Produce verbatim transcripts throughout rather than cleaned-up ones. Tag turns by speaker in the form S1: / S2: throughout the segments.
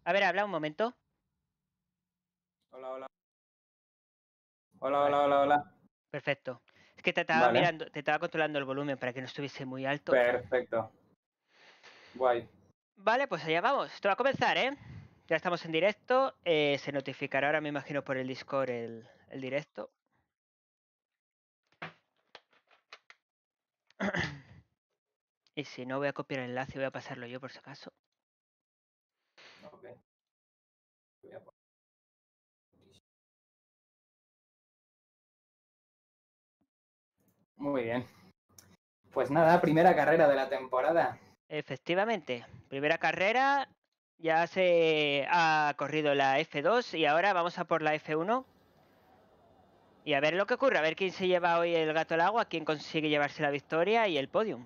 S1: A ver, habla un momento.
S2: Hola, hola. Hola,
S1: Vale,
S2: hola, hola, hola.
S1: perfecto. Es que te estaba
S2: Vale,
S1: mirando, te estaba controlando el volumen para que no estuviese muy alto.
S2: perfecto. Guay.
S1: Vale, pues allá vamos. Esto va a comenzar, ¿eh? Ya estamos en directo. eh, se notificará ahora, me imagino, por el Discord el, el directo. Y si no, voy a copiar el enlace y voy a pasarlo yo por si acaso.
S2: Ok. Voy a poner- Muy bien. Pues nada, primera carrera de la temporada.
S1: Efectivamente, primera carrera. Ya se ha corrido la F dos y ahora vamos a por la F uno. Y a ver lo que ocurre, a ver quién se lleva hoy el gato al agua, quién consigue llevarse la victoria y el podium.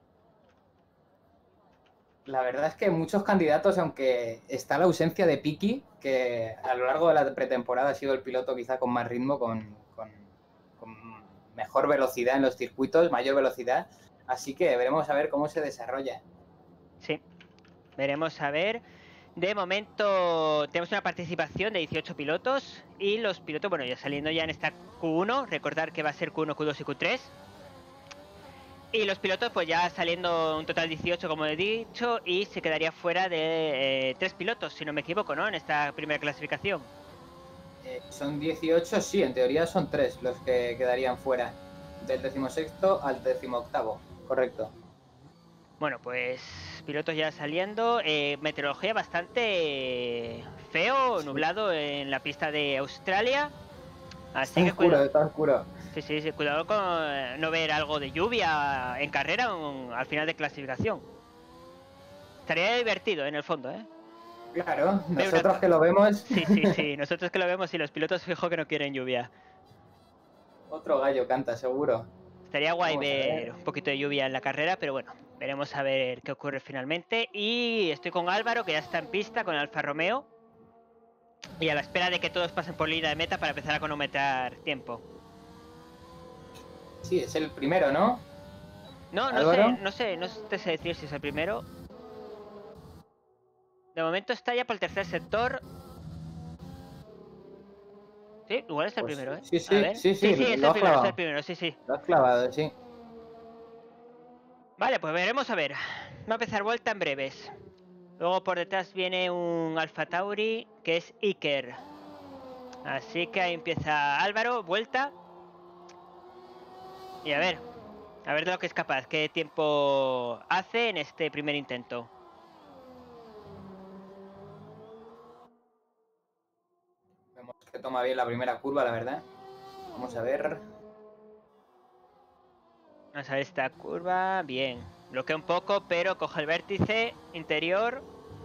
S2: La verdad es que muchos candidatos, aunque está la ausencia de Piki, que a lo largo de la pretemporada ha sido el piloto quizá con más ritmo, con, con, con mejor velocidad en los circuitos, mayor velocidad. Así que veremos a ver cómo se desarrolla.
S1: Sí, veremos a ver. De momento tenemos una participación de dieciocho pilotos y los pilotos, bueno, ya saliendo ya en esta Q uno, recordar que va a ser Q uno, Q dos y Q tres. Y los pilotos pues ya saliendo un total dieciocho, como he dicho, y se quedaría fuera de eh, tres pilotos, si no me equivoco, ¿no? En esta primera clasificación.
S2: Eh, son dieciocho, sí, en teoría son tres los que quedarían fuera. Del decimosexto al decimoctavo, correcto.
S1: Bueno, pues pilotos ya saliendo. Eh, meteorología bastante feo,
S2: Sí.
S1: nublado en la pista de Australia.
S2: Está
S1: Así que
S2: oscuro,
S1: cuidado.
S2: está oscuro.
S1: Sí, sí, sí, cuidado con eh, no ver algo de lluvia en carrera o al final de clasificación. Estaría divertido en el fondo, ¿eh?
S2: Claro,
S1: Ver una...
S2: nosotros que lo vemos,
S1: Sí, sí, sí. Nosotros que lo vemos y los pilotos fijo que no quieren lluvia.
S2: otro gallo canta, seguro.
S1: Estaría guay
S2: Vamos a ver.
S1: ver un poquito de lluvia en la carrera, pero bueno, veremos a ver qué ocurre finalmente. Y estoy con Álvaro, que ya está en pista con Alfa Romeo. Y a la espera de que todos pasen por línea de meta para empezar a cronometrar tiempo.
S2: Sí, es el primero, ¿no?
S1: No, no sé,
S2: Álvaro.
S1: no sé, no te sé decir si es el primero. De momento está ya por el tercer sector. Sí, igual es el
S2: Pues
S1: primero, ¿eh?
S2: sí,
S1: A
S2: sí,
S1: ver.
S2: sí,
S1: Sí,
S2: sí,
S1: sí, es
S2: lo
S1: el
S2: has
S1: primero, es el
S2: clavado.
S1: primero, sí, sí.
S2: Lo has clavado, sí.
S1: Vale, pues veremos a ver. Va a empezar vuelta en breves. Luego por detrás viene un Alfa Tauri que es Iker. Así que ahí empieza Álvaro, vuelta. Y a ver, a ver de lo que es capaz, qué tiempo hace en este primer intento.
S2: Vemos que toma bien la primera curva, la verdad. Vamos a ver.
S1: Vamos a ver esta curva, bien. Bloquea un poco, pero coge el vértice interior.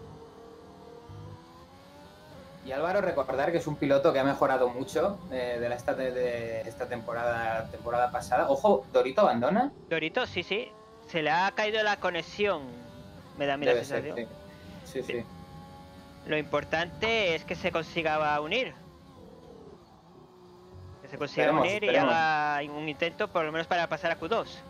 S2: Y Álvaro, recordar que es un piloto que ha mejorado mucho eh, de, la esta, de, de esta temporada, temporada pasada. Ojo, ¿Dorito abandona?
S1: Dorito, sí, sí. Se le ha caído la conexión. Me da a mí la
S2: Debe ser,
S1: sensación.
S2: sí. Sí, sí.
S1: Lo importante es que se consiga unir. Que se consiga
S2: Esperemos,
S1: unir y
S2: esperemos.
S1: haga un intento por lo menos para pasar a Q dos.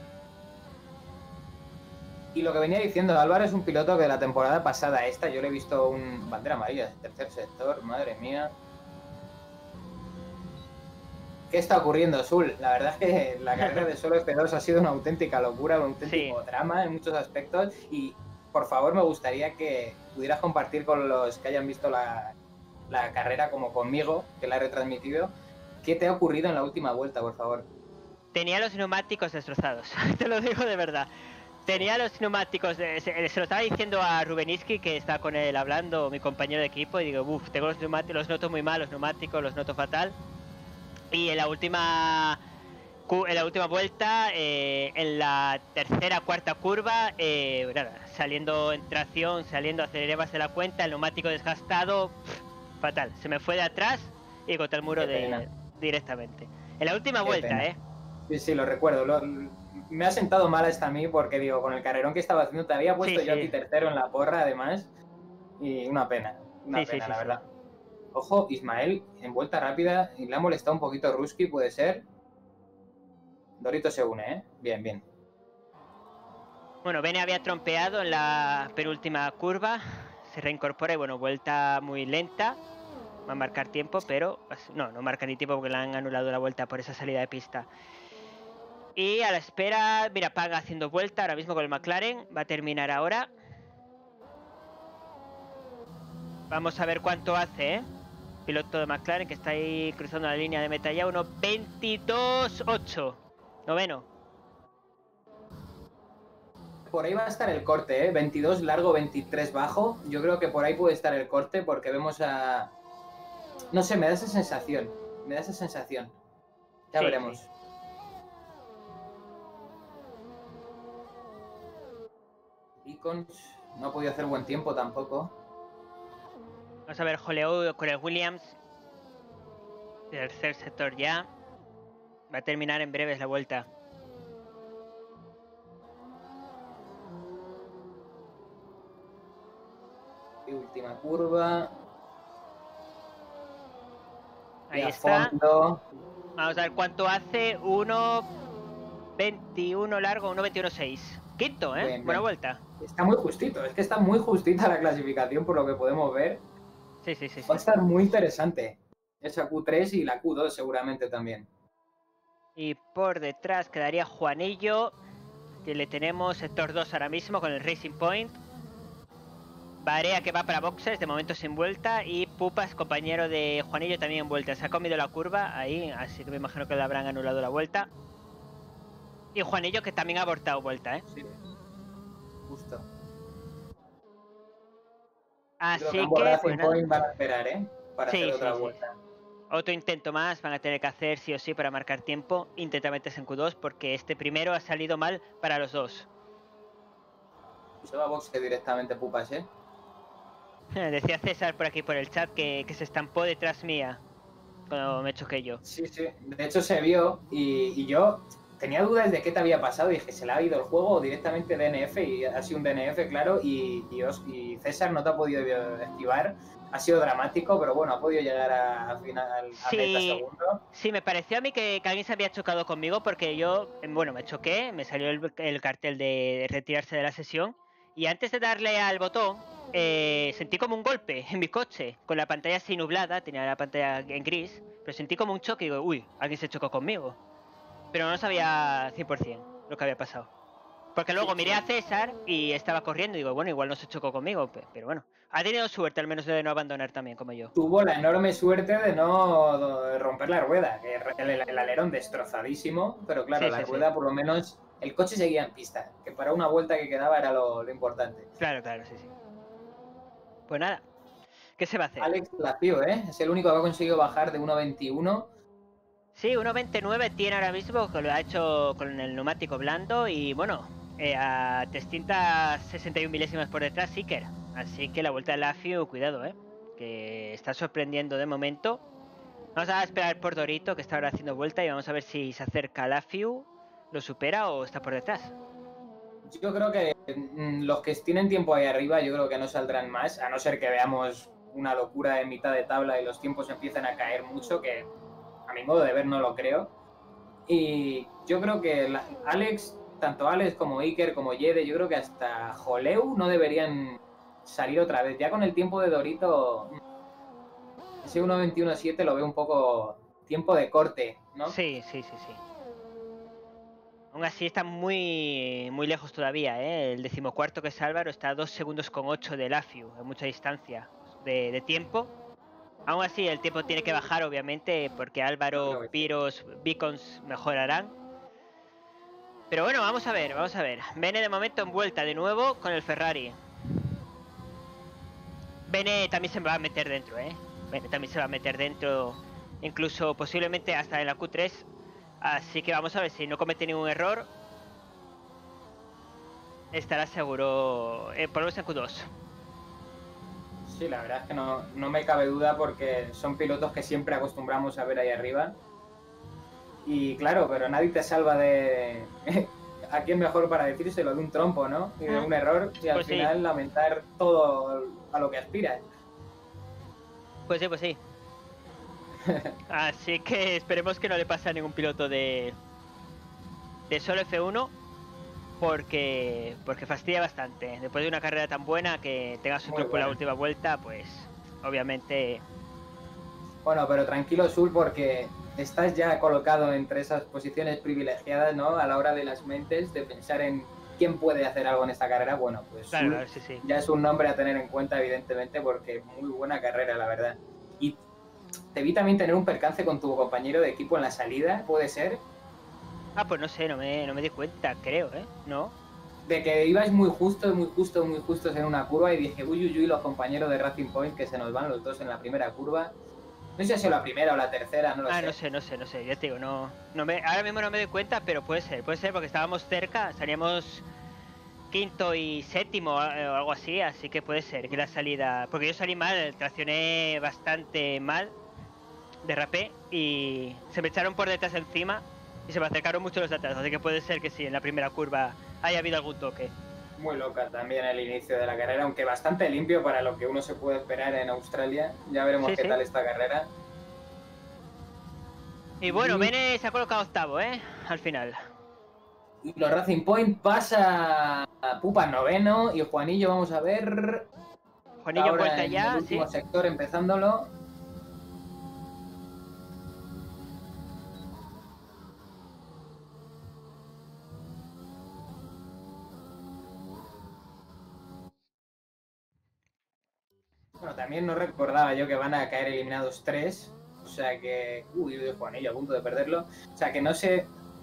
S2: Y lo que venía diciendo Álvaro es un piloto que la temporada pasada esta yo le he visto un bandera amarilla, tercer sector, madre mía. ¿Qué está ocurriendo, Sul? La verdad es que la carrera de Solo F dos ha sido una auténtica locura, un
S1: Sí.
S2: auténtico drama en muchos aspectos y por favor me gustaría que pudieras compartir con los que hayan visto la, la carrera como conmigo, que la he retransmitido, qué te ha ocurrido en la última vuelta, por favor.
S1: Tenía los neumáticos destrozados. Te lo digo de verdad.
S2: Sí.
S1: Tenía los neumáticos, de, se, se, lo estaba diciendo a Rubeniski, que está con él hablando, mi compañero de equipo, y digo, uff, tengo los neumáticos, los noto muy mal, los neumáticos, los noto fatal. Y en la última en la última vuelta, eh, en la tercera cuarta curva, eh, nada, saliendo en tracción, saliendo, aceleré más de la cuenta, el neumático desgastado, pff, fatal. Se me fue de atrás y contra el muro
S2: Qué pena,
S1: de, directamente. En la última
S2: qué
S1: vuelta,
S2: pena.
S1: ¿eh?
S2: Sí, sí, lo recuerdo. Lo, me ha sentado mal hasta a mí porque, digo, con el carrerón que estaba haciendo, te había
S1: Sí,
S2: puesto yo a
S1: sí,
S2: ti tercero en la porra, además, y una pena,
S1: sí,
S2: una
S1: sí,
S2: pena,
S1: sí,
S2: la
S1: sí.
S2: verdad. Ojo, Ismael, en vuelta rápida, y le ha molestado un poquito Ruski, puede ser. Dorito se une, ¿eh? Bien, bien.
S1: Bueno, Bene había trompeado en la penúltima curva. se reincorpora y bueno, vuelta muy lenta. Va a marcar tiempo, pero no, no marca ni tiempo porque le han anulado la vuelta por esa salida de pista. Y a la espera, mira, Paga haciendo vuelta ahora mismo con el McLaren. Va a terminar ahora. Vamos a ver cuánto hace, ¿eh? Piloto de McLaren que está ahí cruzando la línea de meta ya. uno veintidós ocho. Noveno.
S2: Por ahí va a estar el corte, ¿eh? veintidós largo, veintitrés bajo. Yo creo que por ahí puede estar el corte porque vemos a... No sé, me da esa sensación. Me da esa sensación. Ya
S1: sí,
S2: veremos.
S1: Sí.
S2: Beacons no ha podido hacer buen tiempo tampoco.
S1: Vamos a ver Joleu con el Williams. Tercer sector ya. Va a terminar en breves la vuelta.
S2: Y última curva.
S1: Ahí
S2: y a
S1: está.
S2: Fondo.
S1: Vamos a ver cuánto hace. uno veintiuno largo, uno veintiuno seis. Quinto, ¿eh?
S2: Bien,
S1: Buena
S2: bien.
S1: vuelta.
S2: Está muy justito. Es que está muy justita la clasificación por lo que podemos ver.
S1: Sí, sí, sí.
S2: Va a
S1: sí.
S2: estar muy interesante. Esa Q tres y la Q dos seguramente también.
S1: Y por detrás quedaría Juanillo, que le tenemos sector dos ahora mismo con el Racing Point. Barea que va para boxes, de momento sin vuelta. Y Pupas, compañero de Juanillo, también en vuelta. Se ha comido la curva ahí, así que me imagino que le habrán anulado la vuelta. Y Juanillo que también ha abortado vuelta, ¿eh?
S2: Sí. Justo.
S1: Así
S2: Creo que,
S1: que,
S2: ambos Racing
S1: pues nada.
S2: Point van a esperar, ¿eh? Para
S1: Sí,
S2: hacer
S1: sí,
S2: otra
S1: sí.
S2: vuelta.
S1: Otro intento más van a tener que hacer sí o sí para marcar tiempo. Intenta meterse en Q dos porque este primero ha salido mal para los dos.
S2: Se va a boxe directamente Pupas, ¿eh?
S1: Decía César por aquí por el chat que, que se estampó detrás mía cuando me choqué yo.
S2: Sí, sí. De hecho se vio y, y yo tenía dudas de qué te había pasado. Dije, ¿se le ha ido el juego o directamente D N F? Y ha sido un D N F, claro. Y, y, os, y César no te ha podido esquivar. Ha sido dramático, pero bueno, ha podido llegar a, a final a
S1: Sí,
S2: meta segundo.
S1: sí, me pareció a mí que, que alguien se había chocado conmigo porque yo, bueno, me choqué, me salió el, el cartel de retirarse de la sesión y antes de darle al botón eh, sentí como un golpe en mi coche con la pantalla así nublada, tenía la pantalla en gris, pero sentí como un choque y digo, uy, alguien se chocó conmigo. Pero no sabía cien por cien lo que había pasado. Porque luego
S2: Sí,
S1: miré
S2: sí.
S1: a César y estaba corriendo y digo, bueno, igual no se chocó conmigo, pero bueno. Ha tenido suerte al menos de no abandonar también, como yo.
S2: Tuvo la enorme suerte de no romper la rueda, que el, el alerón destrozadísimo, pero claro,
S1: Sí,
S2: la
S1: sí, sí.
S2: rueda por lo menos, el coche seguía en pista, que para una vuelta que quedaba era lo, lo importante.
S1: Claro, claro, sí, sí. Pues nada, ¿qué se va a hacer?
S2: Alex Lacio, ¿eh? Es el único que ha conseguido bajar de uno veintiuno.
S1: Sí, uno veintinueve tiene ahora mismo, que lo ha hecho con el neumático blando y bueno, eh, a trescientos sesenta y uno milésimas por detrás Iker. Así que la vuelta de Lacio, cuidado, ¿eh? Que está sorprendiendo de momento. Vamos a esperar por Dorito, que está ahora haciendo vuelta, y vamos a ver si se acerca a Lafiu, lo supera o está por detrás.
S2: Yo creo que mm, los que tienen tiempo ahí arriba, yo creo que no saldrán más, a no ser que veamos una locura en mitad de tabla y los tiempos empiecen a caer mucho, que a mi modo de ver no lo creo. Y yo creo que la, Alex, tanto Alex como Iker, como Yede, yo creo que hasta Joleu no deberían salir otra vez. Ya con el tiempo de Dorito, ese uno veintiuno siete lo veo un poco tiempo de corte, ¿no?
S1: Sí, sí, sí, sí. Aún así está muy muy lejos todavía, ¿eh? El decimocuarto, que es Álvaro, está a dos segundos con ocho de Lafiu, en mucha distancia de, de tiempo. Aún así el tiempo tiene que bajar, obviamente, porque Álvaro, Piros, Beacons mejorarán. Pero bueno, vamos a ver, vamos a ver. Bene de momento en vuelta de nuevo con el Ferrari. Bene también se va a meter dentro, ¿eh? Bene también se va a meter dentro, incluso posiblemente hasta en la Q tres. Así que vamos a ver si no comete ningún error. Estará seguro, eh, por lo menos en Q dos.
S2: Sí, la verdad es que no, no me cabe duda porque son pilotos que siempre acostumbramos a ver ahí arriba. Y claro, pero nadie te salva de... ¿A quién mejor para decírselo? De un trompo, ¿no? Y de un error y al
S1: Pues sí.
S2: final lamentar todo a lo que aspiras.
S1: Pues sí, pues sí. Así que esperemos que no le pase a ningún piloto de, de solo F uno. porque porque fastidia bastante. Después de una carrera tan buena que tengas un
S2: Muy
S1: truco en la
S2: buena.
S1: última vuelta, pues obviamente...
S2: Bueno, pero tranquilo, Sul, porque estás ya colocado entre esas posiciones privilegiadas, ¿no? A la hora de las mentes, de pensar en quién puede hacer algo en esta carrera. Bueno, pues
S1: Claro,
S2: Sul
S1: claro, sí, sí.
S2: ya es un nombre a tener en cuenta, evidentemente, porque muy buena carrera, la verdad. Y te vi también tener un percance con tu compañero de equipo en la salida, ¿puede ser?
S1: Ah, pues no sé, no me, no me di cuenta, creo, ¿eh? ¿No?
S2: De que ibais muy justo, muy justo, muy justos en una curva y dije, uy, uy, uy, los compañeros de Racing Point que se nos van los dos en la primera curva. No sé si ha sido la primera o la tercera, no lo
S1: Ah, no
S2: sé.
S1: sé, no sé, no sé, ya te digo, no, no me, ahora mismo no me doy cuenta, pero puede ser, puede ser porque estábamos cerca, salíamos quinto y séptimo eh, o algo así, así que puede ser que la salida, porque yo salí mal, traccioné bastante mal, derrapé y se me echaron por detrás encima y se me acercaron mucho los de atrás, así que puede ser que sí, en la primera curva haya habido algún toque.
S2: Muy loca también el inicio de la carrera, aunque bastante limpio para lo que uno se puede esperar en Australia. Ya veremos
S1: Sí,
S2: qué
S1: sí.
S2: tal esta carrera.
S1: Y bueno,
S2: Y,
S1: Bene se ha colocado octavo, ¿eh? Al final.
S2: y los Racing Point pasa a Pupa noveno y Juanillo, vamos a ver, está
S1: Juanillo en
S2: ahora
S1: vuelta
S2: en el
S1: ya,
S2: último
S1: sí.
S2: sector empezándolo. Bueno, también no recordaba yo que van a caer eliminados tres. O sea que. Uy, uy, Juanillo, a punto de perderlo. O sea que no sé.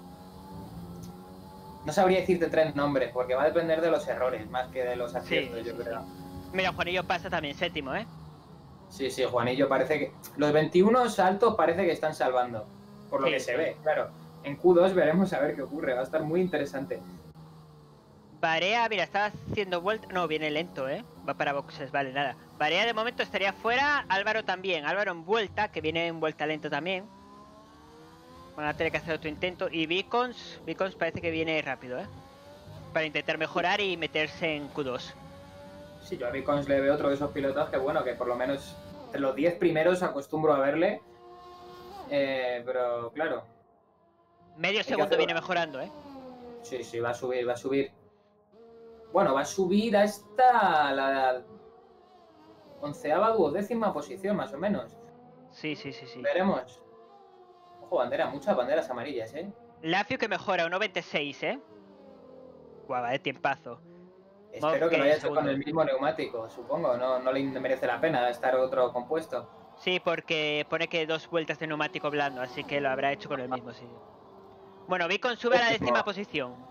S2: No sabría decirte tres nombres, porque va a depender de los errores más que de los aciertos,
S1: Sí,
S2: yo
S1: sí, sí.
S2: creo.
S1: Mira, Juanillo pasa también séptimo, ¿eh?
S2: Sí, sí, Juanillo parece que. Los veintiuno saltos parece que están salvando. Por lo que
S1: Sí,
S2: se
S1: sí.
S2: ve, claro. En Q dos veremos a ver qué ocurre. Va a estar muy interesante.
S1: Barea, mira, está haciendo vuelta. No, viene lento, ¿eh? Va para boxes, vale, nada. Barea de momento estaría fuera. Álvaro también. Álvaro en vuelta, que viene en vuelta lento también. Van a tener que hacer otro intento. Y Beacons, Beacons parece que viene rápido, ¿eh? Para intentar mejorar y meterse en Q dos.
S2: Sí, yo a Beacons le veo otro de esos pilotos que, bueno, que por lo menos entre los diez primeros acostumbro a verle. Eh, pero, claro,
S1: Medio
S2: hay que
S1: segundo
S2: hacerlo.
S1: viene mejorando, ¿eh?
S2: Sí, sí, va a subir, va a subir. Bueno, va a subir hasta la onceava duodécima posición, más o menos.
S1: Sí, sí, sí, sí.
S2: Veremos. Ojo, bandera, muchas banderas amarillas, ¿eh?
S1: Lafio que mejora, un noventa y seis, ¿eh? Guau, de tiempazo. Moff
S2: Espero que lo
S1: que
S2: haya hecho con
S1: segundo.
S2: el mismo neumático, supongo. No, no le merece la pena estar otro compuesto.
S1: Sí, porque pone que dos vueltas de neumático blando, así que lo habrá hecho con el mismo, sí. Bueno, Beacon sube a la
S2: Décimo,
S1: décima posición.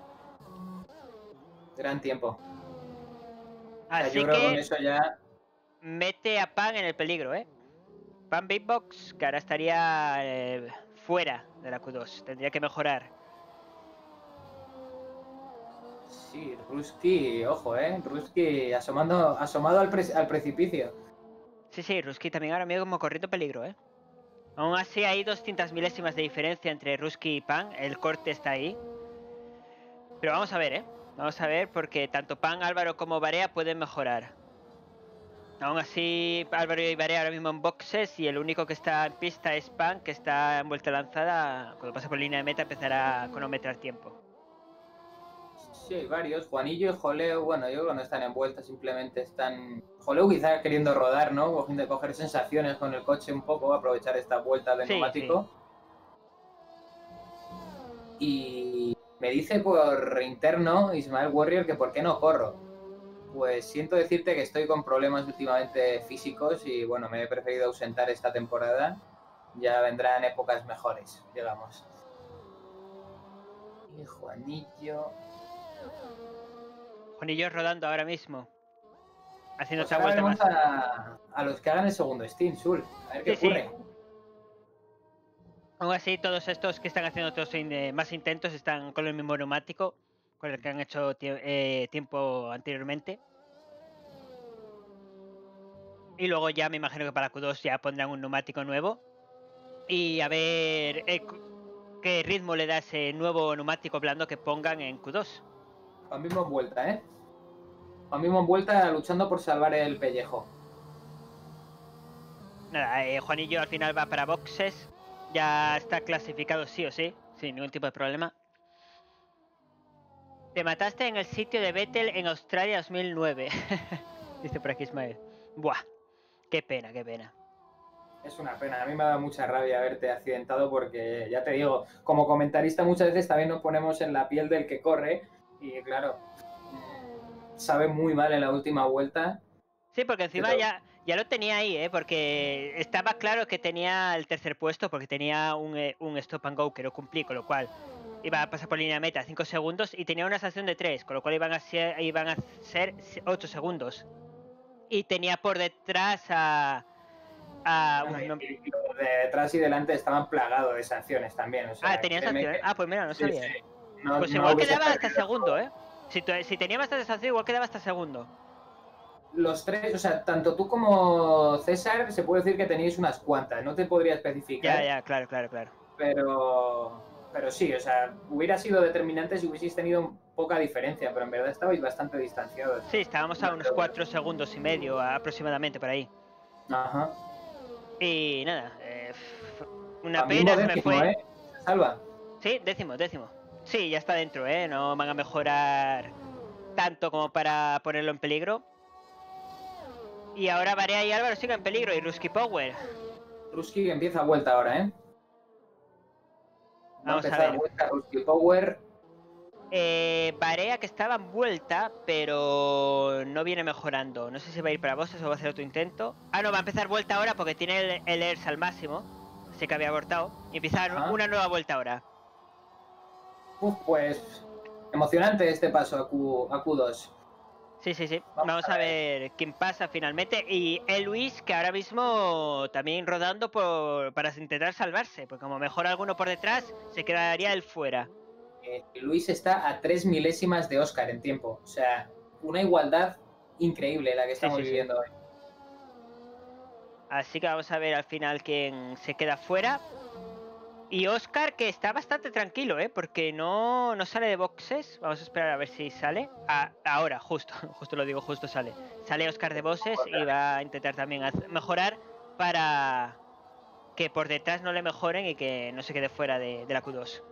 S2: gran tiempo. O sea, yo
S1: Así
S2: creo que con
S1: que
S2: eso ya.
S1: mete a Pan en el peligro, ¿eh? Pan Beatbox, que ahora estaría eh, fuera de la Q dos. Tendría que mejorar.
S2: Sí, Ruski, ojo, ¿eh? Ruski asomando, asomado al, pre- al precipicio.
S1: Sí, sí, Ruski también ahora mismo corriendo peligro, ¿eh? Aún así hay doscientas milésimas de diferencia entre Ruski y Pan. El corte está ahí. Pero vamos a ver, ¿eh? Vamos a ver porque tanto Pan, Álvaro como Barea pueden mejorar. Aún así, Álvaro y Barea ahora mismo en boxes y el único que está en pista es Pan, que está en vuelta lanzada. Cuando pase por línea de meta empezará a cronometrar tiempo.
S2: Sí, hay varios. Juanillo y Joleo, bueno, yo creo que no están envueltos, simplemente están. Joleo quizá queriendo rodar, ¿no? Cogiendo, coger sensaciones con el coche un poco, aprovechar esta vuelta de
S1: Sí, sí.
S2: neumático. Y me dice por interno Ismael Warrior que por qué no corro. Pues siento decirte que estoy con problemas últimamente físicos y bueno, me he preferido ausentar esta temporada. Ya vendrán épocas mejores, digamos. Y Juanillo.
S1: Juanillo rodando ahora mismo. Haciendo
S2: Pues
S1: otra
S2: ahora
S1: vuelta
S2: veremos
S1: más.
S2: a, a los que hagan el segundo Steam, Sul. A ver qué
S1: Sí, sí.
S2: ocurre.
S1: Aún así, todos estos que están haciendo otros in- eh, más intentos están con el mismo neumático, con el que han hecho tie- eh, tiempo anteriormente. Y luego ya me imagino que para Q dos ya pondrán un neumático nuevo. Y a ver eh, cu- qué ritmo le da ese nuevo neumático blando que pongan en Q dos.
S2: Juan mismo en vuelta, ¿eh? Juan mismo en vuelta luchando por salvar el pellejo.
S1: Nada, eh, Juanillo al final va para boxes. Ya está clasificado sí o sí, sin ningún tipo de problema. Te mataste en el sitio de Vettel en Australia dos mil nueve. Dice por aquí Ismael. Buah, qué pena, qué pena.
S2: Es una pena, a mí me ha dado mucha rabia haberte accidentado porque, ya te digo, como comentarista muchas veces también nos ponemos en la piel del que corre y claro, sabe muy mal en la última vuelta.
S1: Sí, porque encima
S2: Pero...
S1: ya, ya lo tenía ahí, ¿eh? Porque estaba claro que tenía el tercer puesto porque tenía un, eh, un stop and go que no cumplí, con lo cual iba a pasar por línea de meta cinco segundos y tenía una sanción de tres, con lo cual iban a ser, iban a ser ocho segundos. Y tenía por detrás a... a
S2: Bueno,
S1: uf, no...
S2: y los de detrás y delante estaban plagados de sanciones también. O sea,
S1: Ah, tenía sanciones.
S2: que...
S1: Ah, pues mira, no
S2: sí,
S1: sabía.
S2: sí. No,
S1: Pues
S2: no
S1: igual
S2: hubiese
S1: quedaba hasta
S2: perdido.
S1: segundo, ¿eh? Si, si tenía bastante sanción, igual quedaba hasta segundo.
S2: Los tres, o sea, tanto tú como César, se puede decir que teníais unas cuantas, no te podría especificar.
S1: Ya, ya, claro, claro, claro.
S2: Pero, pero sí, o sea, hubiera sido determinante si hubieseis tenido poca diferencia, pero en verdad estabais bastante distanciados.
S1: Sí, estábamos a unos cuatro segundos y medio aproximadamente por ahí.
S2: Ajá.
S1: Y nada, eh, una
S2: A
S1: pena,
S2: mismo
S1: se me
S2: décimo,
S1: fue.
S2: ¿eh? Salva.
S1: Sí, décimo, décimo. Sí, ya está dentro, ¿eh? No van a mejorar tanto como para ponerlo en peligro. Y ahora Barea y Álvaro siguen en peligro y Rusky Power.
S2: Rusky empieza vuelta ahora, ¿eh? Va
S1: Vamos
S2: a
S1: a
S2: empezar
S1: ver.
S2: vuelta Rusky Power.
S1: Eh, Barea que estaba en vuelta, pero no viene mejorando. No sé si va a ir para bosses o va a hacer otro intento. Ah, no, va a empezar vuelta ahora porque tiene el, el E R S al máximo. Así que había abortado. Y empieza
S2: Ajá.
S1: una nueva vuelta ahora.
S2: Uf, pues emocionante este paso a, Q, a Q dos.
S1: Sí, sí, sí.
S2: Vamos,
S1: Vamos
S2: a
S1: a
S2: ver.
S1: ver quién pasa finalmente. Y el Luis, que ahora mismo también rodando por, para intentar salvarse. Porque como mejora alguno por detrás, se quedaría él fuera.
S2: Eh, Luis está a tres milésimas de Oscar en tiempo. O sea, una igualdad increíble la que estamos
S1: sí, sí,
S2: viviendo
S1: sí.
S2: hoy.
S1: Así que vamos a ver al final quién se queda fuera. Y Oscar, que está bastante tranquilo, ¿eh? Porque no, no sale de boxes. Vamos a esperar a ver si sale. Ah, ahora, justo, justo lo digo, justo sale. Sale Oscar de boxes y va a intentar también mejorar para que por detrás no le mejoren y que no se quede fuera de, de la Q dos.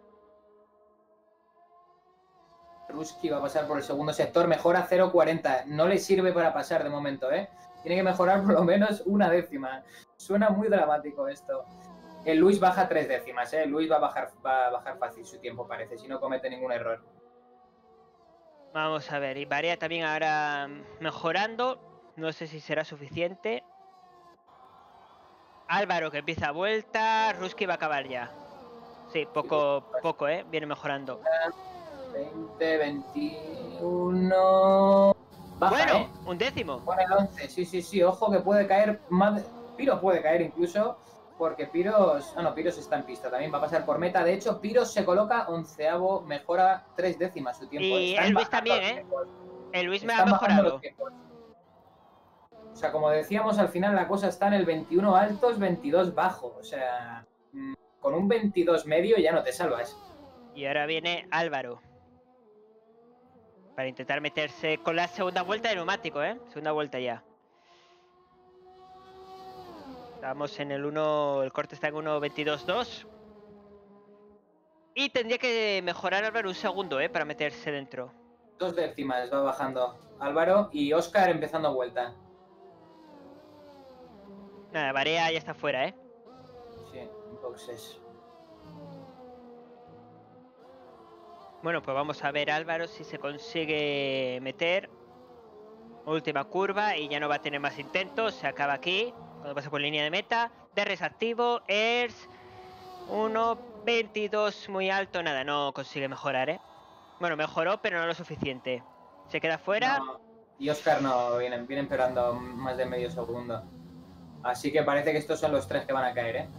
S2: Rusky va a pasar por el segundo sector, mejora cero cuarenta. No le sirve para pasar de momento, ¿eh? Tiene que mejorar por lo menos una décima. Suena muy dramático esto. El Luis baja tres décimas, ¿eh? Luis va a bajar, va a bajar fácil su tiempo, parece, si no comete ningún error.
S1: Vamos a ver, y Barea también ahora mejorando. No sé si será suficiente. Álvaro que empieza vuelta. Rusky va a acabar ya. Sí, poco, poco, ¿eh? Viene mejorando.
S2: veinte, veintiuno... Baja,
S1: bueno,
S2: ¿eh?
S1: un décimo.
S2: Pone el once, sí, sí, sí. Ojo que puede caer más... Piro puede caer incluso, porque Piros... Ah, no, Piros está en pista, también va a pasar por meta. De hecho, Piros se coloca onceavo, mejora tres décimas su tiempo.
S1: Y el Luis también, ¿eh? El Luis me ha mejorado.
S2: O sea, como decíamos, al final la cosa está en el veintiuno altos, veintidós bajo. O sea, con un veintidós medio ya no te salvas.
S1: Y ahora viene Álvaro. Para intentar meterse con la segunda vuelta de neumático, ¿eh? Segunda vuelta ya. Estamos en el uno... El corte está en uno veintidós dos. Y tendría que mejorar Álvaro un segundo, ¿eh? Para meterse dentro.
S2: Dos décimas va bajando Álvaro y Oscar empezando vuelta.
S1: Nada, Barea ya está fuera, ¿eh?
S2: Sí, boxes.
S1: Bueno, pues vamos a ver Álvaro si se consigue meter. Última curva y ya no va a tener más intentos. Se acaba aquí, cuando pasa por línea de meta. D R S activo, E R S uno veintidós muy alto. Nada, no consigue mejorar, ¿eh? Bueno, mejoró, pero no lo suficiente. Se queda fuera.
S2: No, y Oscar no, vienen, vienen esperando más de medio segundo. Así que parece que estos son los tres que van a caer, ¿eh?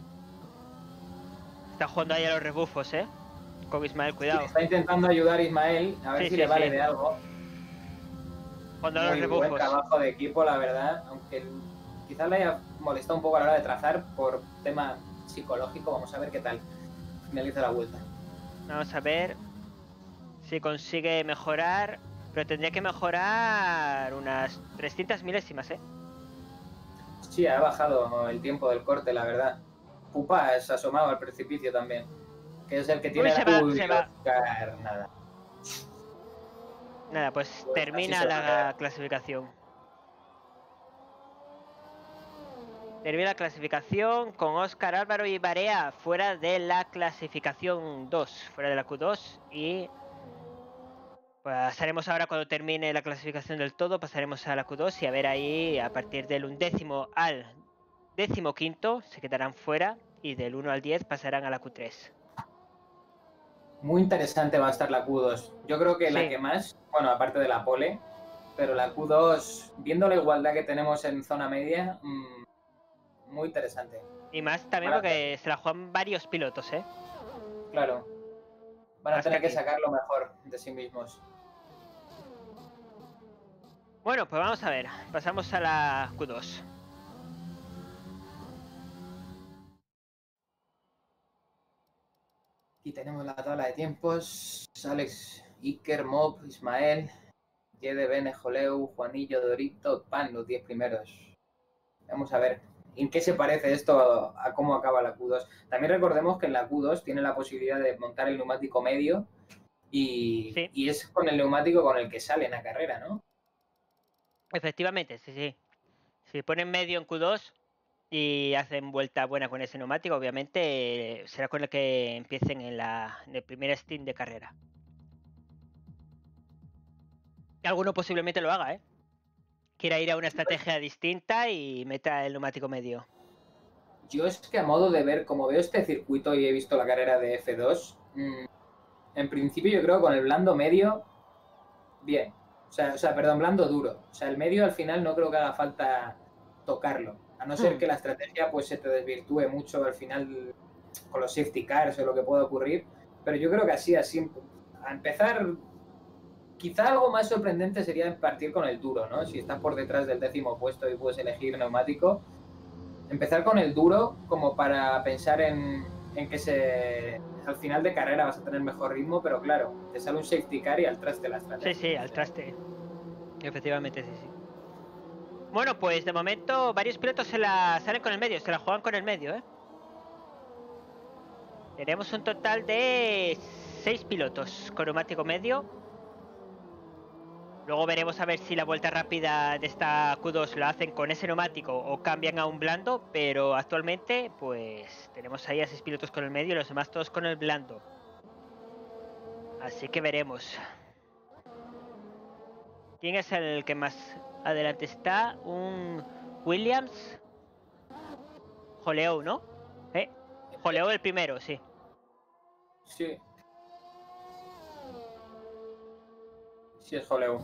S1: Está jugando ahí a los rebufos, ¿eh? Con Ismael, cuidado.
S2: Sí, está intentando ayudar a Ismael, a ver
S1: sí,
S2: si
S1: sí,
S2: le vale
S1: sí.
S2: de algo.
S1: Jugando a los
S2: Muy
S1: rebufos.
S2: buen trabajo de equipo, la verdad. Aunque quizás le haya molestado un poco a la hora de trazar por tema psicológico. Vamos a ver qué tal finaliza la vuelta.
S1: Vamos a ver si consigue mejorar. Pero tendría que mejorar unas trescientas milésimas, ¿eh?
S2: Sí, ha bajado el tiempo del corte, la verdad. Pupa se ha asomado al precipicio también. Que es el que tiene
S1: Uy,
S2: la
S1: se va,
S2: Uy,
S1: se va.
S2: Oscar, nada.
S1: Nada, pues,
S2: Pues
S1: termina
S2: así se va a
S1: la
S2: quedar.
S1: clasificación. Termina la clasificación con Óscar, Álvaro y Barea fuera de la clasificación dos, fuera de la Q dos. Y pasaremos ahora, cuando termine la clasificación del todo, pasaremos a la Q dos y a ver ahí, a partir del undécimo al décimo quinto se quedarán fuera y del uno al diez pasarán a la Q tres.
S2: Muy interesante va a estar la Q dos. Yo creo que la
S1: Sí.
S2: que más, bueno, aparte de la pole, pero la Q dos, viendo la igualdad que tenemos en zona media, mmm, muy interesante.
S1: Y más también
S2: Van a,
S1: porque se la juegan varios pilotos, ¿eh?
S2: claro, van a
S1: Más que
S2: tener que
S1: aquí.
S2: sacar lo mejor de sí mismos.
S1: Bueno, pues vamos a ver. Pasamos a la Q dos.
S2: Aquí tenemos la tabla de tiempos. Alex, Iker, Mob, Ismael, Yede, Bene, Joleu, Juanillo, Dorito, Pan, los diez primeros. Vamos a ver en qué se parece esto a cómo acaba la Q dos. También recordemos que en la Q dos tiene la posibilidad de montar el neumático medio y,
S1: Sí,
S2: y es con el neumático con el que sale en la carrera, ¿no?
S1: efectivamente, sí, sí. Si ponen medio en Q dos y hacen vuelta buena con ese neumático, obviamente eh, será con el que empiecen en, la, en el primer stint de carrera. Y alguno posiblemente lo haga, ¿eh? Quiera ir a una estrategia distinta y meta el neumático medio.
S2: Yo es que a modo de ver, como veo este circuito y he visto la carrera de F dos, mmm, en principio yo creo que con el blando medio, bien. O sea, o sea, perdón, blando duro. O sea, el medio al final no creo que haga falta tocarlo. A no ser
S1: Hmm.
S2: que la estrategia pues se te desvirtúe mucho al final con los safety cars o lo que pueda ocurrir. Pero yo creo que así, así, a empezar, quizá algo más sorprendente sería partir con el duro, ¿no? Si estás por detrás del décimo puesto y puedes elegir neumático, empezar con el duro como para pensar en, en que se, al final de carrera vas a tener mejor ritmo, pero claro, te sale un safety car y al traste la
S1: Sí,
S2: estrategia.
S1: sí, al traste. Efectivamente, sí, sí. Bueno, pues de momento varios pilotos se la salen con el medio, se la juegan con el medio, ¿eh? Tenemos un total de seis pilotos con neumático medio. Luego veremos a ver si la vuelta rápida de esta Q dos la hacen con ese neumático o cambian a un blando, pero actualmente pues tenemos ahí a seis pilotos con el medio y los demás todos con el blando. Así que veremos. ¿Quién es el que más adelante está? Un Williams. Joleu, ¿no? ¿Eh? Joleu el primero, sí.
S2: Sí. Sí, es Joleu.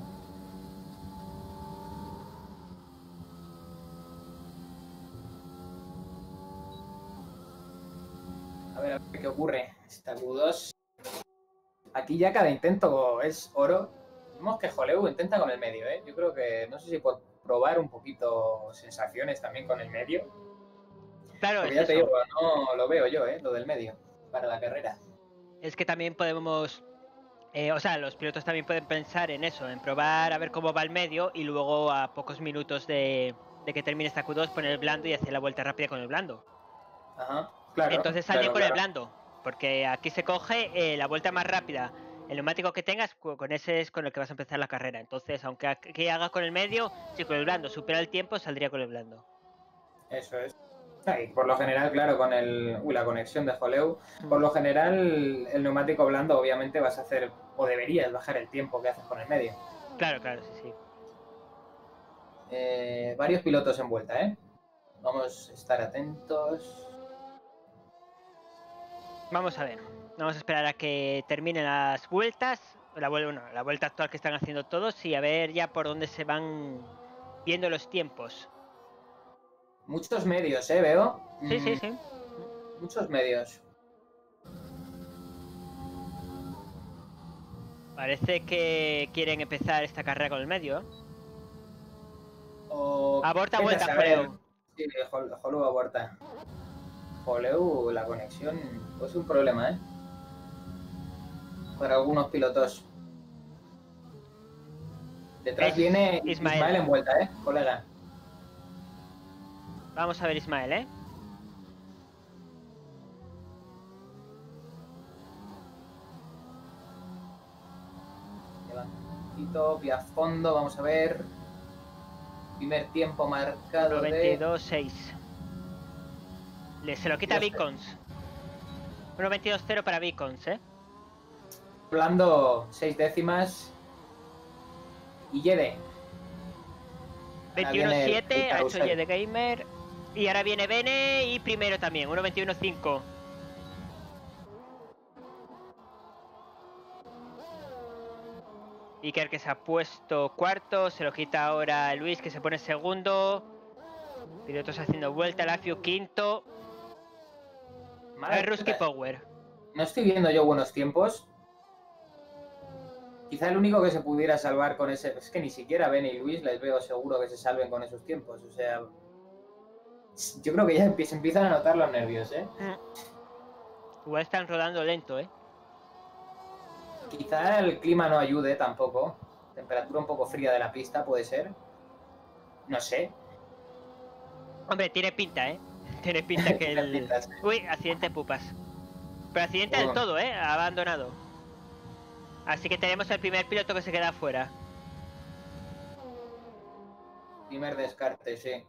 S2: A ver, a ver qué ocurre. Esta Q dos. Aquí ya cada intento es oro. Vemos que Joleu intenta con el medio, ¿eh? Yo creo que, no sé si por probar un poquito sensaciones también con el medio.
S1: Claro,
S2: Porque
S1: es
S2: ya te digo,
S1: eso.
S2: no lo veo yo, ¿eh? Lo del medio, para la carrera.
S1: Es que también podemos... Eh, o sea, los pilotos también pueden pensar en eso, en probar a ver cómo va el medio y luego a pocos minutos de, de que termine esta Q dos poner el blando y hacer la vuelta rápida con el blando.
S2: Ajá, claro,
S1: Entonces saldría
S2: claro,
S1: con el
S2: claro.
S1: blando, porque aquí se coge eh, la vuelta más rápida. El neumático que tengas, con ese es con el que vas a empezar la carrera. Entonces, aunque aquí hagas con el medio, si con el blando supera el tiempo, saldría con el blando.
S2: Eso es. Ah, y por lo general, claro, con el, uy, la conexión de Joleu, por lo general el neumático blando obviamente vas a hacer, o deberías bajar el tiempo que haces con el medio.
S1: Claro, claro, sí, sí.
S2: Eh, varios pilotos en vuelta, ¿eh? Vamos a estar atentos.
S1: Vamos a ver. Vamos a esperar a que terminen las vueltas. La, vuelta, bueno, la vuelta actual que están haciendo todos y a ver ya por dónde se van viendo los tiempos.
S2: Muchos medios, ¿eh? Veo.
S1: Sí, sí,
S2: Mm,
S1: sí.
S2: muchos medios.
S1: Parece que quieren empezar esta carrera con el medio. ¿eh?
S2: O,
S1: Aborta
S2: vete a
S1: vuelta,
S2: saber.
S1: Joleu.
S2: Sí, Joleu aborta. Joleu, la conexión, pues es un problema, ¿eh? Para algunos pilotos. Detrás
S1: Es
S2: viene
S1: Ismael.
S2: Ismael en vuelta, ¿eh? Colega.
S1: Vamos a ver Ismael, ¿eh?
S2: poquito, vía fondo, vamos a ver. Primer tiempo marcado
S1: uno
S2: de...
S1: veintidós seis. Le, se lo quita
S2: Dios,
S1: Beacons. uno veintidós cero para Beacons, ¿eh?
S2: Hablando seis décimas. Y Yede.
S1: veintiuno siete ha hecho Yede Gamer. Y ahora viene Bene y primero también, uno veintiuno cinco. Iker que se ha puesto cuarto, se lo quita ahora Luis que se pone segundo. Pilotos haciendo vuelta, Lafiu quinto. Rusky Power.
S2: No estoy viendo yo buenos tiempos. Quizá el único que se pudiera salvar con ese... Es que ni siquiera Ben y Luis les veo seguro que se salven con esos tiempos. O sea... Yo creo que ya se empiezan a notar los nervios, ¿eh?
S1: Igual están rodando lento, ¿eh?
S2: Quizá el clima no ayude tampoco. Temperatura un poco fría de la pista, puede ser. No sé.
S1: Hombre, tiene pinta, ¿eh? Tiene pinta que el...
S2: Pinta, sí.
S1: Uy, accidente pupas. Pero accidente
S2: Bueno.
S1: del todo, ¿eh? Ha abandonado. Así que tenemos el primer piloto que se queda afuera.
S2: Primer descarte, sí.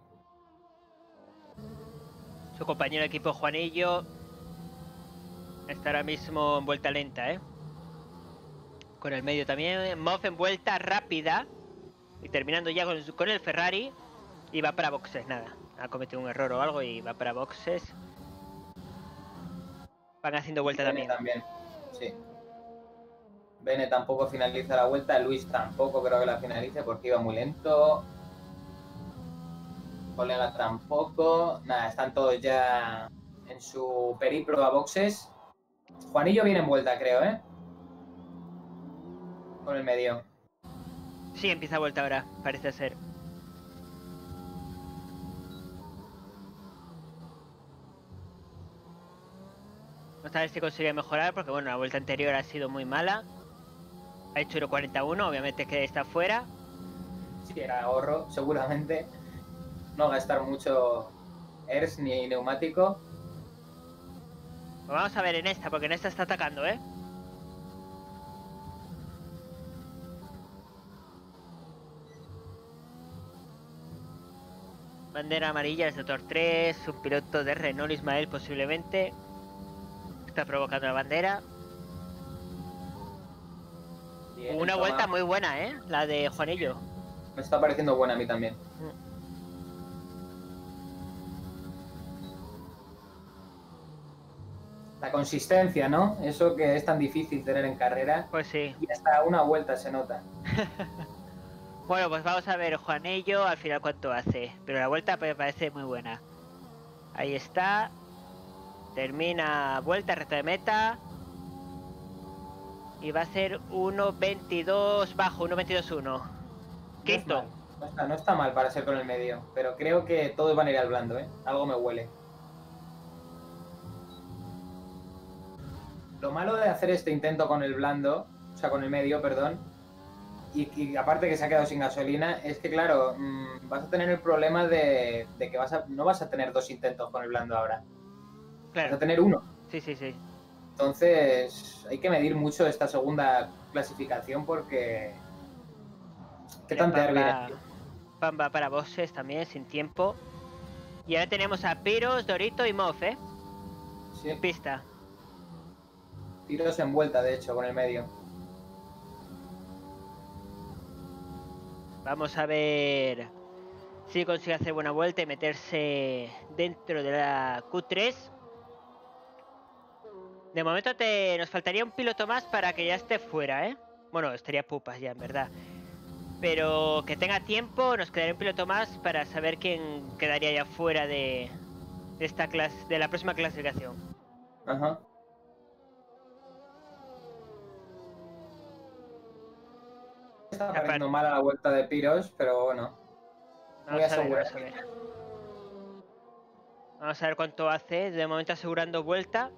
S1: Su compañero de equipo Juanillo está ahora mismo en vuelta lenta, ¿eh? Con el medio también. Moff en vuelta rápida. Y terminando ya con, con el Ferrari. Y va para boxes, nada. Ha cometido un error o algo y va para boxes. Van haciendo vuelta
S2: Bene
S1: también.
S2: también, sí. Bene tampoco finaliza la vuelta. Luis tampoco creo que la finalice porque iba muy lento. Colega tampoco. Nada, están todos ya en su periplo a boxes. Juanillo viene en vuelta, creo, ¿eh? Con el medio.
S1: Sí, empieza vuelta ahora, parece ser. Vamos a ver si consigue mejorar, porque bueno, la vuelta anterior ha sido muy mala. Ha hecho uno cuarenta y uno, obviamente que está fuera.
S2: Sí, era ahorro, seguramente. No gastar mucho E R S ni neumático.
S1: Pues vamos a ver en esta, porque en esta está atacando, ¿eh? Bandera amarilla, el sector tres, un piloto de Renault Ismael posiblemente. Está provocando la bandera.
S2: Bien,
S1: Una
S2: toma.
S1: vuelta muy buena, ¿eh? La de Juanillo.
S2: Me está pareciendo buena a mí también. La consistencia, ¿no? Eso que es tan difícil tener en carrera.
S1: Pues sí.
S2: Y hasta una vuelta se nota.
S1: Bueno, pues vamos a ver Juanillo al final cuánto hace. Pero la vuelta me parece muy buena. Ahí está. Termina vuelta, recta de meta. Y va a ser uno veintidós bajo, uno veintidós uno. Quinto.
S2: No, no, está, no está mal para ser con el medio. Pero creo que todos van a ir al blando, ¿eh? Algo me huele. Lo malo de hacer este intento con el blando, o sea, con el medio, perdón, y, y aparte que se ha quedado sin gasolina, es que, claro, mmm, vas a tener el problema de, de que vas a, no vas a tener dos intentos con el blando ahora.
S1: Claro.
S2: Vas a tener uno.
S1: Sí, sí, sí.
S2: Entonces, hay que medir mucho esta segunda clasificación porque... ¿Qué tantear viene?
S1: Pamba para bosses también, sin tiempo. Y ahora tenemos a Piros, Dorito y Moff, ¿eh?
S2: Sí.
S1: En pista.
S2: Tiros en vuelta, de hecho, con el medio.
S1: Vamos a ver si consigue hacer buena vuelta y meterse dentro de la Q tres. De momento te... nos faltaría un piloto más para que ya esté fuera, ¿eh? Bueno, estaría pupas ya, en verdad. Pero que tenga tiempo, nos quedaría un piloto más para saber quién quedaría ya fuera de, de esta clase, de la próxima clasificación.
S2: Ajá. Está pareciendo mal a la vuelta de Piros, pero bueno. Voy a asegurar.
S1: Vamos a ver. Vamos a ver cuánto hace. De momento asegurando vuelta.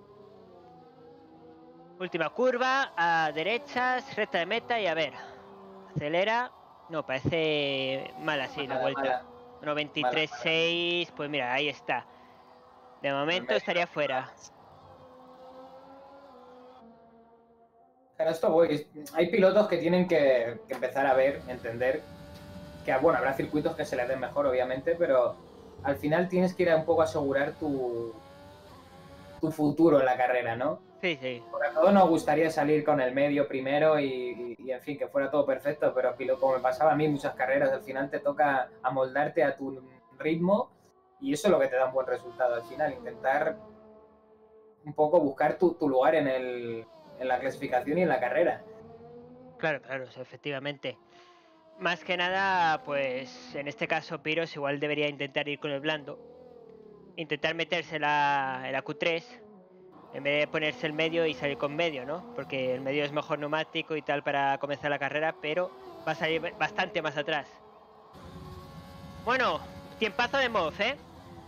S1: Última curva, a derechas, recta de meta y a ver. Acelera. No, parece mala así la vuelta. uno veintitrés seis, pues mira, ahí está. De momento estaría fuera.
S2: Pero esto voy. Hay pilotos que tienen que, que empezar a ver, entender que, bueno, habrá circuitos que se les den mejor, obviamente, pero al final tienes que ir a un poco a asegurar tu, tu futuro en la carrera, ¿no?
S1: Sí, sí.
S2: Porque a todos nos gustaría salir con el medio primero y, y, y, en fin, que fuera todo perfecto, pero como me pasaba a mí muchas carreras, al final te toca amoldarte a tu ritmo y eso es lo que te da un buen resultado al final, intentar un poco buscar tu, tu lugar en, el, en la clasificación y en la carrera.
S1: Claro, claro, efectivamente. Más que nada, pues en este caso Piros igual debería intentar ir con el blando, intentar meterse en la, en la Q tres en vez de ponerse el medio y salir con medio, ¿no? Porque el medio es mejor neumático y tal para comenzar la carrera, pero va a salir bastante más atrás. Bueno, tiempazo de Moff, ¿eh?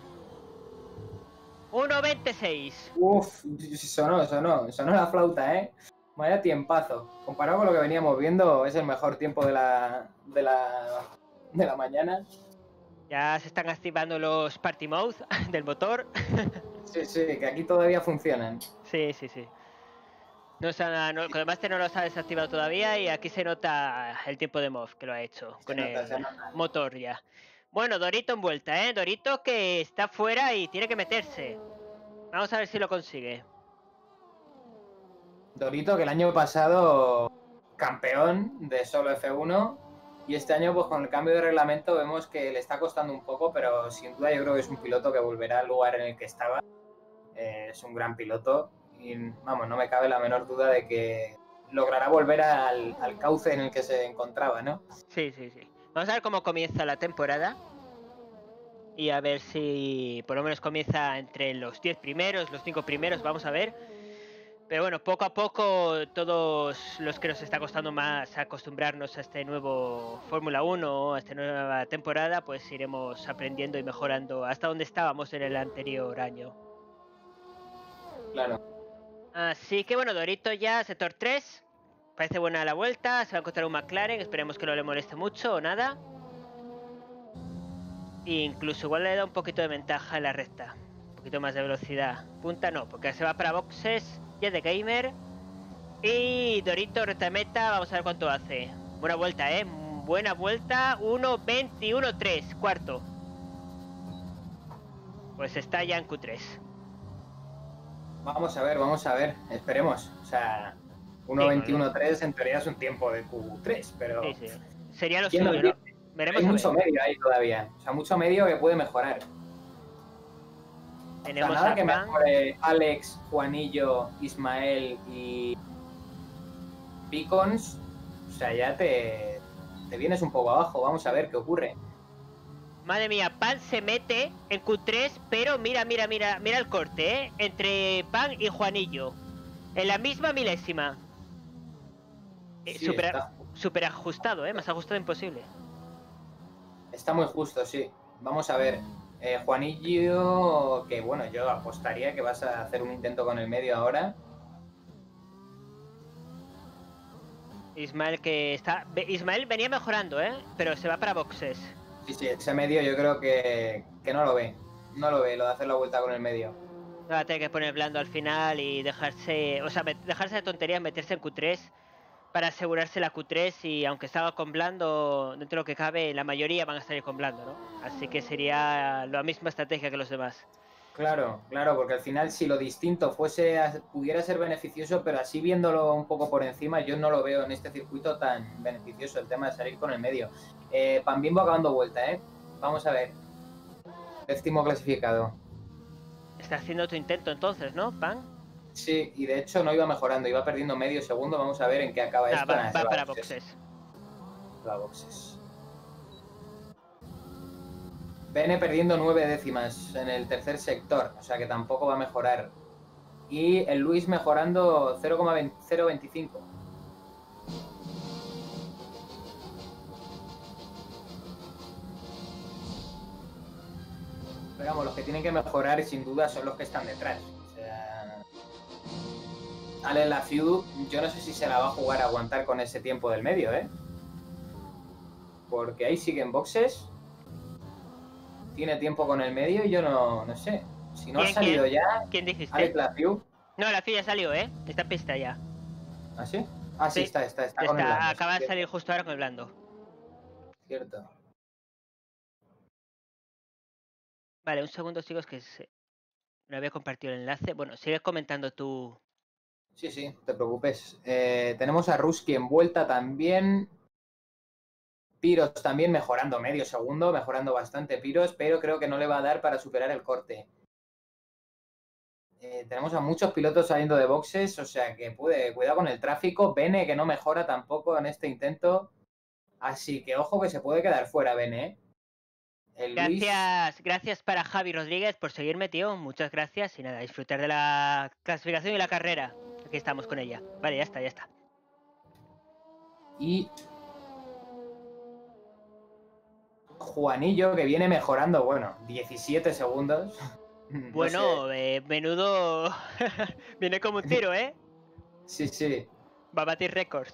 S1: uno veintiséis.
S2: Uf, sonó, sonó, sonó la flauta, ¿eh? Vaya tiempazo. Comparado con lo que veníamos viendo, es el mejor tiempo de la, de la, de la mañana.
S1: Ya se están activando los party mode del motor.
S2: Sí, sí, que aquí todavía funcionan.
S1: Sí, sí, sí. No, no, además no los ha desactivado todavía y aquí se nota el tiempo de Moff que lo ha hecho
S2: Se
S1: con
S2: nota,
S1: el
S2: se nota.
S1: motor ya. Bueno, Dorito en vuelta, ¿eh? Dorito que está fuera y tiene que meterse. Vamos a ver si lo consigue.
S2: Dorito, que el año pasado campeón de solo F uno y este año pues con el cambio de reglamento vemos que le está costando un poco, pero sin duda yo creo que es un piloto que volverá al lugar en el que estaba. Eh, es un gran piloto y vamos, no me cabe la menor duda de que logrará volver al, al cauce en el que se encontraba, ¿no?
S1: Sí, sí, sí. Vamos a ver cómo comienza la temporada y a ver si por lo menos comienza entre los diez primeros, los cinco primeros, vamos a ver. Pero bueno, poco a poco todos los que nos está costando más acostumbrarnos a este nuevo Fórmula uno, a esta nueva temporada, pues iremos aprendiendo y mejorando hasta donde estábamos en el anterior año.
S2: Claro.
S1: Así que bueno, Dorito ya, sector tres. Parece buena la vuelta, se va a encontrar un McLaren, esperemos que no le moleste mucho o nada. E incluso igual le da un poquito de ventaja en la recta. Un poquito más de velocidad. Punta no, porque se va para boxes, ya de gamer. Y Dorito recta meta, vamos a ver cuánto hace. Buena vuelta, eh. Buena vuelta, uno veintiuno tres, cuarto. Pues está ya en Q tres.
S2: Vamos a ver, vamos a ver, esperemos. O sea, uno veintiuno tres en teoría es un tiempo de Q tres, pero...
S1: Sí, sí. Sería lo suyo, ¿no? Veremos.
S2: Hay mucho medio ahí todavía. O sea, mucho medio que puede mejorar.
S1: Tenemos
S2: o sea, nada
S1: a
S2: que
S1: Pan.
S2: mejore Alex, Juanillo, Ismael y Beacons. O sea, ya te, te vienes un poco abajo. Vamos a ver qué ocurre.
S1: Madre mía, Pan se mete en Q tres, pero mira, mira, mira, mira el corte, ¿eh? Entre Pan y Juanillo. En la misma milésima.
S2: Sí,
S1: super,
S2: está...
S1: super ajustado, ¿eh? Más ajustado imposible.
S2: Está muy justo, sí. Vamos a ver. Eh, Juanillo, que bueno, yo apostaría que vas a hacer un intento con el medio ahora.
S1: Ismael que está... Ismael venía mejorando, ¿eh? Pero se va para boxes.
S2: Sí, sí, ese medio yo creo que, que no lo ve. No lo ve, lo de hacer la vuelta con el medio.
S1: Va a tener que poner blando al final y dejarse... O sea, dejarse de tonterías, meterse en Q tres para asegurarse la Q tres y aunque estaba con blando, dentro de lo que cabe, la mayoría van a salir con blando, ¿no? Así que sería la misma estrategia que los demás.
S2: Claro, claro, porque al final si lo distinto fuese pudiera ser beneficioso, pero así viéndolo un poco por encima, yo no lo veo en este circuito tan beneficioso el tema de salir con el medio. Eh, Pan Bimbo acabando vuelta, ¿eh? Vamos a ver. Décimo clasificado.
S1: Está haciendo tu intento entonces, ¿no, Pan?
S2: Sí, y de hecho no iba mejorando, iba perdiendo medio segundo. Vamos a ver en qué acaba
S1: ah,
S2: esto.
S1: Va,
S2: Nada,
S1: va
S2: va
S1: para
S2: boxes.
S1: boxes.
S2: Va boxes. Viene perdiendo nueve décimas en el tercer sector, o sea que tampoco va a mejorar. Y el Luis mejorando cero coma cero veinticinco. Pero vamos, los que tienen que mejorar sin duda son los que están detrás. O sea, Ale Lafiu, yo no sé si se la va a jugar a aguantar con ese tiempo del medio, ¿eh? Porque ahí siguen boxes. Tiene tiempo con el medio y yo no, no sé. Si no ha salido
S1: ¿quién?
S2: ya...
S1: ¿Quién dijiste?
S2: Alex Lafiu.
S1: No, Lafiu ya salió, ¿eh? Está en pista ya.
S2: ¿Ah, sí? Ah, sí,
S1: Sí,
S2: está, está, está
S1: está,
S2: con el blando.
S1: acaba de
S2: Cierto.
S1: salir justo ahora con el blando.
S2: Cierto.
S1: Vale, un segundo, chicos, que se... no había compartido el enlace. Bueno, sigues comentando tú.
S2: Sí, sí, no te preocupes. Eh, tenemos a Ruski en vuelta también. Piros también mejorando medio segundo, mejorando bastante Piros, pero creo que no le va a dar para superar el corte. Eh, tenemos a muchos pilotos saliendo de boxes, o sea que puede, cuidado con el tráfico. Bene que no mejora tampoco en este intento. Así que ojo que se puede quedar fuera Bene. ¿eh? El Luis...
S1: Gracias, gracias para Javi Rodríguez por seguirme, tío. Muchas gracias. Y nada, disfrutar de la clasificación y la carrera. Aquí estamos con ella. Vale, ya está, ya está.
S2: Y Juanillo que viene mejorando, bueno, diecisiete segundos. No
S1: Bueno,
S2: sé.
S1: eh, menudo... viene como un tiro, ¿eh?
S2: Sí, sí.
S1: Va a batir récords.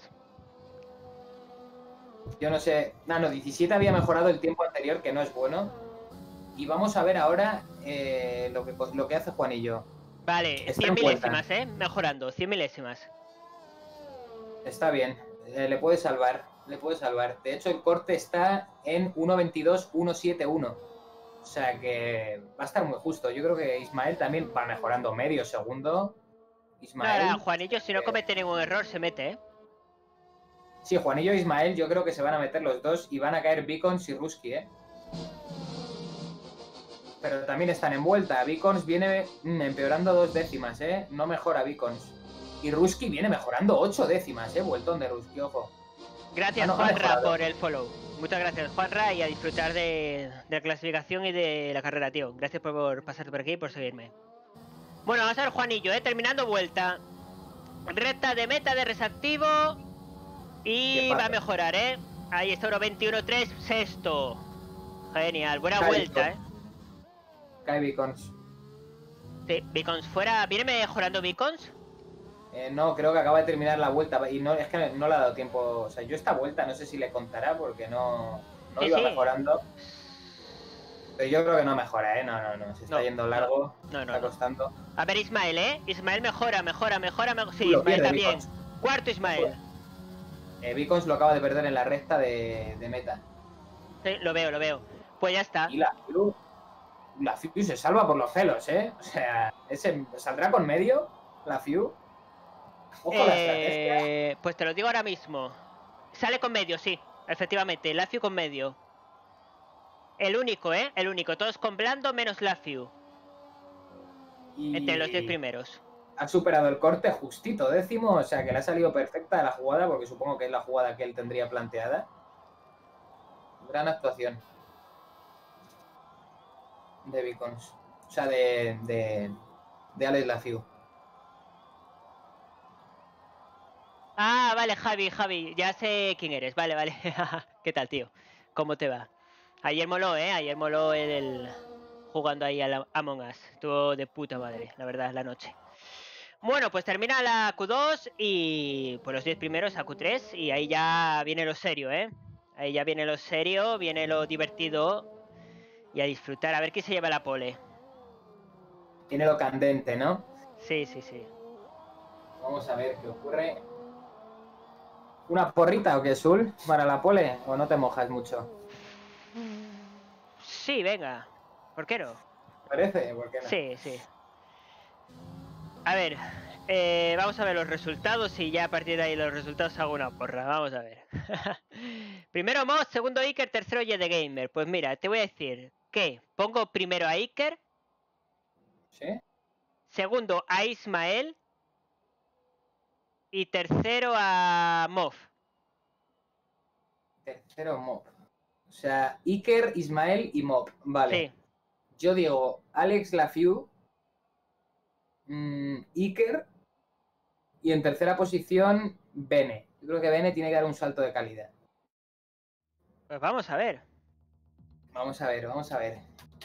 S2: Yo no sé. No, no, diecisiete había mejorado el tiempo anterior, que no es bueno. Y vamos a ver ahora eh, lo, que, lo que hace Juanillo.
S1: Vale,
S2: Está
S1: cien
S2: en
S1: milésimas,
S2: vuelta.
S1: ¿eh? Mejorando, cien milésimas.
S2: Está bien. Eh, le puede salvar. Le puede salvar. De hecho, el corte está en uno veintidós ciento setenta y uno. O sea que va a estar muy justo. Yo creo que Ismael también va mejorando medio segundo.
S1: No, ahora
S2: Ismael.
S1: Juanillo, si no
S2: eh,
S1: comete ningún error, se mete, ¿eh?
S2: Sí, Juanillo e Ismael, yo creo que se van a meter los dos y van a caer Beacons y Ruski, ¿eh? Pero también están en vuelta. Beacons viene mm, empeorando dos décimas, ¿eh? No mejora Beacons. Y Ruski viene mejorando ocho décimas, ¿eh? Vueltón de Ruski, ojo.
S1: Gracias,
S2: Ah, no, ha
S1: Juanra,
S2: mejorado.
S1: por el follow. Muchas gracias, Juanra, y a disfrutar de, de la clasificación y de la carrera, tío. Gracias por pasarte por aquí y por seguirme. Bueno, vamos a ver Juanillo, ¿eh? Terminando vuelta. Recta de meta de resactivo. Y va a mejorar, ¿eh? Ahí está, uno veintiuno tres, sexto. Genial, buena
S2: Cae
S1: vuelta, ¿eh?
S2: Cae Beacons.
S1: Sí, Beacons fuera. ¿Viene mejorando Beacons?
S2: Eh, no, creo que acaba de terminar la vuelta. Y no, es que no le ha dado tiempo. O sea, yo esta vuelta no sé si le contará porque no, no
S1: Sí,
S2: iba
S1: sí.
S2: mejorando. Pero yo creo que no mejora, ¿eh? No, no, no. Se está
S1: No,
S2: yendo largo.
S1: no, no,
S2: está
S1: no.
S2: costando.
S1: A ver, Ismael, ¿eh? Ismael mejora, mejora, mejora, mejora. Sí,
S2: Lo
S1: Ismael
S2: pierde
S1: también.
S2: Beacons.
S1: Cuarto Ismael.
S2: Eh, Beacons lo acaba de perder en la recta de, de meta.
S1: Sí, lo veo, lo veo. Pues ya está.
S2: Y la Fiu, la Fiu se salva por los celos, ¿eh? O sea, ese, ¿saldrá con medio la Fiu? Ojo
S1: eh,
S2: la estrategia.
S1: Pues te lo digo ahora mismo. Sale con medio, sí. Efectivamente, Lafiu con medio. El único, ¿eh? El único. Todos con blando menos Lafiu.
S2: Y
S1: Entre los diez primeros.
S2: ha superado el corte justito, décimo. O sea, que le ha salido perfecta la jugada, porque supongo que es la jugada que él tendría planteada. Gran actuación de Beacons. O sea, de, de, de Alex Lafiu.
S1: Ah, vale, Javi, Javi. Ya sé quién eres. Vale, vale. ¿Qué tal, tío? ¿Cómo te va? Ayer moló, ¿eh? Ayer moló el, el... jugando ahí a Among Us. Estuvo de puta madre, la verdad, la noche. Bueno, pues termina la Q dos y pues los diez primeros a Q tres y ahí ya viene lo serio, ¿eh? Ahí ya viene lo serio, viene lo divertido y a disfrutar. A ver quién se lleva la pole.
S2: Tiene lo candente, ¿no?
S1: Sí, sí, sí.
S2: Vamos a ver qué ocurre. ¿Una porrita o qué, Sul? ¿Para la pole? ¿O no te mojas mucho?
S1: Sí, venga. ¿Por qué no?
S2: ¿Parece? ¿Por qué no?
S1: Sí, sí. A ver, eh, vamos a ver los resultados y ya a partir de ahí los resultados hago una porra. Vamos a ver. Primero Moss, segundo Iker, tercero Yede Gamer. Pues mira, te voy a decir que pongo primero a Iker.
S2: ¿Sí?
S1: Segundo a Ismael. Y tercero a Moff.
S2: Tercero Mob. O sea, Iker, Ismael y Mob. Vale.
S1: Sí.
S2: Yo digo Alex Lafiu, mmm, Iker y en tercera posición Bene. Yo creo que Bene tiene que dar un salto de calidad.
S1: Pues vamos a ver.
S2: Vamos a ver, vamos a ver.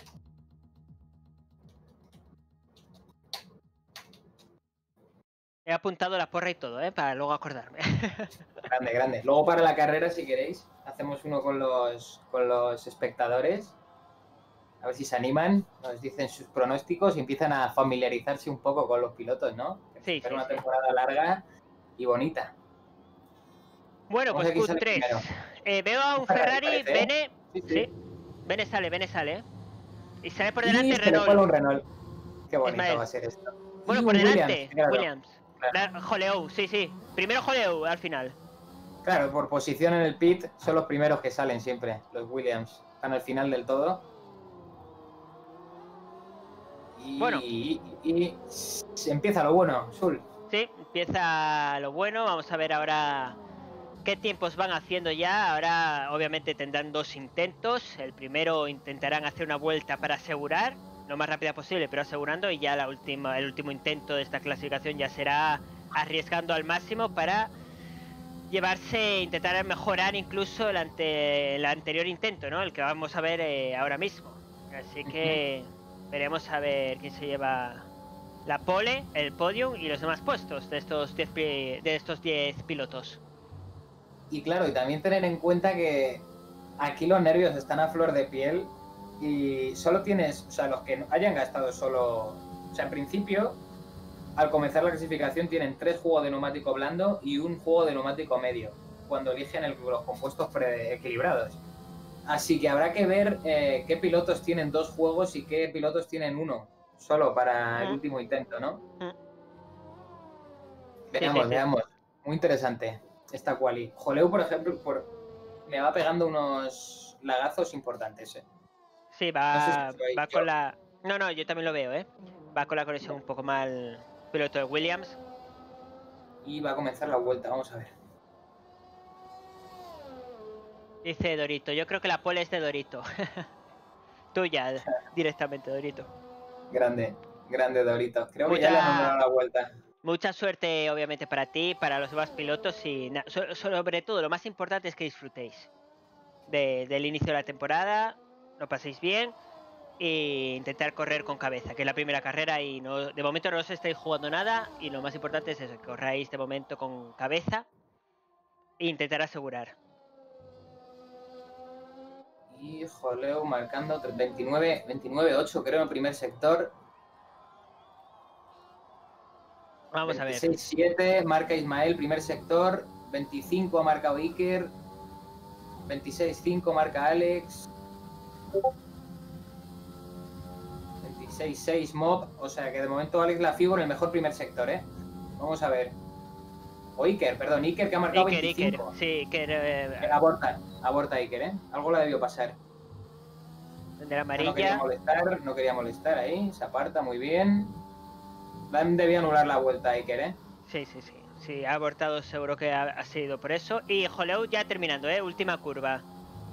S1: He apuntado la porra y todo, ¿eh? Para luego acordarme.
S2: Grande, grande. Luego para la carrera, si queréis, hacemos uno con los, con los espectadores. A ver si se animan, nos dicen sus pronósticos y empiezan a familiarizarse un poco con los pilotos, ¿no?
S1: Sí,
S2: Espera
S1: sí,
S2: una
S1: sí.
S2: temporada larga y bonita.
S1: Bueno,
S2: Vamos a
S1: pues
S2: ver quién
S1: Q
S2: sale
S1: tres.
S2: primero.
S1: Eh, veo a un
S2: Un Ferrari,
S1: Ferrari,
S2: parece, ¿eh?
S1: Bene.
S2: Sí, sí.
S1: Sí, Bene sale, Bene sale. ¿eh? Y sale por
S2: Y
S1: delante
S2: se le cuela
S1: Renault.
S2: un Renault. Qué bonito va
S1: Ismael.
S2: a ser esto.
S1: Bueno,
S2: Y
S1: por
S2: un Williams,
S1: delante,
S2: claro.
S1: Williams.
S2: Claro.
S1: La- Joleou, sí, sí. Primero Joleou al final.
S2: Claro, por posición en el pit son los primeros que salen siempre, los Williams. Están al final del todo.
S1: Bueno,
S2: Y, y, y se empieza lo bueno, Sul.
S1: sí, empieza lo bueno. Vamos a ver ahora qué tiempos van haciendo ya. Ahora obviamente tendrán dos intentos. El primero intentarán hacer una vuelta para asegurar lo más rápida posible, pero asegurando. Y ya la última, el último intento de esta clasificación ya será arriesgando al máximo para llevarse, intentar mejorar incluso el, ante, el anterior intento, ¿no? El que vamos a ver eh, ahora mismo. Así que veremos a ver quién se lleva la pole, el podium y los demás puestos de estos diez de estos diez pilotos.
S2: Y claro, y también tener en cuenta que aquí los nervios están a flor de piel y solo tienes, o sea, los que hayan gastado solo, o sea, en principio, al comenzar la clasificación tienen tres juegos de neumático blando y un juego de neumático medio, cuando eligen el, los compuestos preequilibrados. Así que habrá que ver eh, qué pilotos tienen dos juegos y qué pilotos tienen uno, solo para el
S1: Mm.
S2: último intento, ¿no?
S1: Mm.
S2: Veamos,
S1: Sí, sí, sí.
S2: veamos. Muy interesante esta quali. Joleu, por ejemplo, por... me va pegando unos lagazos importantes, ¿eh?
S1: Sí, va,
S2: No sé si os
S1: va
S2: yo.
S1: con la... No, no, yo también lo veo, ¿eh? Va con la conexión un poco mal piloto de Williams.
S2: Y va a comenzar la vuelta, vamos a ver.
S1: Dice Dorito, yo creo que la pole es de Dorito. Tuya, directamente, Dorito.
S2: Grande, grande Dorito. Creo
S1: Mucha...
S2: que ya le han nombrado la vuelta.
S1: Mucha suerte, obviamente, para ti, para los demás pilotos y so sobre todo, lo más importante es que disfrutéis de, del inicio de la temporada, lo paséis bien e intentar correr con cabeza, que es la primera carrera y no, de momento no os estáis jugando nada y lo más importante es eso, que corráis de momento con cabeza e intentar asegurar.
S2: Y Joleu marcando veintinueve, veintinueve ocho creo en el primer sector.
S1: Vamos a ver.
S2: veintiséis siete marca Ismael, primer sector. veinticinco ha marcado Iker. veintiséis cinco marca Alex. veintiséis seis Mob. O sea que de momento Alex Lafigo en el mejor primer sector, ¿eh? Vamos a ver. O Iker, perdón, Iker que ha marcado
S1: Iker,
S2: veinticinco.
S1: Iker, sí, Iker. Eh,
S2: aborta, aborta Iker, ¿eh? Algo le debió pasar.
S1: Bandera amarilla.
S2: No quería molestar, no quería molestar ahí. Se aparta muy bien. Debía anular la vuelta a Iker, ¿eh?
S1: Sí, sí, sí. Sí, ha abortado, seguro que ha, ha sido por eso. Y Joleu ya terminando, ¿eh? Última curva.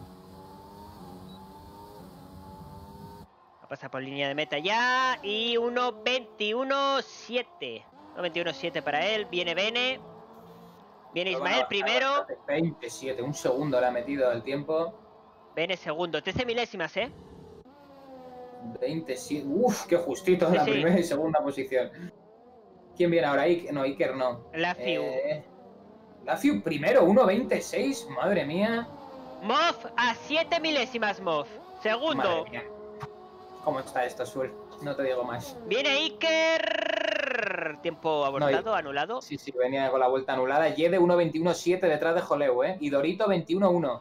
S1: Va a pasar por línea de meta ya. Y uno veintiuno siete. uno veintiuno siete para él. Viene Bene. Viene Ismael primero.
S2: veintisiete, un segundo le ha metido el tiempo.
S1: Bene segundo. trece milésimas, ¿eh?
S2: veintisiete. Uf, qué justito
S1: Sí,
S2: la
S1: sí.
S2: primera y segunda posición. ¿Quién viene ahora? Iker, no, Iker no.
S1: Lafiu.
S2: Eh, Lafiu primero, uno veintiséis. Madre mía.
S1: Moff a siete milésimas, Moff. Segundo.
S2: Madre mía. ¿Cómo está esto, Sul? No te digo más.
S1: Viene Iker. Tiempo abortado,
S2: No,
S1: anulado.
S2: Sí, sí, venía con la vuelta anulada. Yede uno veintiuno siete detrás de Joleu, ¿eh? Y Dorito veintiuno uno.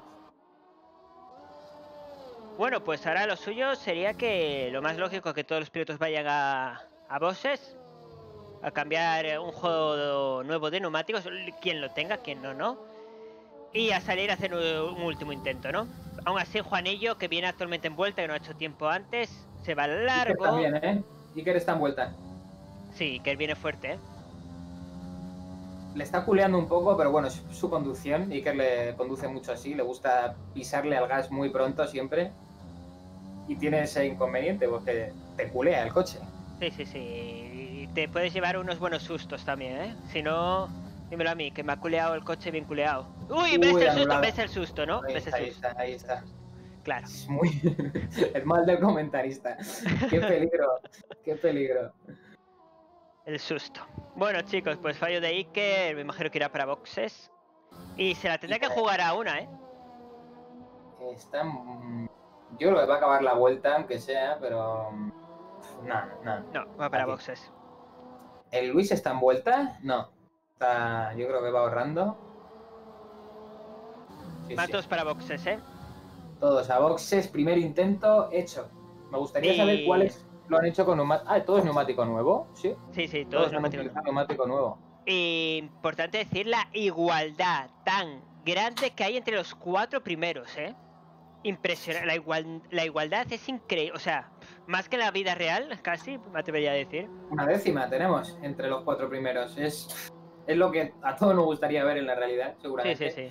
S1: Bueno, pues ahora lo suyo sería que lo más lógico es que todos los pilotos vayan a, a boxes, a cambiar un juego nuevo de neumáticos, quien lo tenga, quien no, no, y a salir a hacer un, un último intento, ¿no? Aún así, Juanillo, que viene actualmente en vuelta, que no ha hecho tiempo antes, se va largo.
S2: Iker también, ¿eh? Iker está en vuelta.
S1: Sí, que él viene fuerte, ¿eh?
S2: Le está culeando un poco, pero bueno, es su conducción. Iker le conduce mucho así, le gusta pisarle al gas muy pronto siempre. Y tiene ese inconveniente, porque te culea el coche.
S1: Sí, sí, sí. Y te puedes llevar unos buenos sustos también, ¿eh? Si no, dímelo a mí, que me ha culeado el coche bien culeado. Uy, ves
S2: Uy,
S1: el
S2: anulado.
S1: susto, ves el susto, ¿no?
S2: Ahí
S1: Ves
S2: está,
S1: el
S2: ahí
S1: susto.
S2: está, ahí está.
S1: Claro.
S2: Es muy... el mal del comentarista. Qué peligro, qué peligro.
S1: El susto. Bueno, chicos, pues fallo de Iker, me imagino que irá para boxes. Y se la tendrá que jugar a una, ¿eh?
S2: Está... Yo creo que va a acabar la vuelta, aunque sea, pero... Nada, nada.
S1: No, va para
S2: Aquí.
S1: boxes.
S2: ¿El Luis está en vuelta? No. Está... Yo creo que va ahorrando. Sí,
S1: Más
S2: sí.
S1: todos para boxes, ¿eh?
S2: Todos a boxes, primer intento hecho. Me gustaría
S1: Y-
S2: saber cuáles lo han hecho con neumático. Ah, todo es neumático nuevo, ¿sí?
S1: Sí, sí, todos
S2: Todos han
S1: neumáticos.
S2: utilizado neumático nuevo.
S1: Importante decir la igualdad tan grande que hay entre los cuatro primeros, ¿eh? Impresionante. La, igual, la igualdad es increíble. O sea, más que en la vida real, casi, me atrevería a decir.
S2: Una décima tenemos entre los cuatro primeros. Es, es lo que a todos nos gustaría ver en la realidad,
S1: Sí,
S2: seguramente.
S1: sí, sí.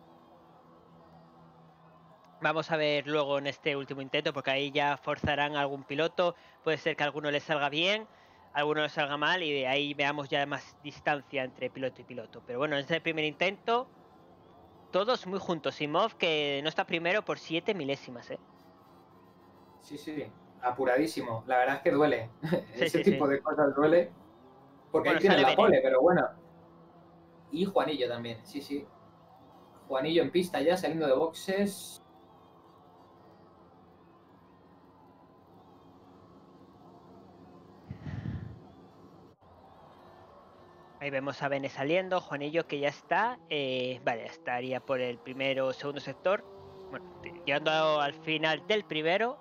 S1: Vamos a ver luego en este último intento, porque ahí ya forzarán a algún piloto. Puede ser que a alguno le salga bien, a alguno le salga mal, y de ahí veamos ya más distancia entre piloto y piloto. Pero bueno, en este primer intento, todos muy juntos. Simov, que no está primero por siete milésimas, ¿eh?
S2: Sí, sí, apuradísimo. La verdad es que duele.
S1: Sí,
S2: Ese
S1: sí,
S2: tipo
S1: sí.
S2: de cosas duele. Porque
S1: Bueno,
S2: ahí tienen
S1: sale
S2: la
S1: Bene.
S2: pole, pero bueno. Y Juanillo también, sí, sí. Juanillo en pista ya, saliendo de boxes.
S1: Ahí vemos a Bene saliendo, Juanillo que ya está, eh, vale, estaría por el primero o segundo sector, bueno, llegando al final del primero.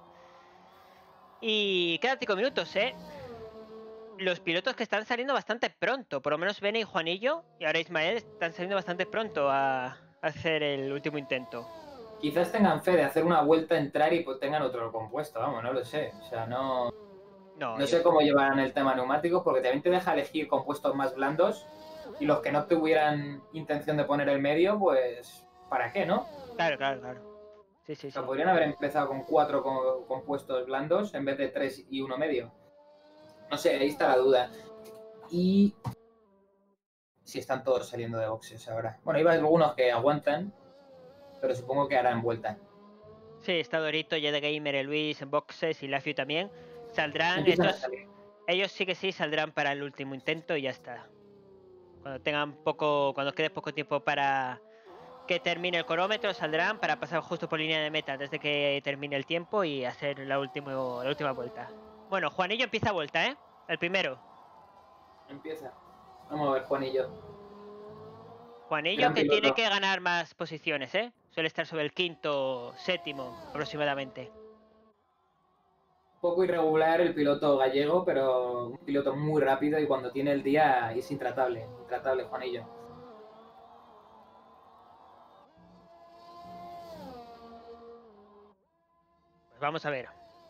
S1: Y quedan cinco minutos, ¿eh? Los pilotos que están saliendo bastante pronto, por lo menos Bene y Juanillo, y ahora Ismael, están saliendo bastante pronto a, a hacer el último intento.
S2: Quizás tengan fe de hacer una vuelta, entrar y pues tengan otro compuesto, vamos, no lo sé. O sea, no,
S1: No,
S2: no
S1: yo...
S2: sé cómo llevarán el tema neumáticos, porque también te deja elegir compuestos más blandos y los que no tuvieran intención de poner el medio, pues, ¿para qué, no?
S1: Claro, claro, claro. Sí, sí,
S2: O sea,
S1: sí.
S2: podrían haber empezado con cuatro co- compuestos blandos en vez de tres y uno medio. No sé, ahí está la duda. Y si están todos saliendo de boxes ahora. Bueno, hay algunos que aguantan, pero supongo que harán vuelta.
S1: Sí, está Dorito, Jedi Gamer, el Luis, en boxes y Lafiu también. Saldrán
S2: Empiezan a
S1: estos...
S2: salir.
S1: Ellos sí que sí saldrán para el último intento y ya está. Cuando tengan poco, cuando quede poco tiempo para que termine el cronómetro, saldrán para pasar justo por línea de meta desde que termine el tiempo y hacer la, último, la última vuelta. Bueno, Juanillo empieza vuelta, ¿eh? El primero.
S2: Empieza. Vamos a ver, Juanillo.
S1: Juanillo
S2: Gran
S1: que tiene
S2: piloto.
S1: que ganar más posiciones, ¿eh? Suele estar sobre el quinto, séptimo aproximadamente.
S2: Poco irregular el piloto gallego, pero un piloto muy rápido y cuando tiene el día es intratable. Intratable, Juanillo.
S1: Pues vamos a ver.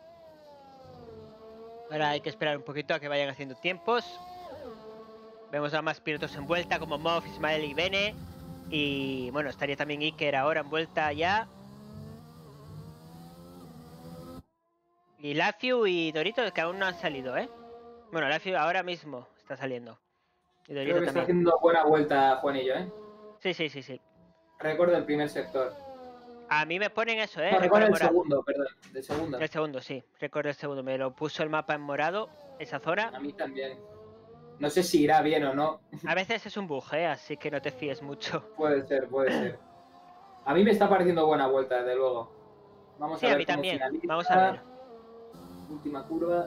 S1: Ahora hay que esperar un poquito a que vayan haciendo tiempos. Vemos a más pilotos en vuelta como Moff, Ismael y Bene. Y bueno, estaría también Iker ahora en vuelta ya. Y Lafiu y Dorito que aún no han salido, ¿eh? Bueno, Lafiu ahora mismo está saliendo. Y
S2: Creo
S1: Dorito
S2: que está
S1: también.
S2: haciendo buena vuelta Juanillo, ¿eh?
S1: Sí, sí, sí, sí.
S2: Récord del primer sector.
S1: A mí me ponen eso, ¿eh?
S2: No, récord
S1: Récord en
S2: del
S1: morado.
S2: segundo, perdón. Del segundo.
S1: El segundo, sí. Récord del segundo. Me lo puso el mapa en morado, esa zona.
S2: A mí también. No sé si irá bien o no.
S1: A veces es un bug, ¿eh? Así que no te fíes mucho.
S2: Puede ser, puede ser. A mí me está pareciendo buena vuelta, desde luego. Vamos
S1: Sí,
S2: a
S1: a
S2: ver
S1: mí
S2: cómo
S1: también.
S2: finaliza.
S1: Vamos a ver.
S2: Última curva.